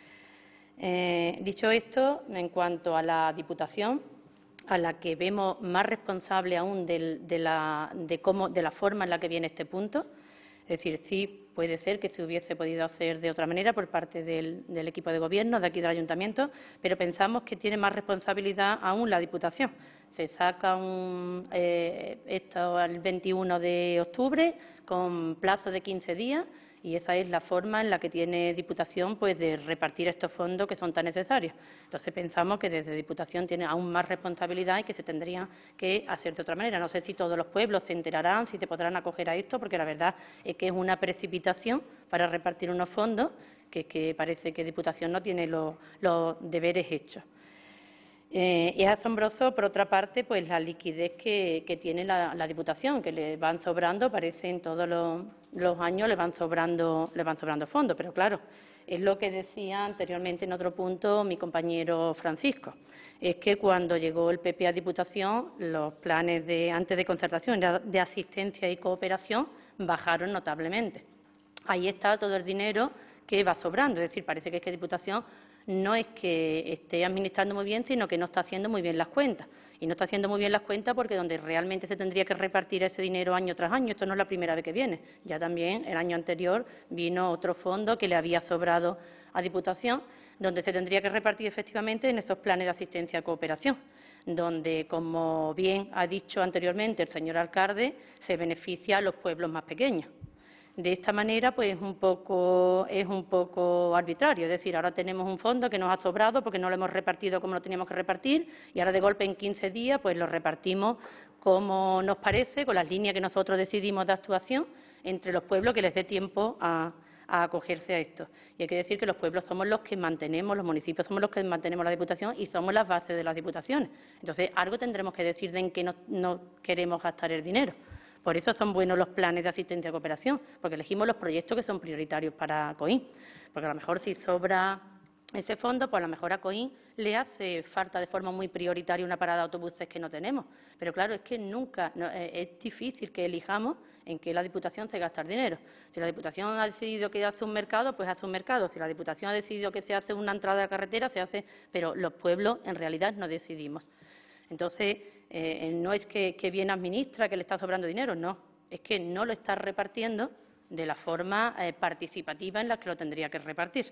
Eh, dicho esto, en cuanto a la Diputación, a la que vemos más responsable aún del, de, la, de, cómo, de la forma en la que viene este punto, es decir, sí puede ser que se hubiese podido hacer de otra manera por parte del, del equipo de gobierno de aquí del Ayuntamiento, pero pensamos que tiene más responsabilidad aún la Diputación. Se saca un, eh, esto el veintiuno de octubre con plazo de quince días. Y esa es la forma en la que tiene Diputación pues, de repartir estos fondos que son tan necesarios. Entonces, pensamos que desde Diputación tiene aún más responsabilidad y que se tendría que hacer de otra manera. No sé si todos los pueblos se enterarán, si se podrán acoger a esto, porque la verdad es que es una precipitación para repartir unos fondos que, que parece que Diputación no tiene los, los deberes hechos. Eh, es asombroso, por otra parte, pues la liquidez que, que tiene la, la Diputación, que le van sobrando, parece en todos los, los años le van sobrando, le van sobrando fondos, pero claro, es lo que decía anteriormente en otro punto mi compañero Francisco, es que cuando llegó el P P a Diputación, los planes de antes de concertación, de asistencia y cooperación, bajaron notablemente. Ahí está todo el dinero que va sobrando, es decir, parece que es que Diputación no es que esté administrando muy bien, sino que no está haciendo muy bien las cuentas. Y no está haciendo muy bien las cuentas porque donde realmente se tendría que repartir ese dinero año tras año, esto no es la primera vez que viene. Ya también el año anterior vino otro fondo que le había sobrado a Diputación, donde se tendría que repartir efectivamente en estos planes de asistencia y cooperación, donde, como bien ha dicho anteriormente el señor alcalde, se beneficia a los pueblos más pequeños. De esta manera, pues es un poco, es un poco arbitrario. Es decir, ahora tenemos un fondo que nos ha sobrado porque no lo hemos repartido como lo teníamos que repartir y ahora de golpe en quince días pues lo repartimos como nos parece, con las líneas que nosotros decidimos de actuación entre los pueblos que les dé tiempo a, a acogerse a esto. Y hay que decir que los pueblos somos los que mantenemos, los municipios somos los que mantenemos la Diputación y somos las bases de las Diputaciones. Entonces, algo tendremos que decir de en qué no, no queremos gastar el dinero. Por eso son buenos los planes de asistencia y cooperación, porque elegimos los proyectos que son prioritarios para COIN. Porque a lo mejor si sobra ese fondo, pues a lo mejor a COIN le hace falta de forma muy prioritaria una parada de autobuses que no tenemos. Pero claro, es que nunca, no, eh, es difícil que elijamos en qué la Diputación se gasta el dinero. Si la Diputación ha decidido que hace un mercado, pues hace un mercado. Si la Diputación ha decidido que se hace una entrada de carretera, se hace, pero los pueblos en realidad no decidimos. Entonces, eh, no es que, que bien administra, que le está sobrando dinero, no. Es que no lo está repartiendo de la forma eh, participativa en la que lo tendría que repartir.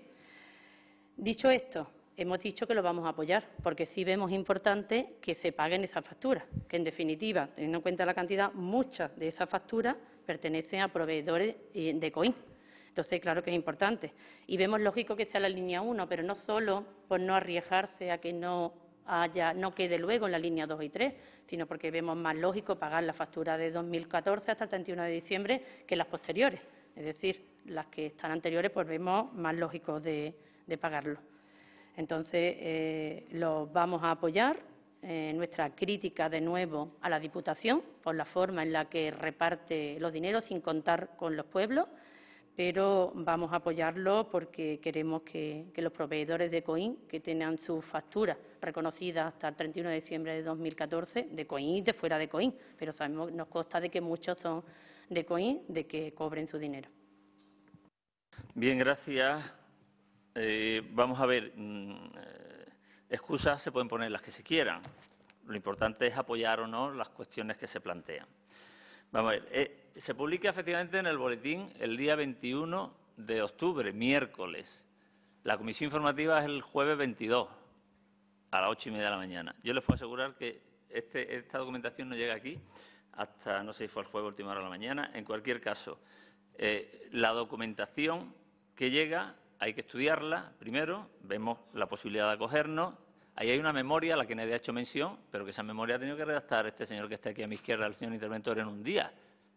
Dicho esto, hemos dicho que lo vamos a apoyar, porque sí vemos importante que se paguen esas facturas, que en definitiva, teniendo en cuenta la cantidad, muchas de esas facturas pertenecen a proveedores de COIN. Entonces, claro que es importante. Y vemos lógico que sea la línea uno, pero no solo por no arriesgarse a que no haya, no quede luego en la línea dos y tres, sino porque vemos más lógico pagar la factura de dos mil catorce hasta el treinta y uno de diciembre que las posteriores. Es decir, las que están anteriores, pues vemos más lógico de, de pagarlo. Entonces, eh, los vamos a apoyar. Eh, nuestra crítica, de nuevo, a la Diputación por la forma en la que reparte los dineros sin contar con los pueblos, pero vamos a apoyarlo porque queremos que, que los proveedores de COIN, que tengan sus facturas reconocidas hasta el treinta y uno de diciembre de dos mil catorce, de COIN y de fuera de COIN, pero sabemos, nos consta de que muchos son de COIN, de que cobren su dinero. Bien, gracias. Eh, vamos a ver, excusas se pueden poner las que se quieran. Lo importante es apoyar o no las cuestiones que se plantean. Vamos a ver, eh, se publica efectivamente en el boletín el día veintiuno de octubre, miércoles. La comisión informativa es el jueves veintidós, a las ocho y media de la mañana. Yo les puedo asegurar que este, esta documentación no llega aquí hasta, no sé si fue el jueves, última hora de la mañana. En cualquier caso, eh, la documentación que llega hay que estudiarla primero, vemos la posibilidad de acogernos. Ahí hay una memoria a la que nadie ha hecho mención, pero que esa memoria ha tenido que redactar este señor que está aquí a mi izquierda, el señor interventor, en un día.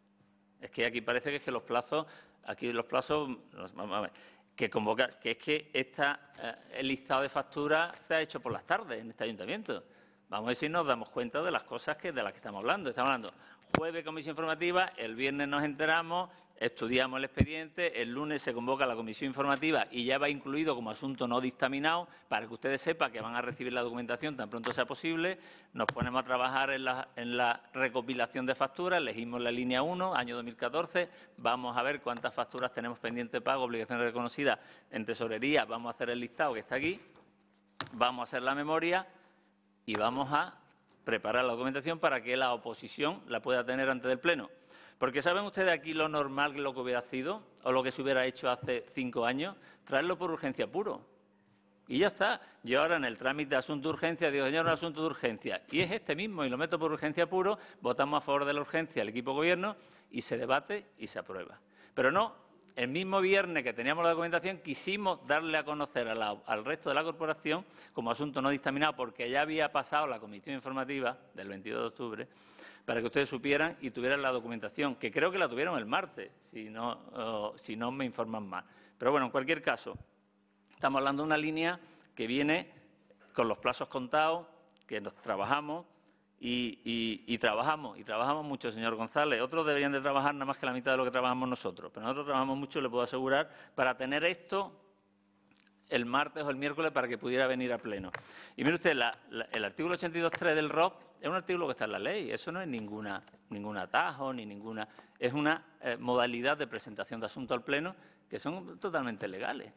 Es que aquí parece que es que los plazos, aquí los plazos, vamos a ver, que convocar, que es que esta, eh, el listado de facturas se ha hecho por las tardes en este ayuntamiento. Vamos a ver si nos damos cuenta de las cosas que de las que estamos hablando. Estamos hablando jueves comisión informativa, el viernes nos enteramos, estudiamos el expediente, el lunes se convoca la comisión informativa y ya va incluido como asunto no dictaminado para que ustedes sepan que van a recibir la documentación tan pronto sea posible. Nos ponemos a trabajar en la, en la recopilación de facturas, elegimos la línea uno, año dos mil catorce, vamos a ver cuántas facturas tenemos pendiente de pago, obligaciones reconocidas en tesorería, vamos a hacer el listado que está aquí, vamos a hacer la memoria y vamos a preparar la documentación para que la oposición la pueda tener ante el Pleno. Porque ¿saben ustedes aquí lo normal que lo que hubiera sido o lo que se hubiera hecho hace cinco años? Traerlo por urgencia puro. Y ya está. Yo ahora en el trámite de asunto de urgencia digo, señor, un asunto de urgencia. Y es este mismo y lo meto por urgencia puro, votamos a favor de la urgencia el equipo gobierno y se debate y se aprueba. Pero no. El mismo viernes que teníamos la documentación quisimos darle a conocer a la, al resto de la corporación como asunto no dictaminado porque ya había pasado la comisión informativa del veintidós de octubre para que ustedes supieran y tuvieran la documentación, que creo que la tuvieron el martes, si no, uh, si no me informan mal. Pero bueno, en cualquier caso, estamos hablando de una línea que viene con los plazos contados, que nos trabajamos y, y, y trabajamos, y trabajamos mucho, señor González. Otros deberían de trabajar nada más que la mitad de lo que trabajamos nosotros, pero nosotros trabajamos mucho, le puedo asegurar, para tener esto el martes o el miércoles para que pudiera venir a pleno. Y mire usted, la, la, el artículo ochenta y dos punto tres del R O P es un artículo que está en la ley, eso no es ninguna, ningún atajo, ni ninguna, es una eh, modalidad de presentación de asuntos al pleno que son totalmente legales.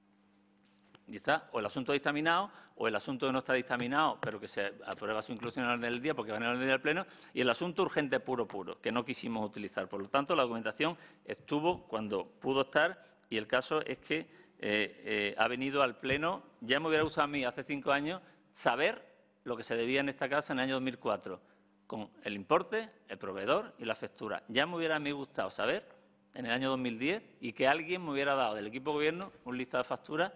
Y está, o el asunto dictaminado, o el asunto que no está dictaminado, pero que se aprueba su inclusión en el orden del día porque va en el orden del pleno, y el asunto urgente puro puro, que no quisimos utilizar. Por lo tanto, la documentación estuvo cuando pudo estar, y el caso es que eh, eh, ha venido al pleno. Ya me hubiera gustado a mí, hace cinco años, saber lo que se debía en esta casa en el año dos mil cuatro, con el importe, el proveedor y la factura. Ya me hubiera a mí gustado saber, en el año dos mil diez, y que alguien me hubiera dado del equipo de gobierno un listado de facturas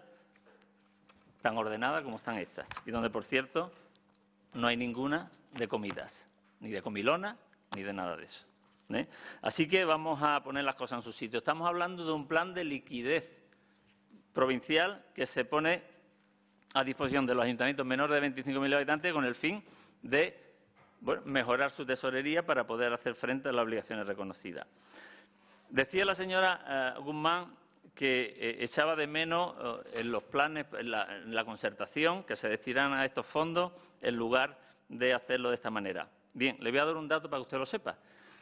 tan ordenada como están estas, y donde, por cierto, no hay ninguna de comidas, ni de comilona, ni de nada de eso. ¿eh? Así que vamos a poner las cosas en su sitio. Estamos hablando de un plan de liquidez provincial que se pone a disposición de los ayuntamientos menores de veinticinco mil habitantes con el fin de bueno, mejorar su tesorería para poder hacer frente a las obligaciones reconocidas. Decía la señora uh, Guzmán que eh, echaba de menos eh, en los planes, en la, en la concertación, que se destinaran a estos fondos en lugar de hacerlo de esta manera. Bien, le voy a dar un dato para que usted lo sepa.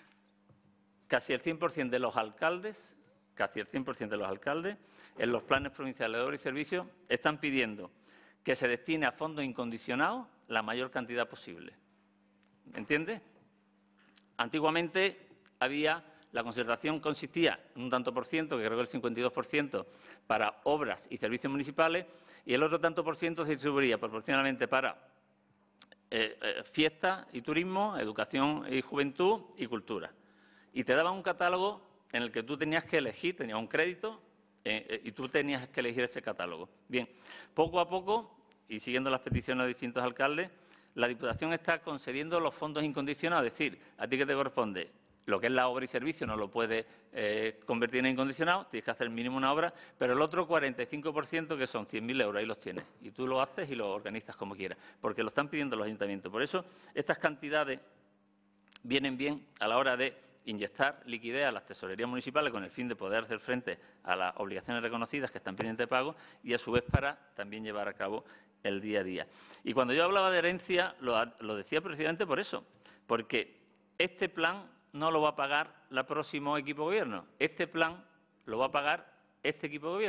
Casi el cien por cien de los alcaldes, casi el cien por cien de los alcaldes, en los planes provinciales de obra y servicios, están pidiendo que se destine a fondos incondicionados la mayor cantidad posible. ¿Entiende? Antiguamente había... La concertación consistía en un tanto por ciento, que creo que el cincuenta y dos por ciento, para obras y servicios municipales, y el otro tanto por ciento se distribuiría proporcionalmente para eh, eh, fiestas y turismo, educación y juventud y cultura. Y te daban un catálogo en el que tú tenías que elegir, tenías un crédito eh, eh, y tú tenías que elegir ese catálogo. Bien, poco a poco, y siguiendo las peticiones de distintos alcaldes, la Diputación está concediendo los fondos incondicionados, es decir, a ti que te corresponde. Lo que es la obra y servicio no lo puedes eh, convertir en incondicionado, tienes que hacer mínimo una obra, pero el otro cuarenta y cinco por ciento, que son cien mil euros, ahí los tienes. Y tú lo haces y lo organizas como quieras, porque lo están pidiendo los ayuntamientos. Por eso, estas cantidades vienen bien a la hora de inyectar liquidez a las tesorerías municipales con el fin de poder hacer frente a las obligaciones reconocidas que están pendientes de pago y, a su vez, para también llevar a cabo el día a día. Y cuando yo hablaba de herencia, lo, lo decía precisamente por eso, porque este plan no lo va a pagar el próximo equipo de gobierno. Este plan lo va a pagar este equipo de gobierno.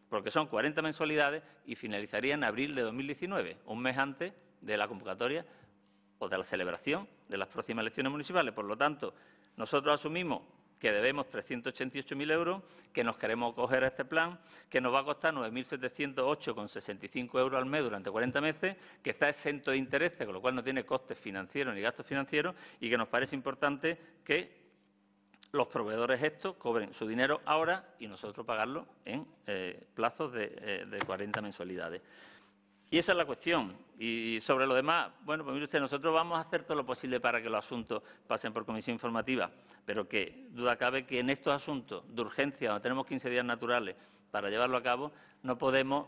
porque son cuarenta mensualidades y finalizaría en abril de dos mil diecinueve, un mes antes de la convocatoria o de la celebración de las próximas elecciones municipales. Por lo tanto, nosotros asumimos que debemos trescientos ochenta y ocho mil euros, que nos queremos acoger a este plan, que nos va a costar nueve mil setecientos ocho coma sesenta y cinco euros al mes durante cuarenta meses, que está exento de intereses, con lo cual no tiene costes financieros ni gastos financieros, y que nos parece importante que los proveedores estos cobren su dinero ahora y nosotros pagarlo en eh, plazos de, eh, de cuarenta mensualidades. Y esa es la cuestión. Y sobre lo demás, bueno, pues mire usted, nosotros vamos a hacer todo lo posible para que los asuntos pasen por comisión informativa, pero que duda cabe que en estos asuntos de urgencia, donde tenemos quince días naturales para llevarlo a cabo, no podemos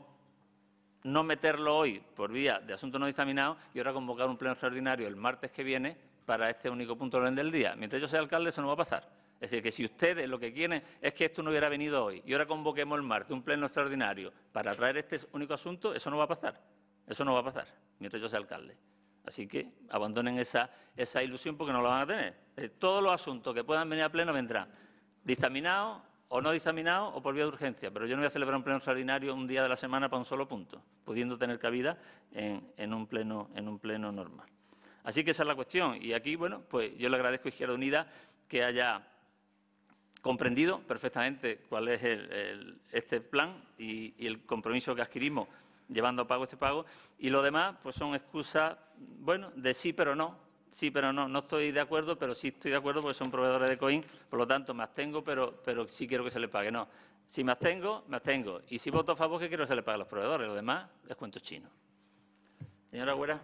no meterlo hoy por vía de asuntos no dictaminados y ahora convocar un pleno extraordinario el martes que viene para este único punto del orden del día. Mientras yo sea alcalde, eso no va a pasar. Es decir, que si ustedes lo que quieren es que esto no hubiera venido hoy y ahora convoquemos el martes un pleno extraordinario para traer este único asunto, eso no va a pasar. Eso no va a pasar mientras yo sea alcalde. Así que abandonen esa, esa ilusión porque no la van a tener. Eh, todos los asuntos que puedan venir a pleno vendrán dictaminados o no dictaminados o por vía de urgencia. Pero yo no voy a celebrar un pleno extraordinario un día de la semana para un solo punto, pudiendo tener cabida en, en, un, pleno, en un pleno normal. Así que esa es la cuestión. Y aquí, bueno, pues yo le agradezco a Izquierda Unida que haya comprendido perfectamente cuál es el, el, este plan y, y el compromiso que adquirimos llevando a pago este pago, y lo demás pues son excusas, bueno, de sí pero no, sí pero no, no estoy de acuerdo, pero sí estoy de acuerdo porque son proveedores de COIN, por lo tanto me abstengo, pero, pero sí quiero que se les pague, no. Si me abstengo, me abstengo, y si voto a favor, que quiero que se les pague a los proveedores, lo demás es cuento chino. Señora Agüera.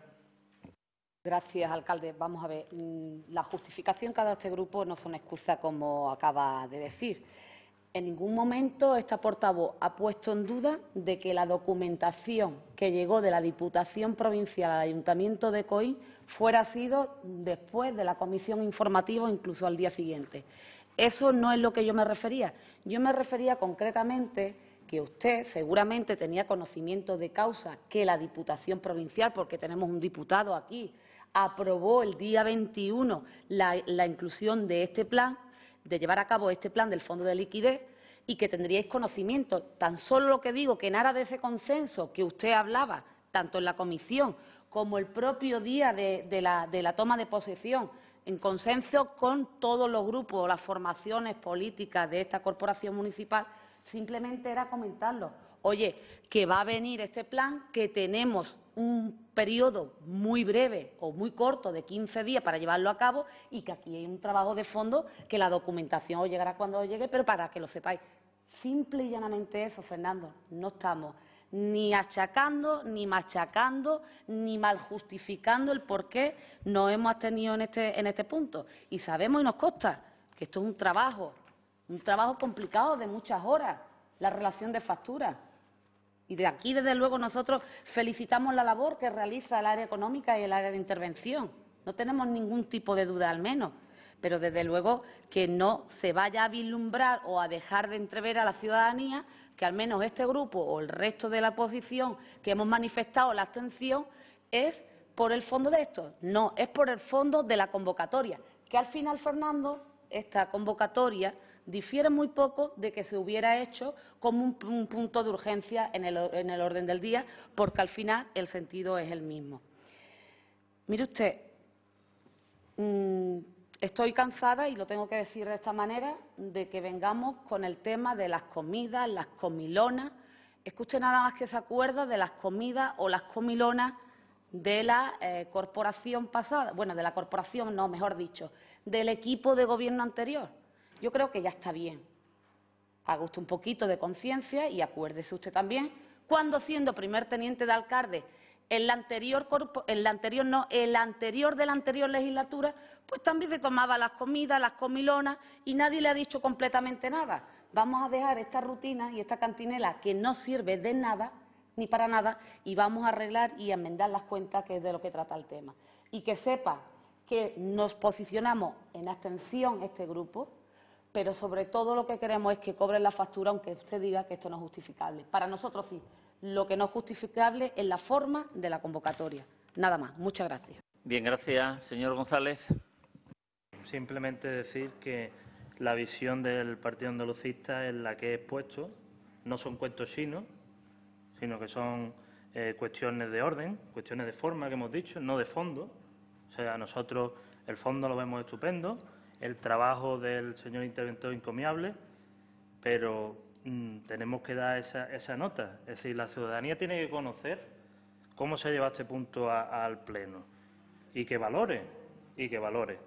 Gracias, alcalde. Vamos a ver, la justificación que ha dado este grupo no son excusas como acaba de decir. En ningún momento esta portavoz ha puesto en duda de que la documentación que llegó de la Diputación Provincial al Ayuntamiento de Coín fuera sido después de la comisión informativa o incluso al día siguiente. Eso no es lo que yo me refería. Yo me refería concretamente que usted seguramente tenía conocimiento de causa que la Diputación Provincial, porque tenemos un diputado aquí, aprobó el día veintiuno la, la inclusión de este plan, de llevar a cabo este plan del Fondo de Liquidez, y que tendríais conocimiento. Tan solo lo que digo, que en aras de ese consenso que usted hablaba, tanto en la comisión como el propio día de, de, la, de la toma de posesión, en consenso con todos los grupos, las formaciones políticas de esta corporación municipal, simplemente era comentarlo. Oye, que va a venir este plan, que tenemos un periodo muy breve o muy corto de quince días para llevarlo a cabo y que aquí hay un trabajo de fondo, que la documentación os llegará cuando os llegue, pero para que lo sepáis. Simple y llanamente eso, Fernando. No estamos ni achacando, ni machacando, ni mal justificando el por qué nos hemos abstenido en este, en este punto. Y sabemos y nos consta que esto es un trabajo, un trabajo complicado de muchas horas, la relación de facturas. Y de aquí, desde luego, nosotros felicitamos la labor que realiza el área económica y el área de intervención. No tenemos ningún tipo de duda, al menos. Pero, desde luego, que no se vaya a vislumbrar o a dejar de entrever a la ciudadanía que, al menos este grupo o el resto de la oposición que hemos manifestado la abstención, es por el fondo de esto. No, es por el fondo de la convocatoria. Que, al final, Fernando, esta convocatoria difiere muy poco de que se hubiera hecho como un, un punto de urgencia en el, en el orden del día, porque al final el sentido es el mismo. Mire usted, mmm, estoy cansada, y lo tengo que decir de esta manera, de que vengamos con el tema de las comidas, las comilonas. Es que usted nada más que se acuerda de las comidas o las comilonas de la eh, corporación pasada, bueno, de la corporación no, mejor dicho, del equipo de gobierno anterior. Yo creo que ya está bien. Haga usted un poquito de conciencia y acuérdese usted también cuando, siendo primer teniente de alcalde en la anterior, en la anterior no, en la anterior de la anterior legislatura, pues también se tomaba las comidas, las comilonas, y nadie le ha dicho completamente nada. Vamos a dejar esta rutina y esta cantinela que no sirve de nada, ni para nada, y vamos a arreglar y a enmendar las cuentas, que es de lo que trata el tema. Y que sepa que nos posicionamos en abstención este grupo, pero sobre todo lo que queremos es que cobren la factura, aunque usted diga que esto no es justificable. Para nosotros sí. Lo que no es justificable es la forma de la convocatoria. Nada más. Muchas gracias. Bien, gracias, señor González. Simplemente decir que la visión del Partido Andalucista es la que he expuesto, no son cuentos chinos, sino que son eh, cuestiones de orden, cuestiones de forma que hemos dicho, no de fondo. O sea, nosotros el fondo lo vemos estupendo, el trabajo del señor interventor encomiable, pero mmm, tenemos que dar esa, esa nota. Es decir, la ciudadanía tiene que conocer cómo se lleva este punto a, al Pleno y que valore, y que valore.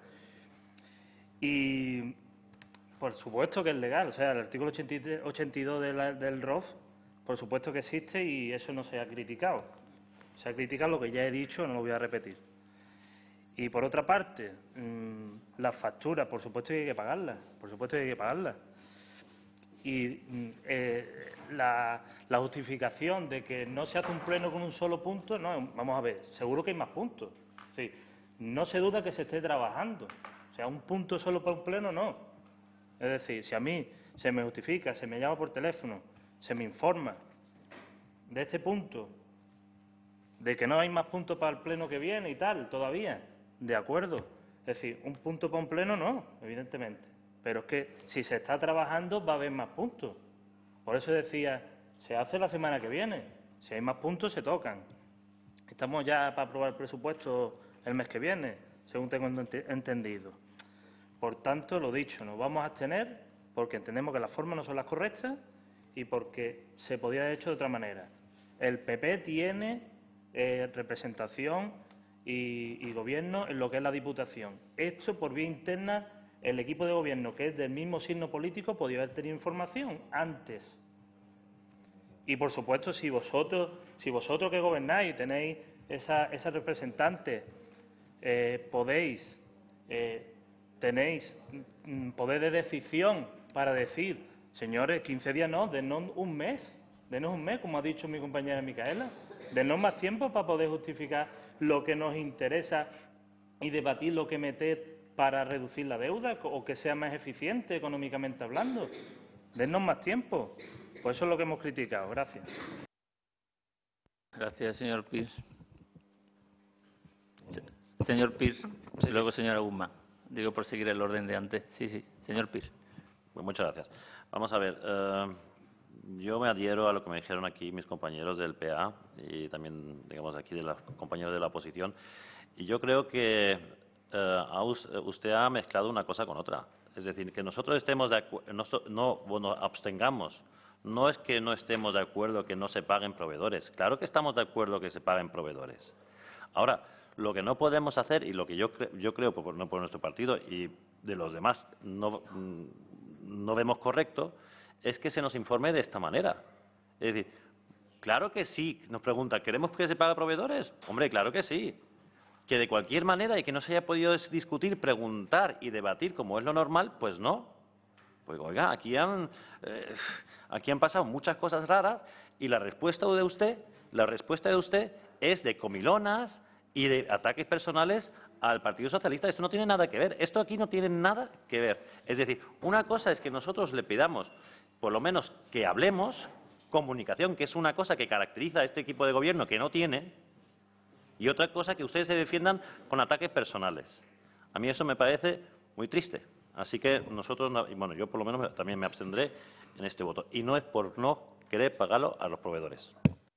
Y por supuesto que es legal, o sea, el artículo ochenta y dos de la, del R O F, por supuesto que existe y eso no se ha criticado. Se ha criticado lo que ya he dicho, no lo voy a repetir. Y por otra parte, mmm, las facturas, por supuesto que hay que pagarlas, por supuesto que hay que pagarlas. Y eh, la, la justificación de que no se hace un pleno con un solo punto, no, vamos a ver, seguro que hay más puntos. Sí, no se duda que se esté trabajando. O sea, un punto solo para un pleno, no. Es decir, si a mí se me justifica, se me llama por teléfono, se me informa de este punto, de que no hay más puntos para el pleno que viene y tal, todavía, de acuerdo. Es decir, un punto para un pleno no, evidentemente. Pero es que si se está trabajando va a haber más puntos. Por eso decía, se hace la semana que viene. Si hay más puntos, se tocan. Estamos ya para aprobar el presupuesto el mes que viene, según tengo entendido. Por tanto, lo dicho, nos vamos a abstener porque entendemos que las formas no son las correctas y porque se podía haber hecho de otra manera. El P P tiene eh, representación y, y gobierno en lo que es la Diputación. Esto, por vía interna, el equipo de gobierno, que es del mismo signo político, podía haber tenido información antes. Y, por supuesto, si vosotros, si vosotros que gobernáis tenéis esa, esa representante, eh, podéis, eh, tenéis mm, poder de decisión para decir, señores, quince días no, denos un mes, denos un mes, como ha dicho mi compañera Micaela, denos más tiempo para poder justificar lo que nos interesa y debatir lo que meter para reducir la deuda o que sea más eficiente económicamente hablando. Dennos más tiempo. Pues eso es lo que hemos criticado. Gracias. Gracias, señor Pires. Señor Pires, y luego señora Guzmán. Digo por seguir el orden de antes. Sí, sí, señor Pires. Pues muchas gracias. Vamos a ver, eh, yo me adhiero a lo que me dijeron aquí mis compañeros del P A y también, digamos, aquí de los compañeros de la oposición. Y yo creo que Uh, usted ha mezclado una cosa con otra. Es decir, que nosotros estemos de acuerdo, no, no bueno, abstengamos. No es que no estemos de acuerdo que no se paguen proveedores. Claro que estamos de acuerdo que se paguen proveedores. Ahora, lo que no podemos hacer, y lo que yo, cre yo creo, por, no por nuestro partido y de los demás no, no vemos correcto, es que se nos informe de esta manera. Es decir, claro que sí. Nos pregunta, ¿queremos que se paguen proveedores? Hombre, claro que sí. Que de cualquier manera y que no se haya podido discutir, preguntar y debatir como es lo normal, pues no. Pues oiga, aquí han, eh, aquí han pasado muchas cosas raras y la respuesta de usted, la respuesta de usted es de comilonas y de ataques personales al Partido Socialista. Esto no tiene nada que ver. Esto aquí no tiene nada que ver. Es decir, una cosa es que nosotros le pidamos, por lo menos, que hablemos, comunicación, que es una cosa que caracteriza a este equipo de gobierno que no tiene. Y otra cosa, que ustedes se defiendan con ataques personales. A mí eso me parece muy triste. Así que nosotros, y bueno, yo por lo menos también me abstendré en este voto. Y no es por no querer pagarlo a los proveedores.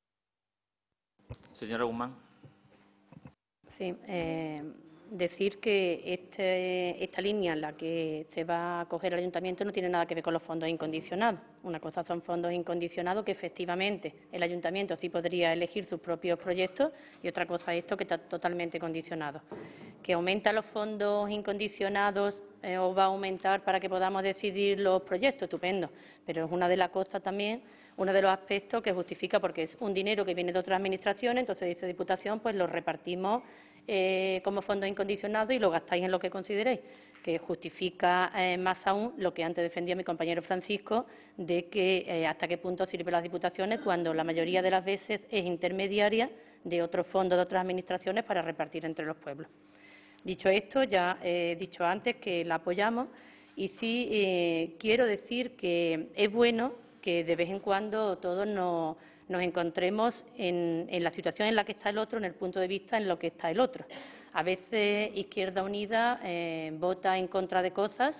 Señora Guzmán. Sí, eh, decir que este, esta línea en la que se va a acoger el ayuntamiento no tiene nada que ver con los fondos incondicionados. Una cosa son fondos incondicionados, que efectivamente el ayuntamiento sí podría elegir sus propios proyectos, y otra cosa es esto, que está totalmente condicionado. ¿Que aumenta los fondos incondicionados eh, o va a aumentar para que podamos decidir los proyectos? Estupendo, pero es una de las cosas también, uno de los aspectos que justifica, porque es un dinero que viene de otras administraciones, entonces dice Diputación, pues lo repartimos eh, como fondos incondicionados y lo gastáis en lo que consideréis, que justifica eh, más aún lo que antes defendía mi compañero Francisco, de que eh, hasta qué punto sirven las diputaciones cuando la mayoría de las veces es intermediaria de otros fondos de otras administraciones para repartir entre los pueblos. Dicho esto, ya he dicho antes que la apoyamos y sí eh, quiero decir que es bueno que de vez en cuando todos nos, nos encontremos en, en la situación en la que está el otro, en el punto de vista en lo que está el otro. A veces Izquierda Unida eh, vota en contra de cosas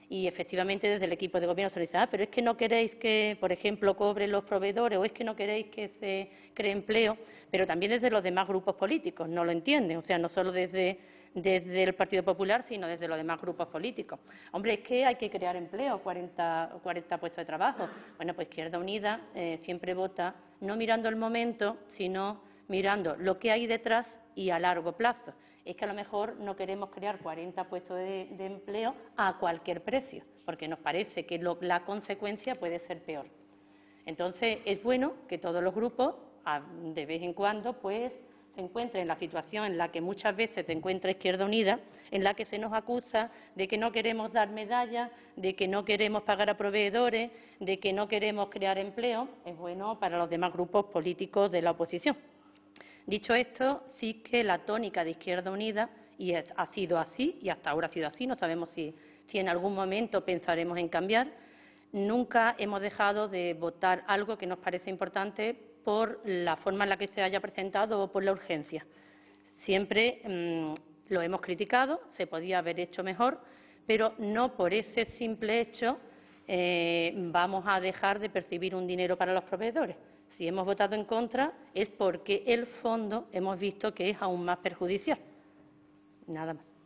Y, efectivamente, desde el equipo de Gobierno se dice, ah, pero es que no queréis que, por ejemplo, cobren los proveedores o es que no queréis que se cree empleo, pero también desde los demás grupos políticos no lo entienden, o sea, no solo desde, desde el Partido Popular, sino desde los demás grupos políticos. Hombre, es que hay que crear empleo, cuarenta, cuarenta puestos de trabajo. Bueno, pues Izquierda Unida eh, siempre vota no mirando el momento, sino mirando lo que hay detrás y a largo plazo. Es que a lo mejor no queremos crear cuarenta puestos de, de empleo a cualquier precio, porque nos parece que lo, la consecuencia puede ser peor. Entonces, es bueno que todos los grupos, a, de vez en cuando, pues, se encuentren en la situación en la que muchas veces se encuentra Izquierda Unida, en la que se nos acusa de que no queremos dar medallas, de que no queremos pagar a proveedores, de que no queremos crear empleo. Es bueno para los demás grupos políticos de la oposición. Dicho esto, sí que la tónica de Izquierda Unida, y es, ha sido así, y hasta ahora ha sido así, no sabemos si, si en algún momento pensaremos en cambiar, nunca hemos dejado de votar algo que nos parece importante por la forma en la que se haya presentado o por la urgencia. Siempre mmm, lo hemos criticado, se podía haber hecho mejor, pero no por ese simple hecho eh, vamos a dejar de percibir un dinero para los proveedores. Si hemos votado en contra es porque el fondo hemos visto que es aún más perjudicial. Nada más.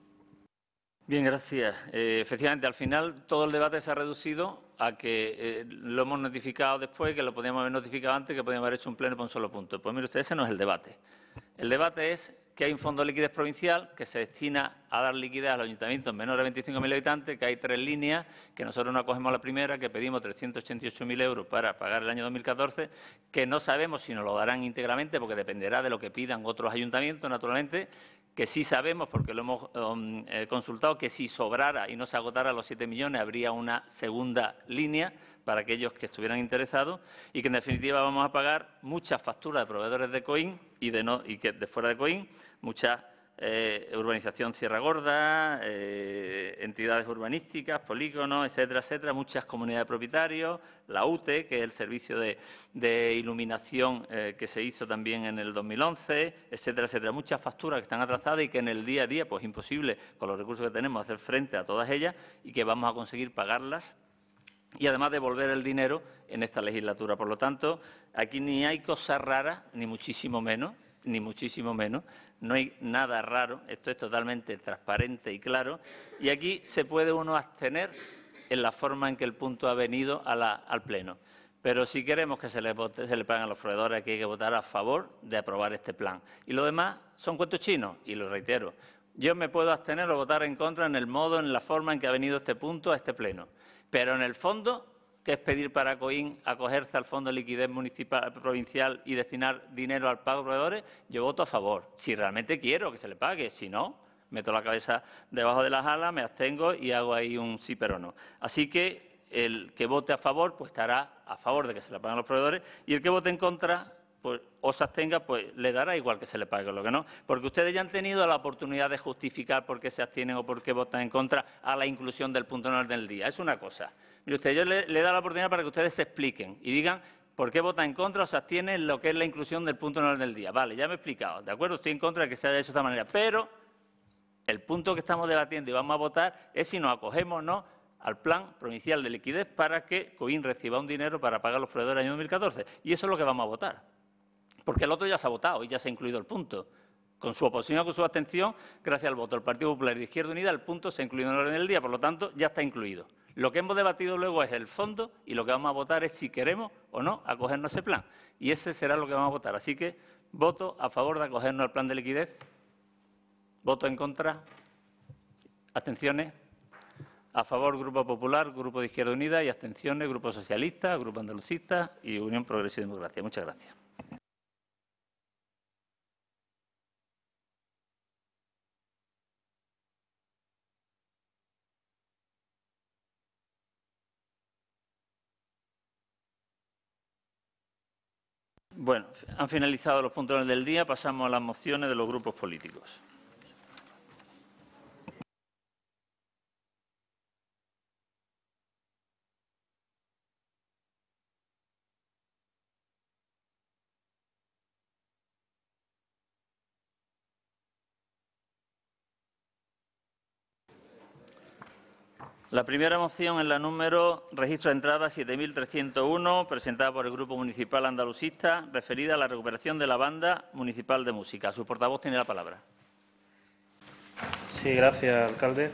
Bien, gracias. Eh, efectivamente, al final todo el debate se ha reducido a que eh, lo hemos notificado después, que lo podíamos haber notificado antes, que podíamos haber hecho un pleno por un solo punto. Pues mire usted, ese no es el debate. El debate es que hay un fondo de liquidez provincial que se destina a dar liquidez a los ayuntamientos menores de veinticinco mil habitantes, que hay tres líneas, que nosotros no acogemos la primera, que pedimos trescientos ochenta y ocho mil euros para pagar el año dos mil catorce, que no sabemos si nos lo darán íntegramente, porque dependerá de lo que pidan otros ayuntamientos, naturalmente, que sí sabemos, porque lo hemos um, eh, consultado, que si sobrara y no se agotara los siete millones, habría una segunda línea para aquellos que estuvieran interesados, y que en definitiva vamos a pagar muchas facturas de proveedores de COIN y de, no, y que de fuera de COIN, mucha eh, urbanización Sierra Gorda, eh, entidades urbanísticas, polígonos, etcétera, etcétera, muchas comunidades de propietarios, la U T E, que es el servicio de, de iluminación eh, que se hizo también en el dos mil once, etcétera, etcétera, muchas facturas que están atrasadas y que en el día a día, pues imposible, con los recursos que tenemos, hacer frente a todas ellas y que vamos a conseguir pagarlas y además devolver el dinero en esta legislatura. Por lo tanto, aquí ni hay cosas raras, ni muchísimo menos, ni muchísimo menos, no hay nada raro, esto es totalmente transparente y claro, y aquí se puede uno abstener en la forma en que el punto ha venido a la, al Pleno. Pero si queremos que se le, vote, se le paguen a los proveedores, aquí hay que votar a favor de aprobar este plan. Y lo demás son cuentos chinos, y lo reitero. Yo me puedo abstener o votar en contra en el modo, en la forma en que ha venido este punto a este Pleno. Pero en el fondo, que es pedir para COIN acogerse al Fondo de Liquidez Municipal Provincial y destinar dinero al pago de proveedores, yo voto a favor. Si realmente quiero que se le pague, si no, meto la cabeza debajo de las alas, me abstengo y hago ahí un sí pero no. Así que el que vote a favor, pues estará a favor de que se le paguen los proveedores, y el que vote en contra, pues o se abstenga, pues le dará igual que se le pague o lo que no, porque ustedes ya han tenido la oportunidad de justificar por qué se abstienen o por qué votan en contra a la inclusión del punto en orden del día. Es una cosa. Mire usted, yo le, le he dado la oportunidad para que ustedes se expliquen y digan por qué votan en contra o se abstienen en lo que es la inclusión del punto en orden del día. Vale, ya me he explicado, ¿de acuerdo? Estoy en contra de que se haya hecho de esta manera, pero el punto que estamos debatiendo y vamos a votar es si nos acogemos o no al Plan Provincial de Liquidez para que COIN reciba un dinero para pagar los proveedores del año dos mil catorce. Y eso es lo que vamos a votar. Porque el otro ya se ha votado y ya se ha incluido el punto. Con su oposición o con su abstención, gracias al voto del Partido Popular y de Izquierda Unida, el punto se ha incluido en el orden del día, por lo tanto, ya está incluido. Lo que hemos debatido luego es el fondo y lo que vamos a votar es si queremos o no acogernos a ese plan. Y ese será lo que vamos a votar. Así que voto a favor de acogernos al plan de liquidez. Voto en contra. Abstenciones. A favor, Grupo Popular, Grupo de Izquierda Unida, y abstenciones, Grupo Socialista, Grupo Andalucista y Unión Progresista y Democracia. Muchas gracias. Bueno, han finalizado los puntos del día. Pasamos a las mociones de los grupos políticos. La primera moción es la número registro de entrada siete mil trescientos uno, presentada por el Grupo Municipal Andalucista, referida a la recuperación de la Banda Municipal de Música. Su portavoz tiene la palabra. Sí, gracias, alcalde.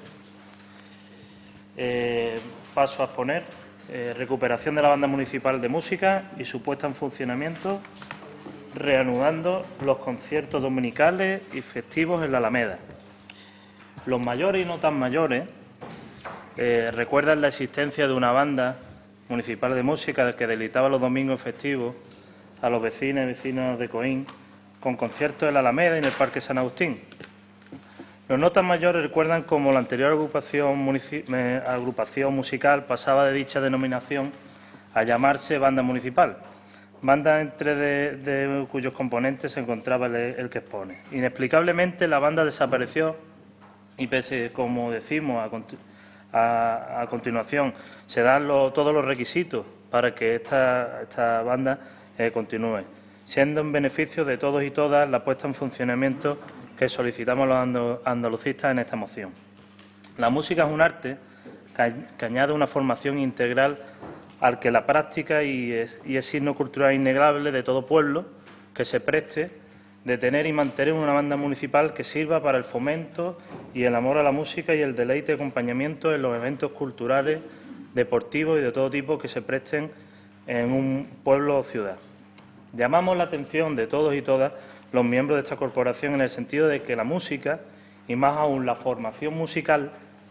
Eh, paso a exponer eh, recuperación de la Banda Municipal de Música y su puesta en funcionamiento, reanudando los conciertos dominicales y festivos en la Alameda. Los mayores y no tan mayores eh, recuerdan la existencia de una banda municipal de música que deleitaba los domingos festivos a los vecinos y vecinos de Coín con conciertos en la Alameda y en el Parque San Agustín. Los no tan mayores recuerdan cómo la anterior agrupación, eh, agrupación musical pasaba de dicha denominación a llamarse Banda Municipal, banda entre de, de cuyos componentes se encontraba el, el que expone. Inexplicablemente la banda desapareció y pese, como decimos, a, a, a continuación se dan lo, todos los requisitos para que esta, esta banda eh, continúe, siendo en beneficio de todos y todas la puesta en funcionamiento que solicitamos los andalucistas en esta moción. La música es un arte que añade una formación integral al que la práctica y es, y es signo cultural innegable de todo pueblo que se preste de tener y mantener una banda municipal que sirva para el fomento y el amor a la música y el deleite y acompañamiento en los eventos culturales, deportivos y de todo tipo que se presten en un pueblo o ciudad. Llamamos la atención de todos y todas los miembros de esta corporación en el sentido de que la música, y más aún la formación musical,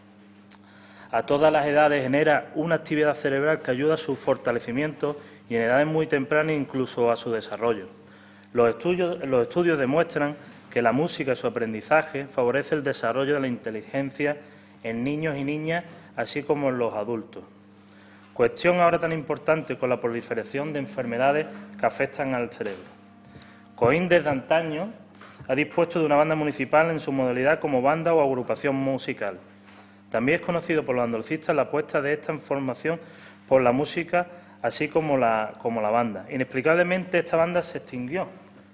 a todas las edades genera una actividad cerebral que ayuda a su fortalecimiento y en edades muy tempranas incluso a su desarrollo. Los estudios, los estudios demuestran que la música y su aprendizaje favorece el desarrollo de la inteligencia en niños y niñas, así como en los adultos. Cuestión ahora tan importante con la proliferación de enfermedades que afectan al cerebro. Coín desde antaño ha dispuesto de una banda municipal en su modalidad como banda o agrupación musical. También es conocido por los andalucistas la apuesta de esta formación por la música, así como la, como la banda. Inexplicablemente esta banda se extinguió,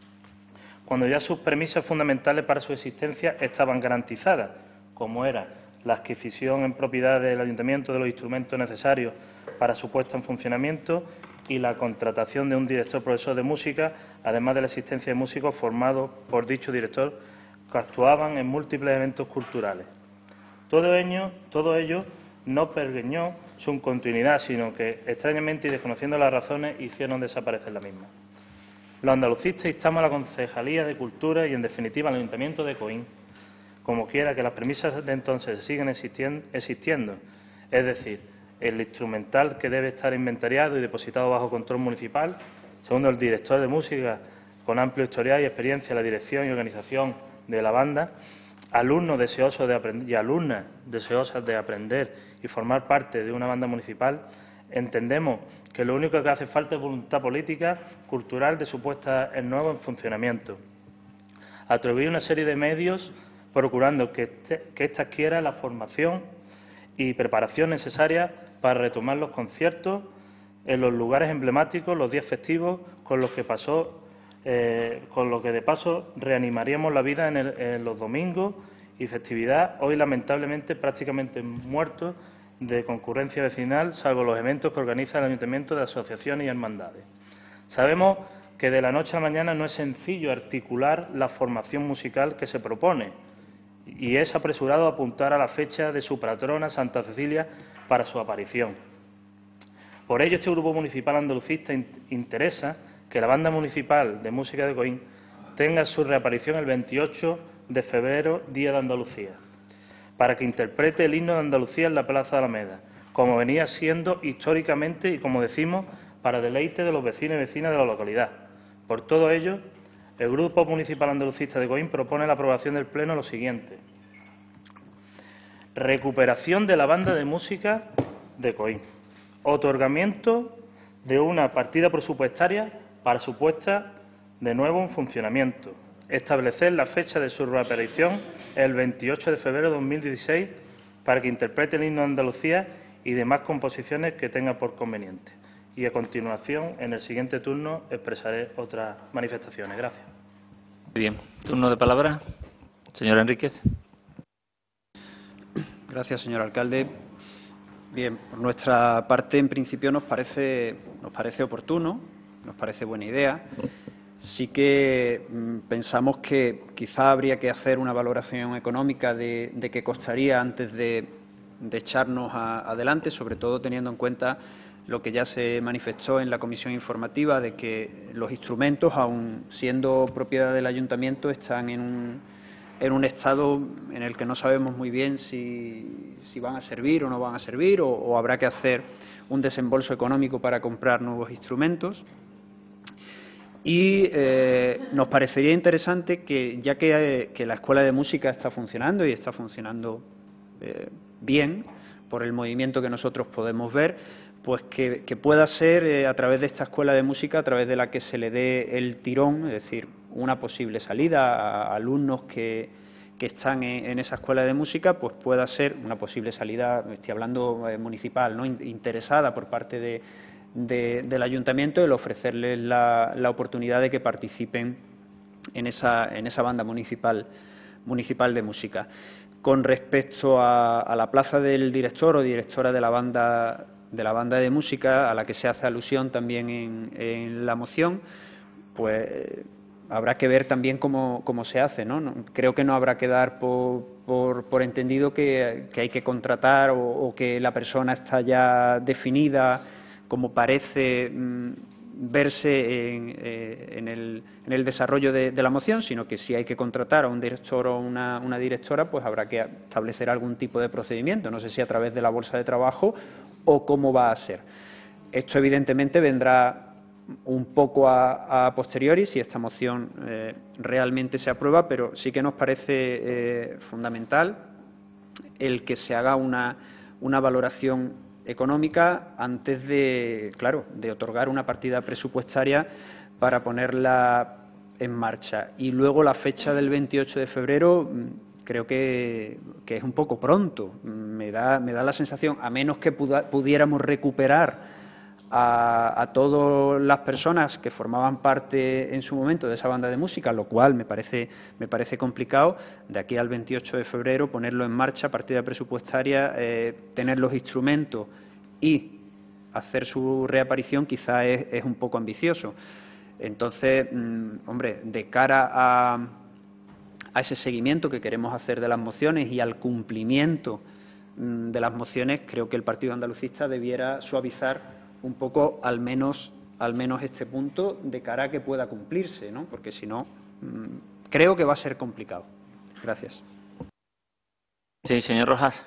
cuando ya sus premisas fundamentales para su existencia estaban garantizadas, como era la adquisición en propiedad del ayuntamiento de los instrumentos necesarios para su puesta en funcionamiento y la contratación de un director profesor de música, además de la existencia de músicos formados por dicho director que actuaban en múltiples eventos culturales. Todo ello, todo ello no pergeñó su continuidad, sino que, extrañamente y desconociendo las razones, hicieron desaparecer la misma. Los andalucistas instamos a la Concejalía de Cultura y, en definitiva, al Ayuntamiento de Coín, como quiera que las premisas de entonces sigan existiendo, es decir, el instrumental que debe estar inventariado y depositado bajo control municipal, segundo el director de música con amplio historial y experiencia en la dirección y organización de la banda, alumnos deseosos de aprender y alumnas deseosas de aprender y formar parte de una banda municipal, entendemos que lo único que hace falta es voluntad política, cultural de su puesta en nuevo en funcionamiento. Atribuir una serie de medios procurando que, este, que ésta adquiera la formación y preparación necesaria para retomar los conciertos en los lugares emblemáticos, los días festivos, con los que pasó, eh, con lo que de paso reanimaríamos la vida en, el, en los domingos y festividad, hoy lamentablemente prácticamente muertos de concurrencia vecinal, salvo los eventos que organiza el Ayuntamiento de asociaciones y hermandades. Sabemos que de la noche a la mañana no es sencillo articular la formación musical que se propone y es apresurado apuntar a la fecha de su patrona, Santa Cecilia, para su aparición. Por ello, este Grupo Municipal Andalucista interesa que la Banda Municipal de Música de Coín tenga su reaparición el veintiocho de febrero, Día de Andalucía, para que interprete el himno de Andalucía en la Plaza de Alameda, como venía siendo históricamente y, como decimos, para deleite de los vecinos y vecinas de la localidad. Por todo ello, el Grupo Municipal Andalucista de Coín propone la aprobación del Pleno lo siguiente. Recuperación de la Banda de Música de Coín. Otorgamiento de una partida presupuestaria para su puesta de nuevo en funcionamiento. Establecer la fecha de su reaparición el veintiocho de febrero de dos mil dieciséis para que interprete el himno de Andalucía y demás composiciones que tenga por conveniente. Y a continuación, en el siguiente turno, expresaré otras manifestaciones. Gracias. Bien. Turno de palabra. Señor Enríquez. Gracias, señor alcalde. Bien, por nuestra parte, en principio, nos parece, nos parece oportuno, nos parece buena idea. Sí que mmm, pensamos que quizá habría que hacer una valoración económica de, de qué costaría antes de, de echarnos a, adelante, sobre todo teniendo en cuenta lo que ya se manifestó en la comisión informativa, de que los instrumentos, aun siendo propiedad del ayuntamiento, están en un, en un estado en el que no sabemos muy bien si, si van a servir o no van a servir, o, o habrá que hacer un desembolso económico para comprar nuevos instrumentos. Y eh, nos parecería interesante que, ya que, eh, que la Escuela de Música está funcionando y está funcionando eh, bien, por el movimiento que nosotros podemos ver, pues que, que pueda ser eh, a través de esta Escuela de Música, a través de la que se le dé el tirón, es decir, una posible salida a alumnos que, que están en, en esa Escuela de Música, pues pueda ser una posible salida, estoy hablando eh, municipal, ¿no?, interesada por parte de De, del ayuntamiento, el ofrecerles la, la oportunidad de que participen en esa, en esa banda municipal, municipal de música. Con respecto a, a la plaza del director o directora de la banda de la banda de música, a la que se hace alusión también en, en la moción, pues habrá que ver también cómo, cómo se hace, ¿no? No, creo que no habrá que dar por, por, por entendido que, que hay que contratar o, o que la persona está ya definida, como parece mmm, verse en, eh, en, el, en el desarrollo de, de la moción, sino que si hay que contratar a un director o una, una directora, pues habrá que establecer algún tipo de procedimiento, no sé si a través de la bolsa de trabajo o cómo va a ser. Esto evidentemente vendrá un poco a, a posteriori si esta moción eh, realmente se aprueba, pero sí que nos parece eh, fundamental el que se haga una, una valoración económica antes de, claro, de otorgar una partida presupuestaria para ponerla en marcha. Y luego la fecha del veintiocho de febrero creo que, que es un poco pronto. Me da, me da la sensación, a menos que puda, pudiéramos recuperar a, a todas las personas que formaban parte en su momento de esa banda de música, lo cual me parece, me parece complicado, de aquí al veintiocho de febrero ponerlo en marcha, partida presupuestaria, eh, tener los instrumentos y hacer su reaparición quizá es, es un poco ambicioso. Entonces, mmm, hombre, de cara a, a ese seguimiento que queremos hacer de las mociones y al cumplimiento mmm, de las mociones, creo que el Partido Andalucista debiera suavizar un poco al menos, al menos este punto de cara a que pueda cumplirse, ¿no? Porque si no, mmm, creo que va a ser complicado. Gracias. Sí, señor Rojas.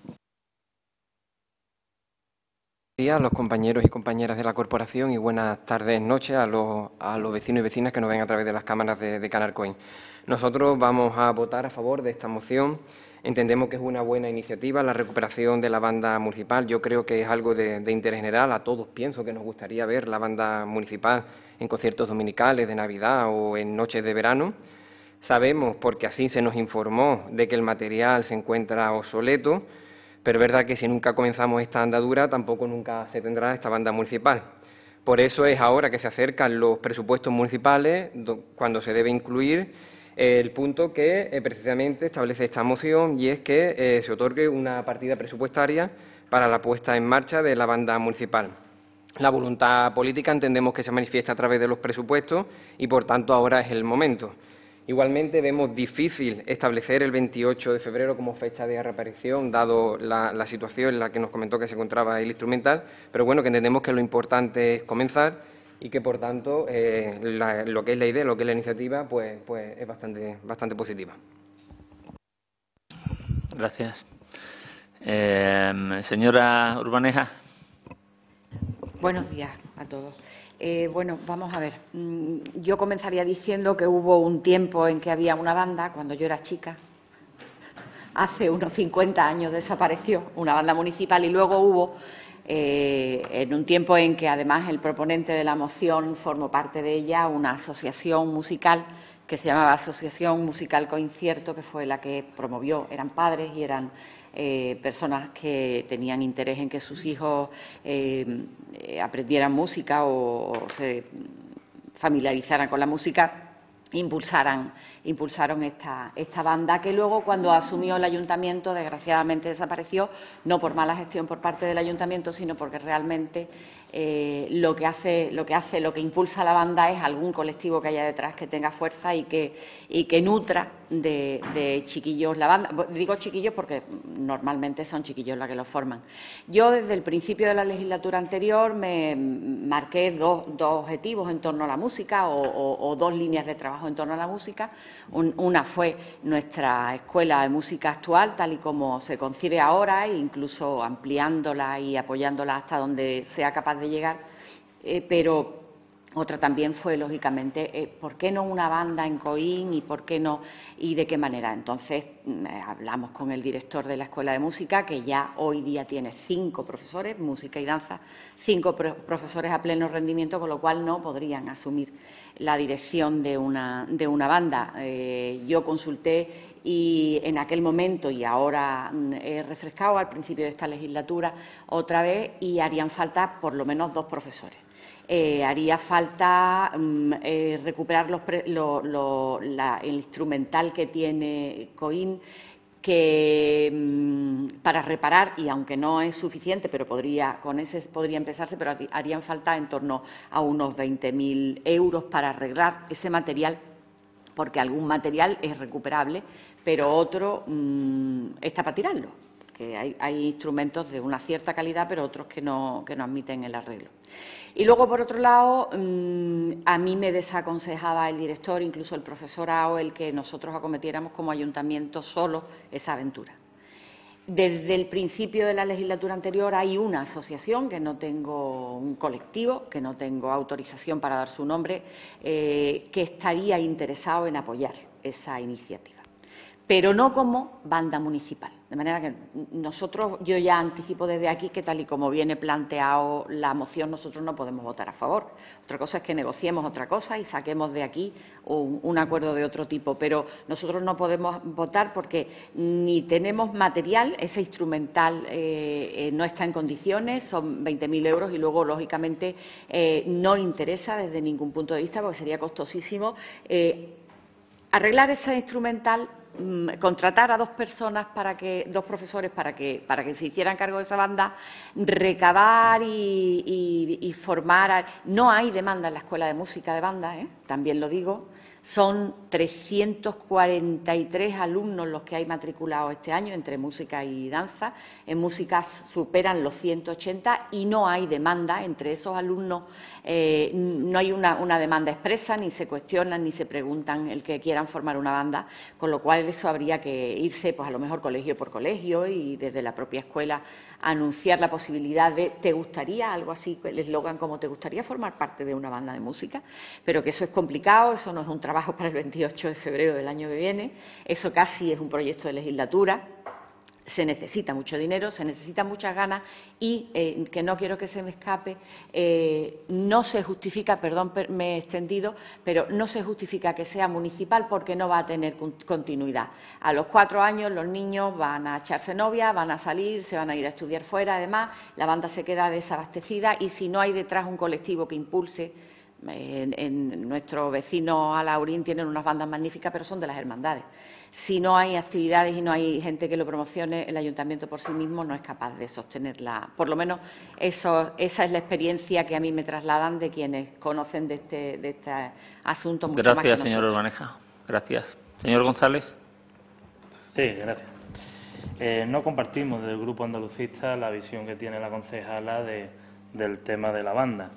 A los compañeros y compañeras de la corporación y buenas tardes, noches a los, a los vecinos y vecinas que nos ven a través de las cámaras de, de Canal Coin. Nosotros vamos a votar a favor de esta moción. Entendemos que es una buena iniciativa la recuperación de la banda municipal. Yo creo que es algo de, de interés general. A todos pienso que nos gustaría ver la banda municipal en conciertos dominicales de Navidad o en noches de verano. Sabemos, porque así se nos informó, de que el material se encuentra obsoleto, pero es verdad que si nunca comenzamos esta andadura, tampoco nunca se tendrá esta banda municipal. Por eso es ahora que se acercan los presupuestos municipales, cuando se debe incluir el punto que eh, precisamente establece esta moción, y es que eh, se otorgue una partida presupuestaria para la puesta en marcha de la banda municipal. La voluntad política entendemos que se manifiesta a través de los presupuestos y, por tanto, ahora es el momento. Igualmente, vemos difícil establecer el veintiocho de febrero como fecha de reaparición, dado la, la situación en la que nos comentó que se encontraba el instrumental, pero bueno, que entendemos que lo importante es comenzar y que, por tanto, eh, la, lo que es la idea, lo que es la iniciativa, pues, pues es bastante, bastante positiva. Gracias. Eh, señora Urbaneja. Buenos días a todos. Eh, bueno, vamos a ver. Yo comenzaría diciendo que hubo un tiempo en que había una banda, cuando yo era chica, hace unos cincuenta años desapareció, una banda municipal, y luego hubo, eh, en un tiempo en que además el proponente de la moción formó parte de ella, una asociación musical que se llamaba Asociación Musical Coincierto, que fue la que promovió, eran padres y eran Eh, personas que tenían interés en que sus hijos eh, eh, aprendieran música o, o se familiarizaran con la música, impulsaran, impulsaron esta, esta banda, que luego, cuando asumió el ayuntamiento, desgraciadamente desapareció, no por mala gestión por parte del ayuntamiento, sino porque realmente eh, lo que hace, lo que hace, lo que impulsa la banda es algún colectivo que haya detrás que tenga fuerza y que, y que nutra de, de chiquillos la banda. Digo chiquillos porque normalmente son chiquillos los que lo forman. Yo, desde el principio de la legislatura anterior, me marqué dos, dos objetivos en torno a la música o, o, o dos líneas de trabajo en torno a la música. Un, una fue nuestra escuela de música actual, tal y como se concibe ahora, e incluso ampliándola y apoyándola hasta donde sea capaz de llegar, eh, pero otra también fue, lógicamente, eh, ¿por qué no una banda en Coín y por qué no y de qué manera? Entonces, eh, hablamos con el director de la Escuela de Música, que ya hoy día tiene cinco profesores, música y danza, cinco pro profesores a pleno rendimiento, con lo cual no podrían asumir la dirección de una, de una banda. Eh, yo consulté y en aquel momento, y ahora he refrescado al principio de esta legislatura otra vez, y harían falta por lo menos dos profesores. Eh, haría falta um, eh, recuperar los pre, lo, lo, la, el instrumental que tiene Coín, que um, para reparar, y aunque no es suficiente, pero podría, con ese podría empezarse, pero harían falta en torno a unos veinte mil euros para arreglar ese material, porque algún material es recuperable, pero otro um, está para tirarlo, porque hay, hay instrumentos de una cierta calidad, pero otros que no, que no admiten el arreglo. Y luego, por otro lado, mmm, a mí me desaconsejaba el director, incluso el profesorado, el que nosotros acometiéramos como ayuntamiento solo esa aventura. Desde el principio de la legislatura anterior hay una asociación, que no tengo un colectivo, que no tengo autorización para dar su nombre, eh, que estaría interesado en apoyar esa iniciativa, pero no como banda municipal. De manera que nosotros, yo ya anticipo desde aquí que, tal y como viene planteado la moción, nosotros no podemos votar a favor. Otra cosa es que negociemos otra cosa y saquemos de aquí un, un acuerdo de otro tipo, pero nosotros no podemos votar porque ni tenemos material, ese instrumental eh, eh, no está en condiciones, son veinte mil euros y luego, lógicamente, eh, no interesa desde ningún punto de vista porque sería costosísimo eh, arreglar ese instrumental, contratar a dos personas para que dos profesores para que para que se hicieran cargo de esa banda, recabar y, y, y formar a, no hay demanda en la Escuela de Música de Banda, ¿eh? También lo digo. Son trescientos cuarenta y tres alumnos los que hay matriculados este año entre música y danza. En música superan los ciento ochenta y no hay demanda entre esos alumnos. Eh, no hay una, una demanda expresa, ni se cuestionan ni se preguntan el que quieran formar una banda, con lo cual eso habría que irse, pues a lo mejor colegio por colegio y desde la propia escuela anunciar la posibilidad de ¿te gustaría? Algo así, el eslogan como ¿te gustaría formar parte de una banda de música? Pero que eso es complicado, eso no es un trabajo para el veintiocho de febrero del año que viene, eso casi es un proyecto de legislatura. Se necesita mucho dinero, se necesitan muchas ganas y, eh, que no quiero que se me escape, eh, no se justifica, perdón, me he extendido, pero no se justifica que sea municipal porque no va a tener continuidad. A los cuatro años los niños van a echarse novia, van a salir, se van a ir a estudiar fuera, además la banda se queda desabastecida y si no hay detrás un colectivo que impulse. En, en nuestro vecino Alaurín tienen unas bandas magníficas, pero son de las hermandades. Si no hay actividades y no hay gente que lo promocione, el ayuntamiento por sí mismo no es capaz de sostenerla. Por lo menos eso, esa es la experiencia que a mí me trasladan de quienes conocen de este, de este asunto mucho gracias, más que nosotros. señor Urbaneja. Gracias. Señor González. Sí, gracias. Eh, no compartimos desde el Grupo Andalucista la visión que tiene la concejala de, del tema de la banda.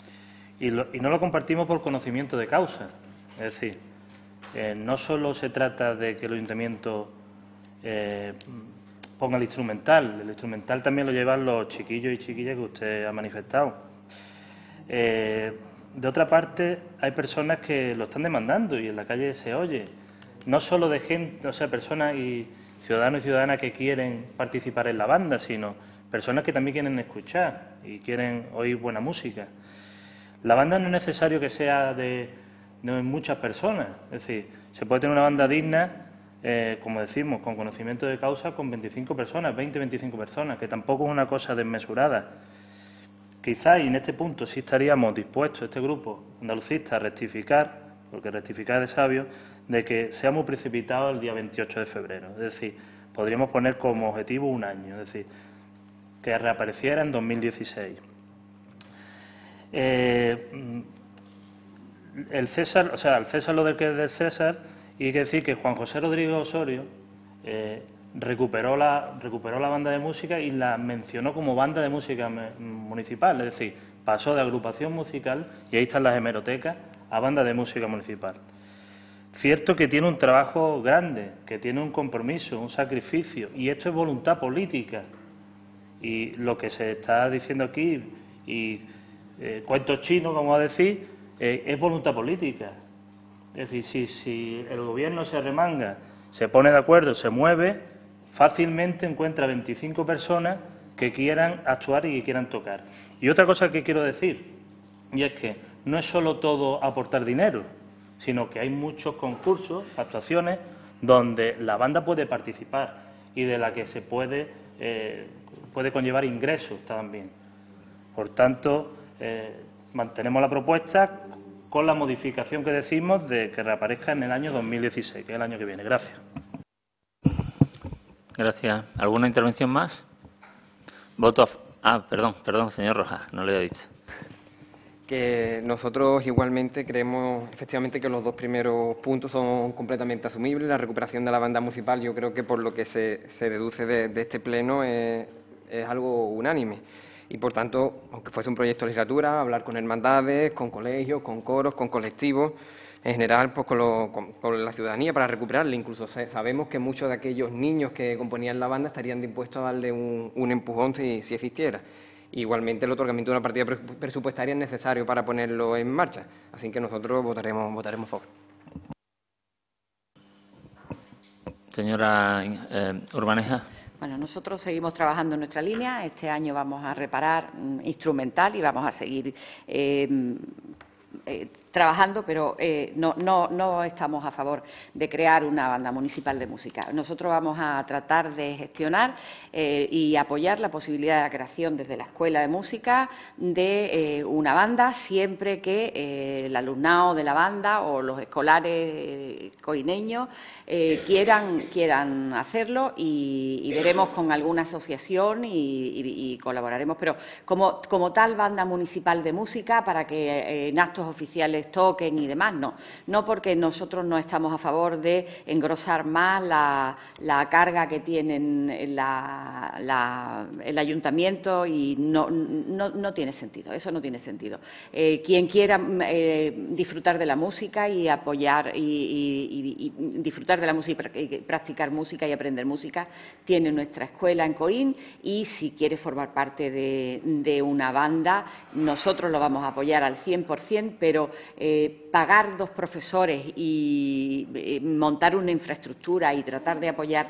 Y, lo, y no lo compartimos por conocimiento de causa. Es decir, eh, no solo se trata de que el ayuntamiento eh, ponga el instrumental, el instrumental también lo llevan los chiquillos y chiquillas que usted ha manifestado. Eh, de otra parte, hay personas que lo están demandando y en la calle se oye. No solo de gente, o sea, personas y ciudadanos y ciudadanas que quieren participar en la banda, sino personas que también quieren escuchar y quieren oír buena música. La banda no es necesario que sea de, de muchas personas, es decir, se puede tener una banda digna, eh, como decimos, con conocimiento de causa, con veinticinco personas, veinte, veinticinco personas, que tampoco es una cosa desmesurada. Quizá, y en este punto sí estaríamos dispuestos, este grupo andalucista, a rectificar porque rectificar es sabio, de que sea muy precipitado el día veintiocho de febrero. Es decir, podríamos poner como objetivo un año, es decir, que reapareciera en dos mil dieciséis. Eh, el César, o sea, el César lo del que es del César, y hay que decir que Juan José Rodríguez Osorio eh, recuperó la recuperó la banda de música y la mencionó como banda de música municipal, es decir, pasó de agrupación musical, y ahí están las hemerotecas, a banda de música municipal. Cierto que tiene un trabajo grande, que tiene un compromiso, un sacrificio, y esto es voluntad política. Y lo que se está diciendo aquí, y eh, cuentos chinos, vamos a decir, eh, es voluntad política. Es decir, si, si el gobierno se remanga, se pone de acuerdo, se mueve, fácilmente encuentra veinticinco personas que quieran actuar y que quieran tocar. Y otra cosa que quiero decir, y es que no es solo todo aportar dinero, sino que hay muchos concursos, actuaciones, donde la banda puede participar y de la que se puede, eh, puede conllevar ingresos también. Por tanto, eh, mantenemos la propuesta con la modificación que decimos de que reaparezca en el año dos mil dieciséis, que es el año que viene. Gracias. Gracias. ¿Alguna intervención más? Voto a... Ah, perdón, perdón, señor Rojas, no le he dicho. Que nosotros igualmente creemos efectivamente que los dos primeros puntos son completamente asumibles. La recuperación de la banda municipal, yo creo que por lo que se, se deduce de, de este pleno es, es algo unánime. Y por tanto, aunque fuese un proyecto de legislatura, hablar con hermandades, con colegios, con coros, con colectivos, en general pues con, lo, con, con la ciudadanía para recuperarla. Incluso sabemos que muchos de aquellos niños que componían la banda estarían dispuestos a darle un, un empujón si, si existiera. Igualmente, el otorgamiento de una partida presupuestaria es necesario para ponerlo en marcha. Así que nosotros votaremos, votaremos a favor. Señora eh, Urbaneja. Bueno, nosotros seguimos trabajando en nuestra línea. Este año vamos a reparar um, instrumental y vamos a seguir eh, eh, trabajando, pero eh, no, no, no estamos a favor de crear una banda municipal de música. Nosotros vamos a tratar de gestionar eh, y apoyar la posibilidad de la creación desde la Escuela de Música de eh, una banda, siempre que eh, el alumnado de la banda o los escolares eh, coineños eh, quieran, quieran hacerlo y, y veremos con alguna asociación y, y, y colaboraremos. Pero como, como tal banda municipal de música, para que eh, en actos oficiales toquen y demás, no. No porque nosotros no estamos a favor de engrosar más la, la carga que tienen la, la, el ayuntamiento y no, no, no tiene sentido, eso no tiene sentido. Eh, quien quiera eh, disfrutar de la música y apoyar y, y, y, y disfrutar de la música y practicar música y aprender música, tiene nuestra escuela en Coín y si quiere formar parte de, de una banda, nosotros lo vamos a apoyar al cien por cien, pero Eh, pagar dos profesores y eh, montar una infraestructura y tratar de apoyar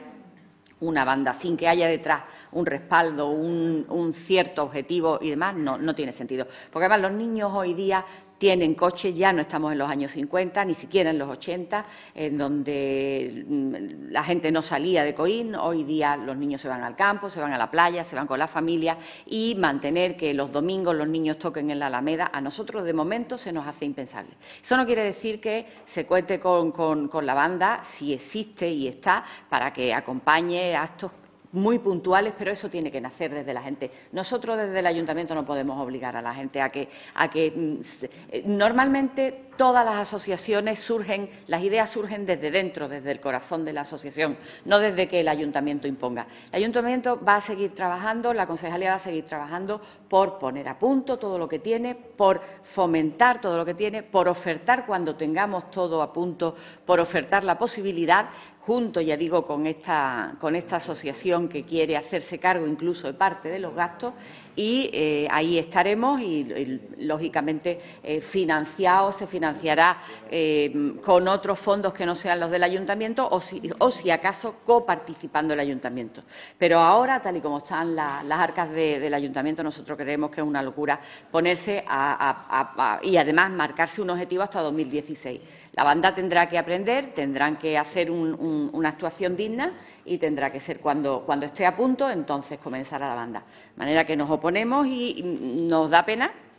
una banda sin que haya detrás un respaldo, un, un cierto objetivo y demás, no, no tiene sentido. Porque además los niños hoy día tienen coches, ya no estamos en los años cincuenta, ni siquiera en los ochenta, en donde la gente no salía de Coín. Hoy día los niños se van al campo, se van a la playa, se van con la familia y mantener que los domingos los niños toquen en la Alameda, a nosotros de momento se nos hace impensable. Eso no quiere decir que se cuente con, con, con la banda, si existe y está, para que acompañe actos muy puntuales, pero eso tiene que nacer desde la gente. Nosotros desde el Ayuntamiento no podemos obligar a la gente a que, a que normalmente todas las asociaciones surgen, las ideas surgen desde dentro, desde el corazón de la asociación, no desde que el Ayuntamiento imponga. El Ayuntamiento va a seguir trabajando, la Concejalía va a seguir trabajando por poner a punto todo lo que tiene, por fomentar todo lo que tiene, por ofertar cuando tengamos todo a punto, por ofertar la posibilidad, junto, ya digo, con esta, con esta asociación que quiere hacerse cargo incluso de parte de los gastos, y eh, ahí estaremos y, y lógicamente, eh, financiado, se financiará eh, con otros fondos que no sean los del Ayuntamiento o si, o si acaso coparticipando el Ayuntamiento. Pero ahora, tal y como están la, las arcas de, del Ayuntamiento, nosotros creemos que es una locura ponerse a, a, a, a, y además marcarse un objetivo hasta dos mil dieciséis. La banda tendrá que aprender, tendrán que hacer un, un, una actuación digna y tendrá que ser cuando, cuando esté a punto, entonces comenzará la banda. De manera que nos oponemos y nos da pena,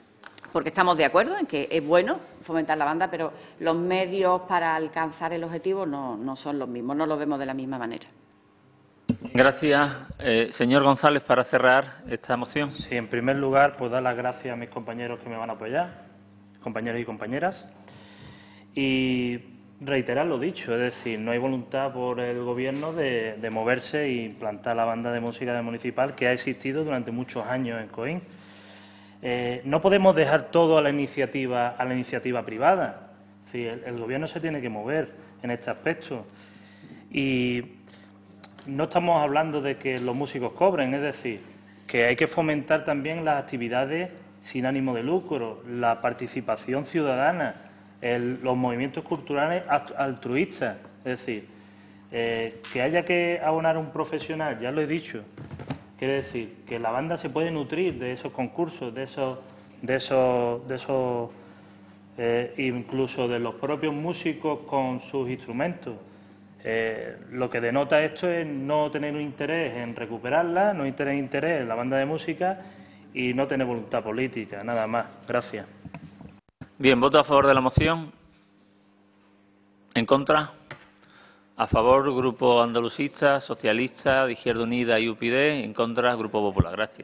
porque estamos de acuerdo en que es bueno fomentar la banda, pero los medios para alcanzar el objetivo no, no son los mismos, no lo vemos de la misma manera. Gracias. Eh, señor González, para cerrar esta moción. Sí, en primer lugar, pues dar las gracias a mis compañeros que me van a apoyar, compañeros y compañeras, y reiterar lo dicho, es decir, no hay voluntad por el Gobierno de, de moverse e implantar la banda de música del municipal que ha existido durante muchos años en Coín. Eh, no podemos dejar todo a la iniciativa, a la iniciativa privada. Es decir, el, el Gobierno se tiene que mover en este aspecto. Y no estamos hablando de que los músicos cobren, es decir, que hay que fomentar también las actividades sin ánimo de lucro, la participación ciudadana, el, los movimientos culturales altruistas. Es decir, eh, que haya que abonar a un profesional, ya lo he dicho. Quiere decir que la banda se puede nutrir de esos concursos, de esos, de esos, de esos eh, incluso de los propios músicos con sus instrumentos. Eh, lo que denota esto es no tener un interés en recuperarla, no tener interés en la banda de música y no tener voluntad política, nada más. Gracias. Bien, ¿voto a favor de la moción? ¿En contra? A favor, Grupo Andalucista, Socialista, de Izquierda Unida y U P yD. En contra, Grupo Popular. Gracias.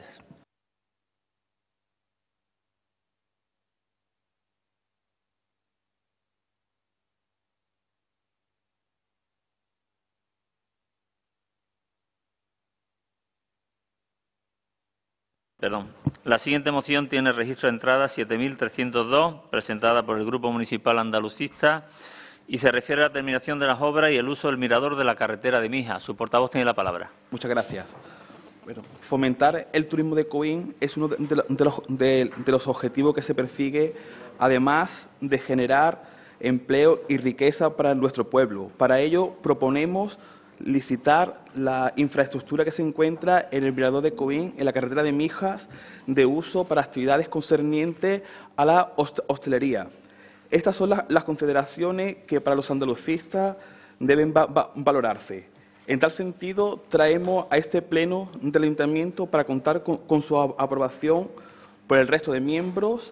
Perdón. La siguiente moción tiene registro de entrada siete mil trescientos dos, presentada por el Grupo Municipal Andalucista, y se refiere a la terminación de las obras y el uso del mirador de la carretera de Mijas. Su portavoz tiene la palabra. Muchas gracias. Bueno, fomentar el turismo de Coín es uno de, de, de, los, de, de los objetivos que se persigue, además de generar empleo y riqueza para nuestro pueblo. Para ello, proponemos licitar la infraestructura que se encuentra en el mirador de Coín, en la carretera de Mijas, de uso para actividades concernientes a la hostelería. Estas son las, las consideraciones que para los andalucistas deben va, va, valorarse. En tal sentido, traemos a este pleno del Ayuntamiento para contar con, con su aprobación por el resto de miembros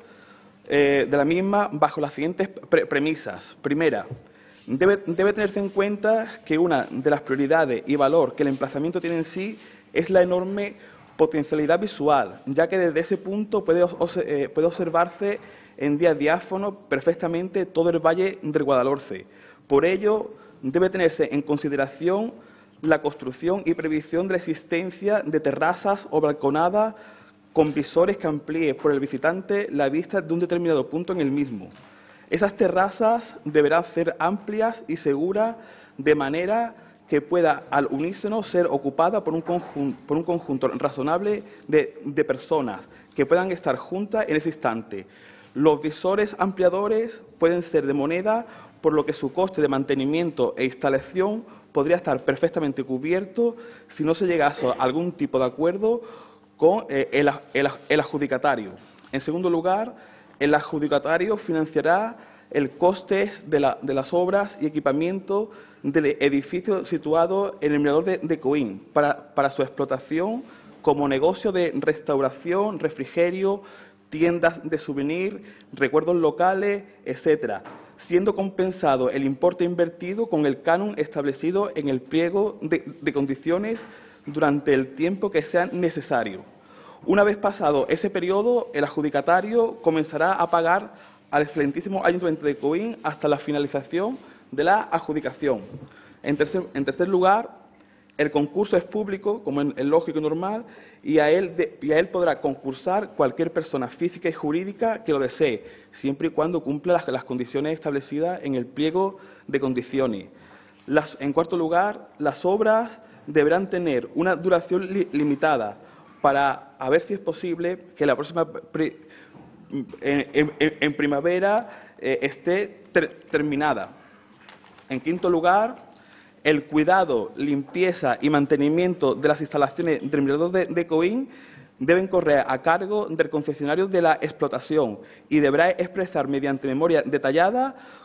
eh, de la misma bajo las siguientes pre premisas. Primera, Debe, debe tenerse en cuenta que una de las prioridades y valor que el emplazamiento tiene en sí es la enorme potencialidad visual, ya que desde ese punto puede, eh, puede observarse en día diáfano perfectamente todo el valle del Guadalhorce. Por ello, debe tenerse en consideración la construcción y previsión de la existencia de terrazas o balconadas con visores que amplíe por el visitante la vista de un determinado punto en el mismo. Esas terrazas deberán ser amplias y seguras de manera que pueda al unísono ser ocupada por un conjunto, por un conjunto razonable de, de personas que puedan estar juntas en ese instante. Los visores ampliadores pueden ser de moneda, por lo que su coste de mantenimiento e instalación podría estar perfectamente cubierto si no se llegase a algún tipo de acuerdo con eh, el, el, el adjudicatario. En segundo lugar, el adjudicatario financiará el coste de, la, de las obras y equipamiento del edificio situado en el mirador de, de Coín para, para su explotación como negocio de restauración, refrigerio, tiendas de souvenir, recuerdos locales, etcétera, siendo compensado el importe invertido con el canon establecido en el pliego de, de condiciones durante el tiempo que sea necesario. Una vez pasado ese periodo, el adjudicatario comenzará a pagar al excelentísimo Ayuntamiento de Coín hasta la finalización de la adjudicación. En tercer, en tercer lugar, el concurso es público, como es lógico y normal, y a, él de, y a él podrá concursar cualquier persona física y jurídica que lo desee, siempre y cuando cumpla las, las condiciones establecidas en el pliego de condiciones. Las, en cuarto lugar, las obras deberán tener una duración li, limitada, para a ver si es posible que la próxima pri, en, en, en primavera eh, esté ter, terminada. En quinto lugar, el cuidado, limpieza y mantenimiento de las instalaciones del mirador de, de Coín deben correr a cargo del concesionario de la explotación y deberá expresar mediante memoria detallada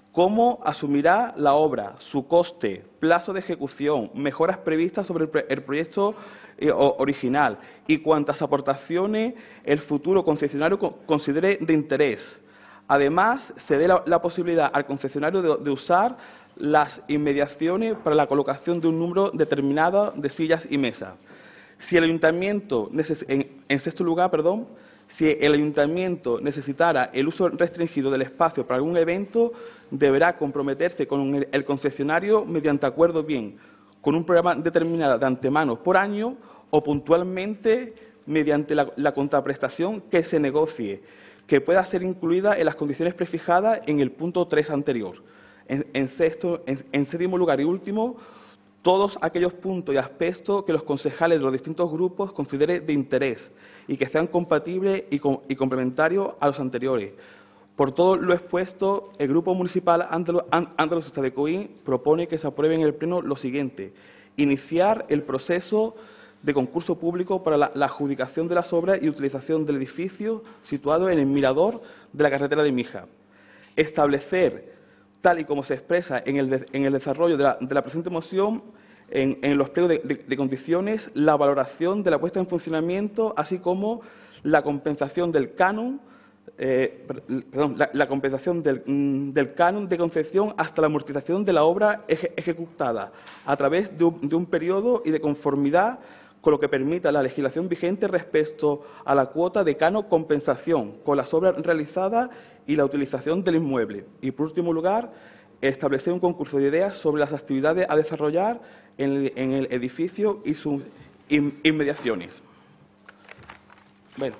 cómo asumirá la obra, su coste, plazo de ejecución, mejoras previstas sobre el, el proyecto eh, original y cuántas aportaciones el futuro concesionario considere de interés. Además, se dé la, la posibilidad al concesionario de, de usar las inmediaciones para la colocación de un número determinado de sillas y mesas. Si el ayuntamiento, en, en sexto lugar, perdón, si el ayuntamiento necesitara el uso restringido del espacio para algún evento, deberá comprometerse con el, el concesionario mediante acuerdo bien con un programa determinado de antemano por año o puntualmente mediante la, la contraprestación que se negocie, que pueda ser incluida en las condiciones prefijadas en el punto tres anterior. En, en, sexto, en, en séptimo lugar y último, todos aquellos puntos y aspectos que los concejales de los distintos grupos consideren de interés y que sean compatibles y, com y complementarios a los anteriores. Por todo lo expuesto, el Grupo Municipal Andalucista de Coín propone que se apruebe en el Pleno lo siguiente: iniciar el proceso de concurso público para la, la adjudicación de las obras y utilización del edificio situado en el mirador de la carretera de Mija. Establecer, tal y como se expresa en el, de, en el desarrollo de la, de la presente moción, en, en los pliegos de, de, de condiciones, la valoración de la puesta en funcionamiento, así como la compensación del canon, eh, perdón, la, la compensación del, del canon de concesión hasta la amortización de la obra eje, ejecutada a través de un, de un periodo y de conformidad con lo que permita la legislación vigente respecto a la cuota de canon compensación con las obras realizadas y la utilización del inmueble. Y, por último lugar, establecer un concurso de ideas sobre las actividades a desarrollar en el, en el edificio y sus in, inmediaciones. Bueno,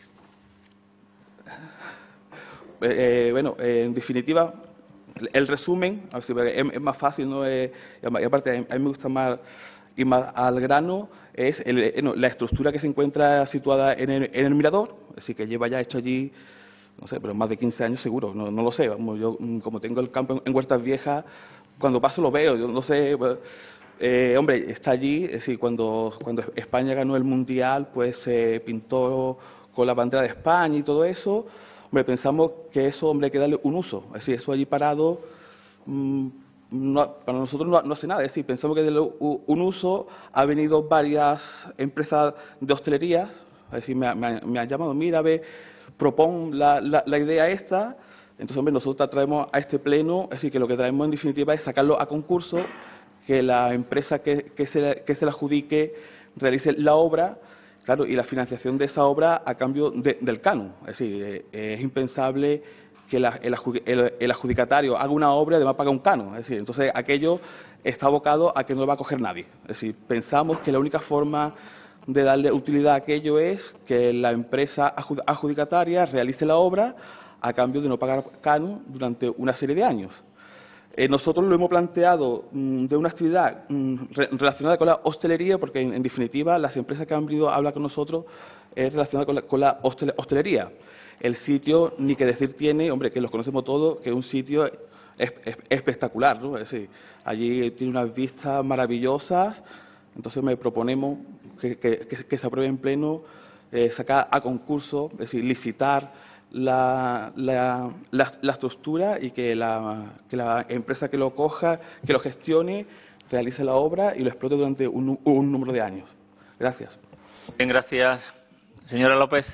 eh, bueno eh, en definitiva, el resumen, es, es más fácil, ¿no? Eh, y aparte, a mí me gusta más ir más al grano, es el, no, la estructura que se encuentra situada en el, en el mirador, es decir, que lleva ya hecho allí, no sé, pero más de quince años seguro, no, no lo sé. Vamos, yo, como tengo el campo en, en Huertas Viejas, cuando paso lo veo, yo no sé. Eh, hombre, está allí, es decir, cuando, cuando España ganó el Mundial, pues se pintó con la bandera de España y todo eso. Hombre, pensamos que eso, hombre, hay que darle un uso. Es decir, eso allí parado, mmm, no, para nosotros no, no hace nada. Es decir, pensamos que darle un uso. Ha venido varias empresas de hostelería, es decir, me, me, me han llamado, mira, ve, propon la, la, la idea esta. Entonces, hombre, nosotros traemos a este pleno, es decir, que lo que traemos en definitiva es sacarlo a concurso, que la empresa que, que, se, que se la adjudique realice la obra, claro, y la financiación de esa obra a cambio de, del canon. Es decir, eh, es impensable que la, el, el, el adjudicatario haga una obra y además paga un canon. Es decir, entonces aquello está abocado a que no lo va a coger nadie. Es decir, pensamos que la única forma de darle utilidad a aquello es que la empresa adjudicataria realice la obra a cambio de no pagar canon durante una serie de años. Eh, nosotros lo hemos planteado mmm, de una actividad mmm, re relacionada con la hostelería, porque en, en definitiva las empresas que han venido a hablar con nosotros es relacionada con la, con la hostel hostelería. El sitio, ni que decir tiene, hombre, que los conocemos todos, que es un sitio es, es, espectacular, ¿no? Es decir, allí tiene unas vistas maravillosas. Entonces me proponemos que, que, que, que se apruebe en pleno, eh, sacar a concurso, es decir, licitar la, la, la, la estructura y que la, que la empresa que lo coja, que lo gestione, realice la obra y lo explote durante un, un número de años. Gracias. Bien, gracias. Señora López.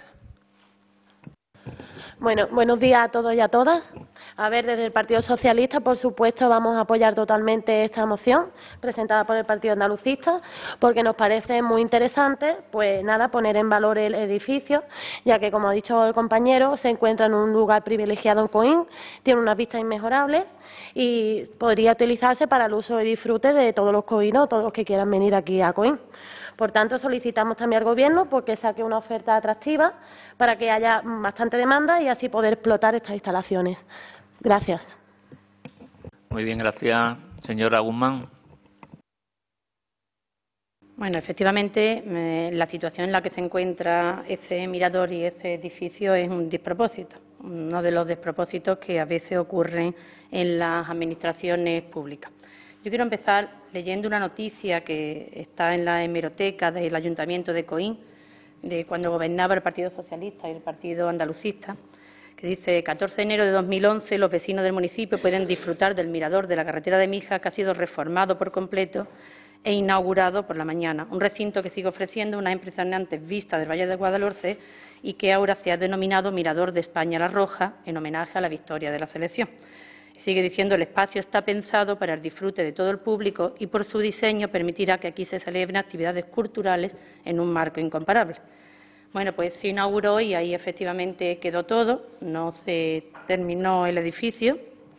Bueno, buenos días a todos y a todas. A ver, desde el Partido Socialista, por supuesto, vamos a apoyar totalmente esta moción presentada por el Partido Andalucista, porque nos parece muy interesante, pues nada, poner en valor el edificio, ya que, como ha dicho el compañero, se encuentra en un lugar privilegiado en Coín, tiene unas vistas inmejorables y podría utilizarse para el uso y disfrute de todos los coínos, todos los que quieran venir aquí a Coín. Por tanto, solicitamos también al Gobierno porque saque una oferta atractiva para que haya bastante demanda y así poder explotar estas instalaciones. Gracias. Muy bien, gracias. Señora Guzmán. Bueno, efectivamente, eh, la situación en la que se encuentra ese mirador y ese edificio es un despropósito, uno de los despropósitos que a veces ocurren en las administraciones públicas. Yo quiero empezar leyendo una noticia que está en la hemeroteca del Ayuntamiento de Coín, de cuando gobernaba el Partido Socialista y el Partido Andalucista, que dice catorce de enero de dos mil once los vecinos del municipio pueden disfrutar del mirador de la carretera de Mijas, que ha sido reformado por completo e inaugurado por la mañana. Un recinto que sigue ofreciendo una impresionante vista del Valle del Guadalhorce y que ahora se ha denominado Mirador de España La Roja, en homenaje a la victoria de la selección. Sigue diciendo el espacio está pensado para el disfrute de todo el público y por su diseño permitirá que aquí se celebren actividades culturales en un marco incomparable. Bueno, pues se inauguró y ahí efectivamente quedó todo, no se terminó el edificio.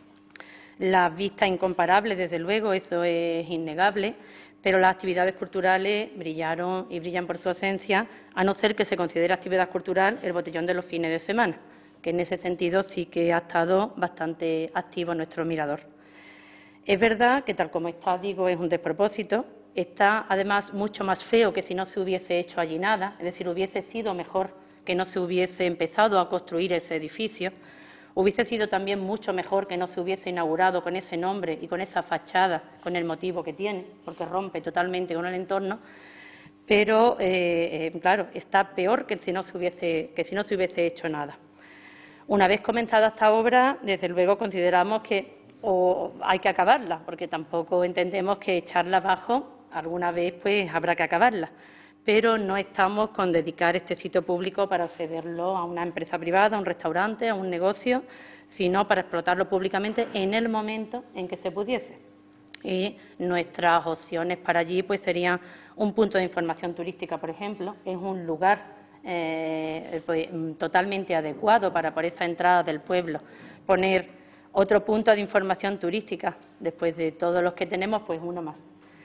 Las vistas incomparables, desde luego, eso es innegable, pero las actividades culturales brillaron y brillan por su ausencia, a no ser que se considere actividad cultural el botellón de los fines de semana, que en ese sentido sí que ha estado bastante activo nuestro mirador. Es verdad que, tal como está, digo, es un despropósito. Está, además, mucho más feo que si no se hubiese hecho allí nada, es decir, hubiese sido mejor que no se hubiese empezado a construir ese edificio. Hubiese sido también mucho mejor que no se hubiese inaugurado con ese nombre y con esa fachada, con el motivo que tiene, porque rompe totalmente con el entorno. Pero, eh, eh, claro, está peor que si no se hubiese, que si no se hubiese hecho nada. Una vez comenzada esta obra, desde luego consideramos que o hay que acabarla, porque tampoco entendemos que echarla abajo alguna vez pues habrá que acabarla, pero no estamos con dedicar este sitio público para cederlo a una empresa privada, a un restaurante, a un negocio, sino para explotarlo públicamente en el momento en que se pudiese. Y nuestras opciones para allí pues serían un punto de información turística, por ejemplo, es un lugar eh, pues, totalmente adecuado para por esa entrada del pueblo poner otro punto de información turística, después de todos los que tenemos, pues uno más.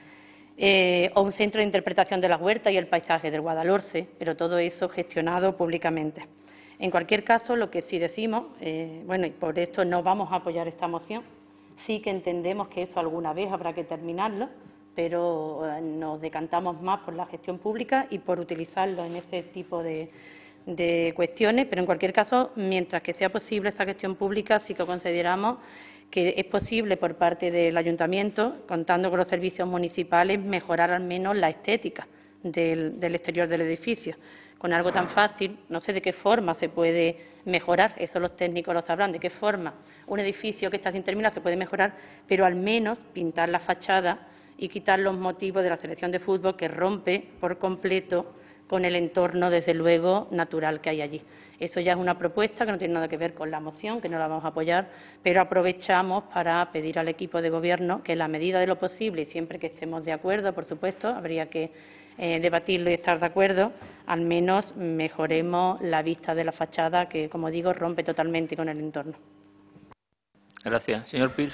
Eh, o un centro de interpretación de la huerta y el paisaje del Guadalhorce, pero todo eso gestionado públicamente. En cualquier caso, lo que sí decimos, eh, bueno, y por esto no vamos a apoyar esta moción, sí que entendemos que eso alguna vez habrá que terminarlo, pero eh, nos decantamos más por la gestión pública y por utilizarlo en ese tipo de, de cuestiones, pero en cualquier caso, mientras que sea posible esa gestión pública, sí que consideramos que es posible por parte del Ayuntamiento, contando con los servicios municipales, mejorar al menos la estética del, del exterior del edificio. Con algo tan fácil, no sé de qué forma se puede mejorar, eso los técnicos lo sabrán, de qué forma un edificio que está sin terminar se puede mejorar, pero al menos pintar la fachada y quitar los motivos de la selección de fútbol que rompe por completo con el entorno, desde luego, natural que hay allí. Eso ya es una propuesta que no tiene nada que ver con la moción, que no la vamos a apoyar, pero aprovechamos para pedir al equipo de Gobierno que, en la medida de lo posible, y siempre que estemos de acuerdo, por supuesto, habría que eh, debatirlo y estar de acuerdo, al menos mejoremos la vista de la fachada, que, como digo, rompe totalmente con el entorno. Gracias. Señor Pires.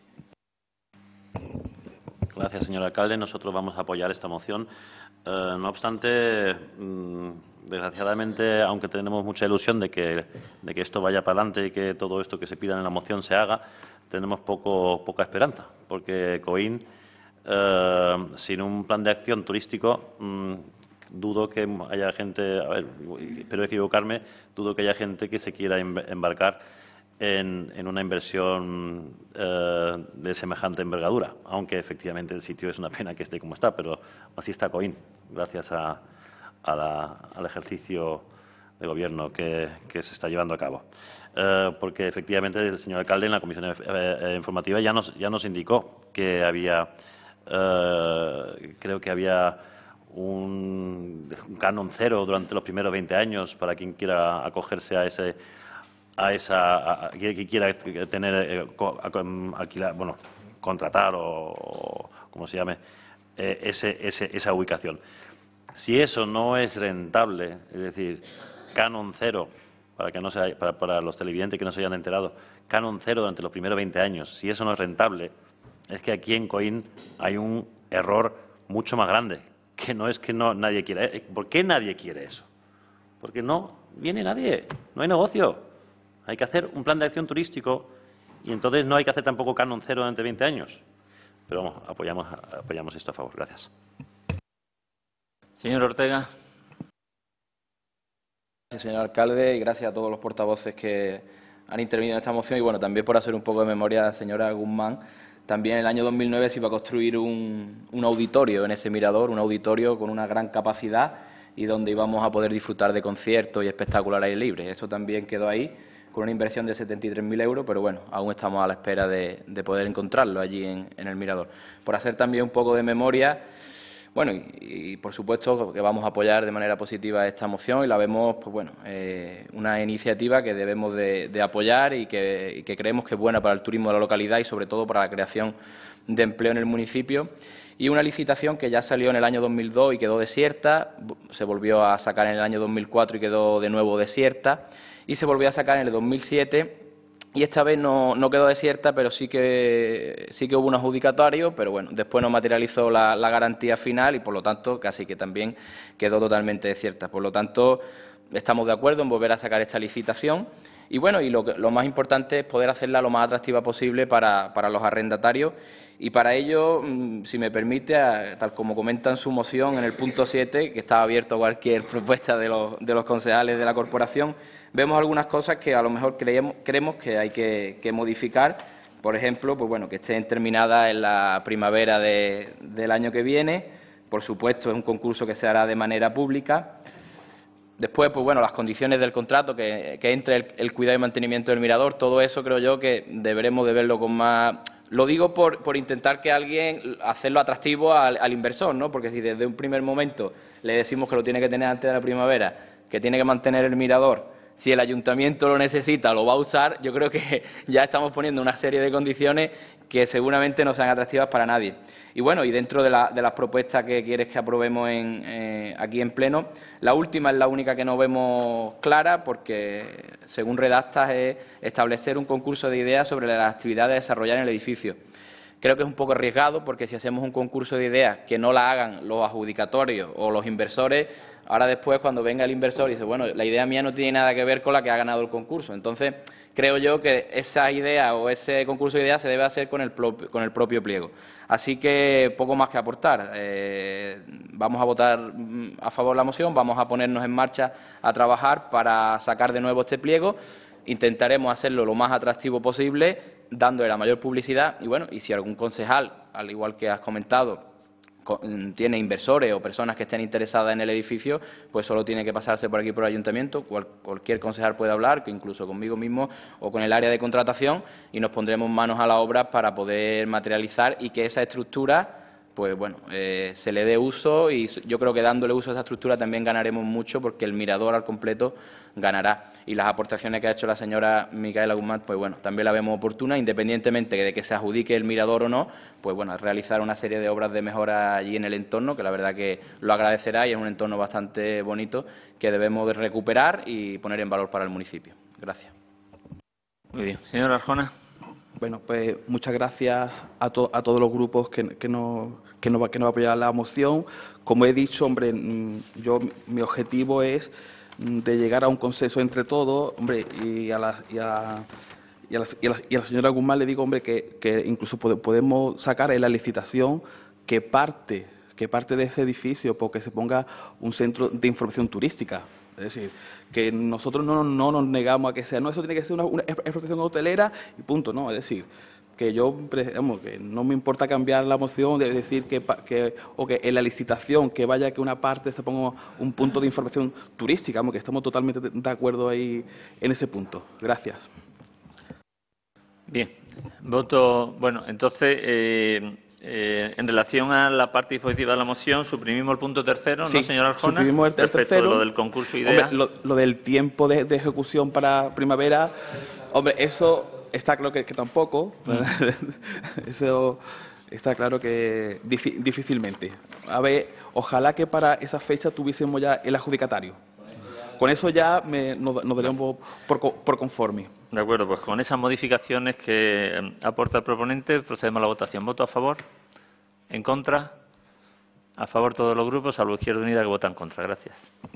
Gracias, señor alcalde. Nosotros vamos a apoyar esta moción. Eh, no obstante, mmm, desgraciadamente, aunque tenemos mucha ilusión de que, de que esto vaya para adelante y que todo esto que se pida en la moción se haga, tenemos poco, poca esperanza, porque Coín, eh, sin un plan de acción turístico, mmm, dudo que haya gente, a ver, espero equivocarme, dudo que haya gente que se quiera embarcar En, en una inversión eh, de semejante envergadura, aunque efectivamente el sitio es una pena que esté como está, pero así está Coín, gracias a, a la, al ejercicio de gobierno que, que se está llevando a cabo. Eh, porque efectivamente el señor alcalde en la comisión eh, eh, informativa ya nos, ya nos indicó que había, eh, creo que había un, un canon cero durante los primeros veinte años para quien quiera acogerse a ese a esa a, que quiera tener eh, alquilar, bueno, contratar o, o como se llame eh, ese, ese, esa ubicación. Si eso no es rentable, es decir, canon cero, para que no se, para, para los televidentes que no se hayan enterado, canon cero durante los primeros veinte años, si eso no es rentable, es que aquí en Coín hay un error mucho más grande, que no es que no nadie quiera. ¿Por qué nadie quiere eso? Porque no viene nadie, no hay negocio. Hay que hacer un plan de acción turístico y entonces no hay que hacer tampoco canon cero durante veinte años. Pero vamos, apoyamos, apoyamos esto a favor. Gracias. Señor Ortega. Gracias, señor alcalde, y gracias a todos los portavoces que han intervenido en esta moción. Y bueno, también por hacer un poco de memoria a la señora Guzmán, también en el año dos mil nueve se iba a construir un, un auditorio en ese mirador, un auditorio con una gran capacidad y donde íbamos a poder disfrutar de conciertos y espectáculos al aire libre. Eso también quedó ahí, por una inversión de setenta y tres mil euros, pero bueno, aún estamos a la espera de, de poder encontrarlo allí en, en el Mirador. Por hacer también un poco de memoria, bueno, y, y por supuesto que vamos a apoyar de manera positiva esta moción y la vemos, pues bueno, eh, una iniciativa que debemos de, de apoyar y que, y que creemos que es buena para el turismo de la localidad y sobre todo para la creación de empleo en el municipio. Y una licitación que ya salió en el año dos mil dos y quedó desierta, se volvió a sacar en el año dos mil cuatro y quedó de nuevo desierta, y se volvió a sacar en el dos mil siete y esta vez no, no quedó desierta, pero sí que sí que hubo un adjudicatario, pero bueno, después no materializó la, la garantía final y por lo tanto casi que también quedó totalmente desierta. Por lo tanto, estamos de acuerdo en volver a sacar esta licitación y bueno, y lo, lo más importante es poder hacerla lo más atractiva posible para, para los arrendatarios. Y para ello, si me permite, tal como comenta en su moción en el punto siete, que está abierto a cualquier propuesta de los, de los concejales de la corporación, vemos algunas cosas que a lo mejor creemos, creemos que hay que, que modificar. Por ejemplo, pues bueno, que estén terminadas en la primavera de, del año que viene. Por supuesto, es un concurso que se hará de manera pública. Después, pues bueno, las condiciones del contrato, que, que entre el, el cuidado y mantenimiento del mirador, todo eso creo yo que deberemos de verlo con más... Lo digo por, por intentar que alguien, hacerlo atractivo al, al inversor, ¿no? Porque si desde un primer momento le decimos que lo tiene que tener antes de la primavera, que tiene que mantener el mirador, si el ayuntamiento lo necesita, lo va a usar, yo creo que ya estamos poniendo una serie de condiciones que seguramente no sean atractivas para nadie. Y bueno, y dentro de, la, de las propuestas que quieres que aprobemos en, eh, aquí en pleno, la última es la única que no vemos clara porque, según redactas, es establecer un concurso de ideas sobre las actividades a desarrollar en el edificio. Creo que es un poco arriesgado porque si hacemos un concurso de ideas que no la hagan los adjudicatorios o los inversores, ahora después cuando venga el inversor y dice, bueno, la idea mía no tiene nada que ver con la que ha ganado el concurso. Entonces, creo yo que esa idea o ese concurso de ideas se debe hacer con el, con el propio pliego. Así que poco más que aportar. Eh, vamos a votar a favor de la moción, vamos a ponernos en marcha a trabajar para sacar de nuevo este pliego. Intentaremos hacerlo lo más atractivo posible, dándole la mayor publicidad. Y bueno, y si algún concejal, al igual que has comentado, tiene inversores o personas que estén interesadas en el edificio, pues solo tiene que pasarse por aquí por el ayuntamiento. Cual, cualquier concejal puede hablar, que incluso conmigo mismo o con el área de contratación, y nos pondremos manos a la obra para poder materializar y que esa estructura, pues bueno, eh, se le dé uso, y yo creo que dándole uso a esa estructura también ganaremos mucho porque el mirador al completo ganará. Y las aportaciones que ha hecho la señora Micaela Guzmán, pues bueno, también la vemos oportuna, independientemente de que se adjudique el mirador o no, pues bueno, realizar una serie de obras de mejora allí en el entorno, que la verdad que lo agradecerá y es un entorno bastante bonito que debemos de recuperar y poner en valor para el municipio. Gracias. Muy bien. Señor Arjona. Bueno, pues muchas gracias a, to a todos los grupos que, que nos que no, que no va a apoyar la moción. Como he dicho, hombre, yo mi objetivo es de llegar a un consenso entre todos, hombre, y a la, y a, y a la, y a la, y a la señora Guzmán le digo, hombre, que, que incluso podemos sacar en la licitación que parte, que parte de ese edificio porque se ponga un centro de información turística. Es decir, que nosotros no, no nos negamos a que sea, no, eso tiene que ser una, una explotación hotelera y punto, no, es decir, que yo, digamos, que no me importa cambiar la moción de decir que, que, o que en la licitación que vaya que una parte se ponga un punto de información turística, vamos, que estamos totalmente de acuerdo ahí en ese punto. Gracias. Bien, voto, bueno, entonces, eh, eh, en relación a la parte dispositiva de la moción, suprimimos el punto tercero, ¿no, sí, señor Arjona? Suprimimos el respecto tercero. de lo del concurso de ideas. Hombre, lo, lo del tiempo de, de ejecución para primavera, hombre, eso está claro que, que tampoco, mm. eso está claro que difícilmente. A ver, ojalá que para esa fecha tuviésemos ya el adjudicatario. Con eso ya me, nos, nos daríamos por, por conforme. De acuerdo, pues con esas modificaciones que aporta el proponente procedemos a la votación. ¿Voto a favor? ¿En contra? A favor todos los grupos, salvo Izquierda Unida que vota en contra. Gracias.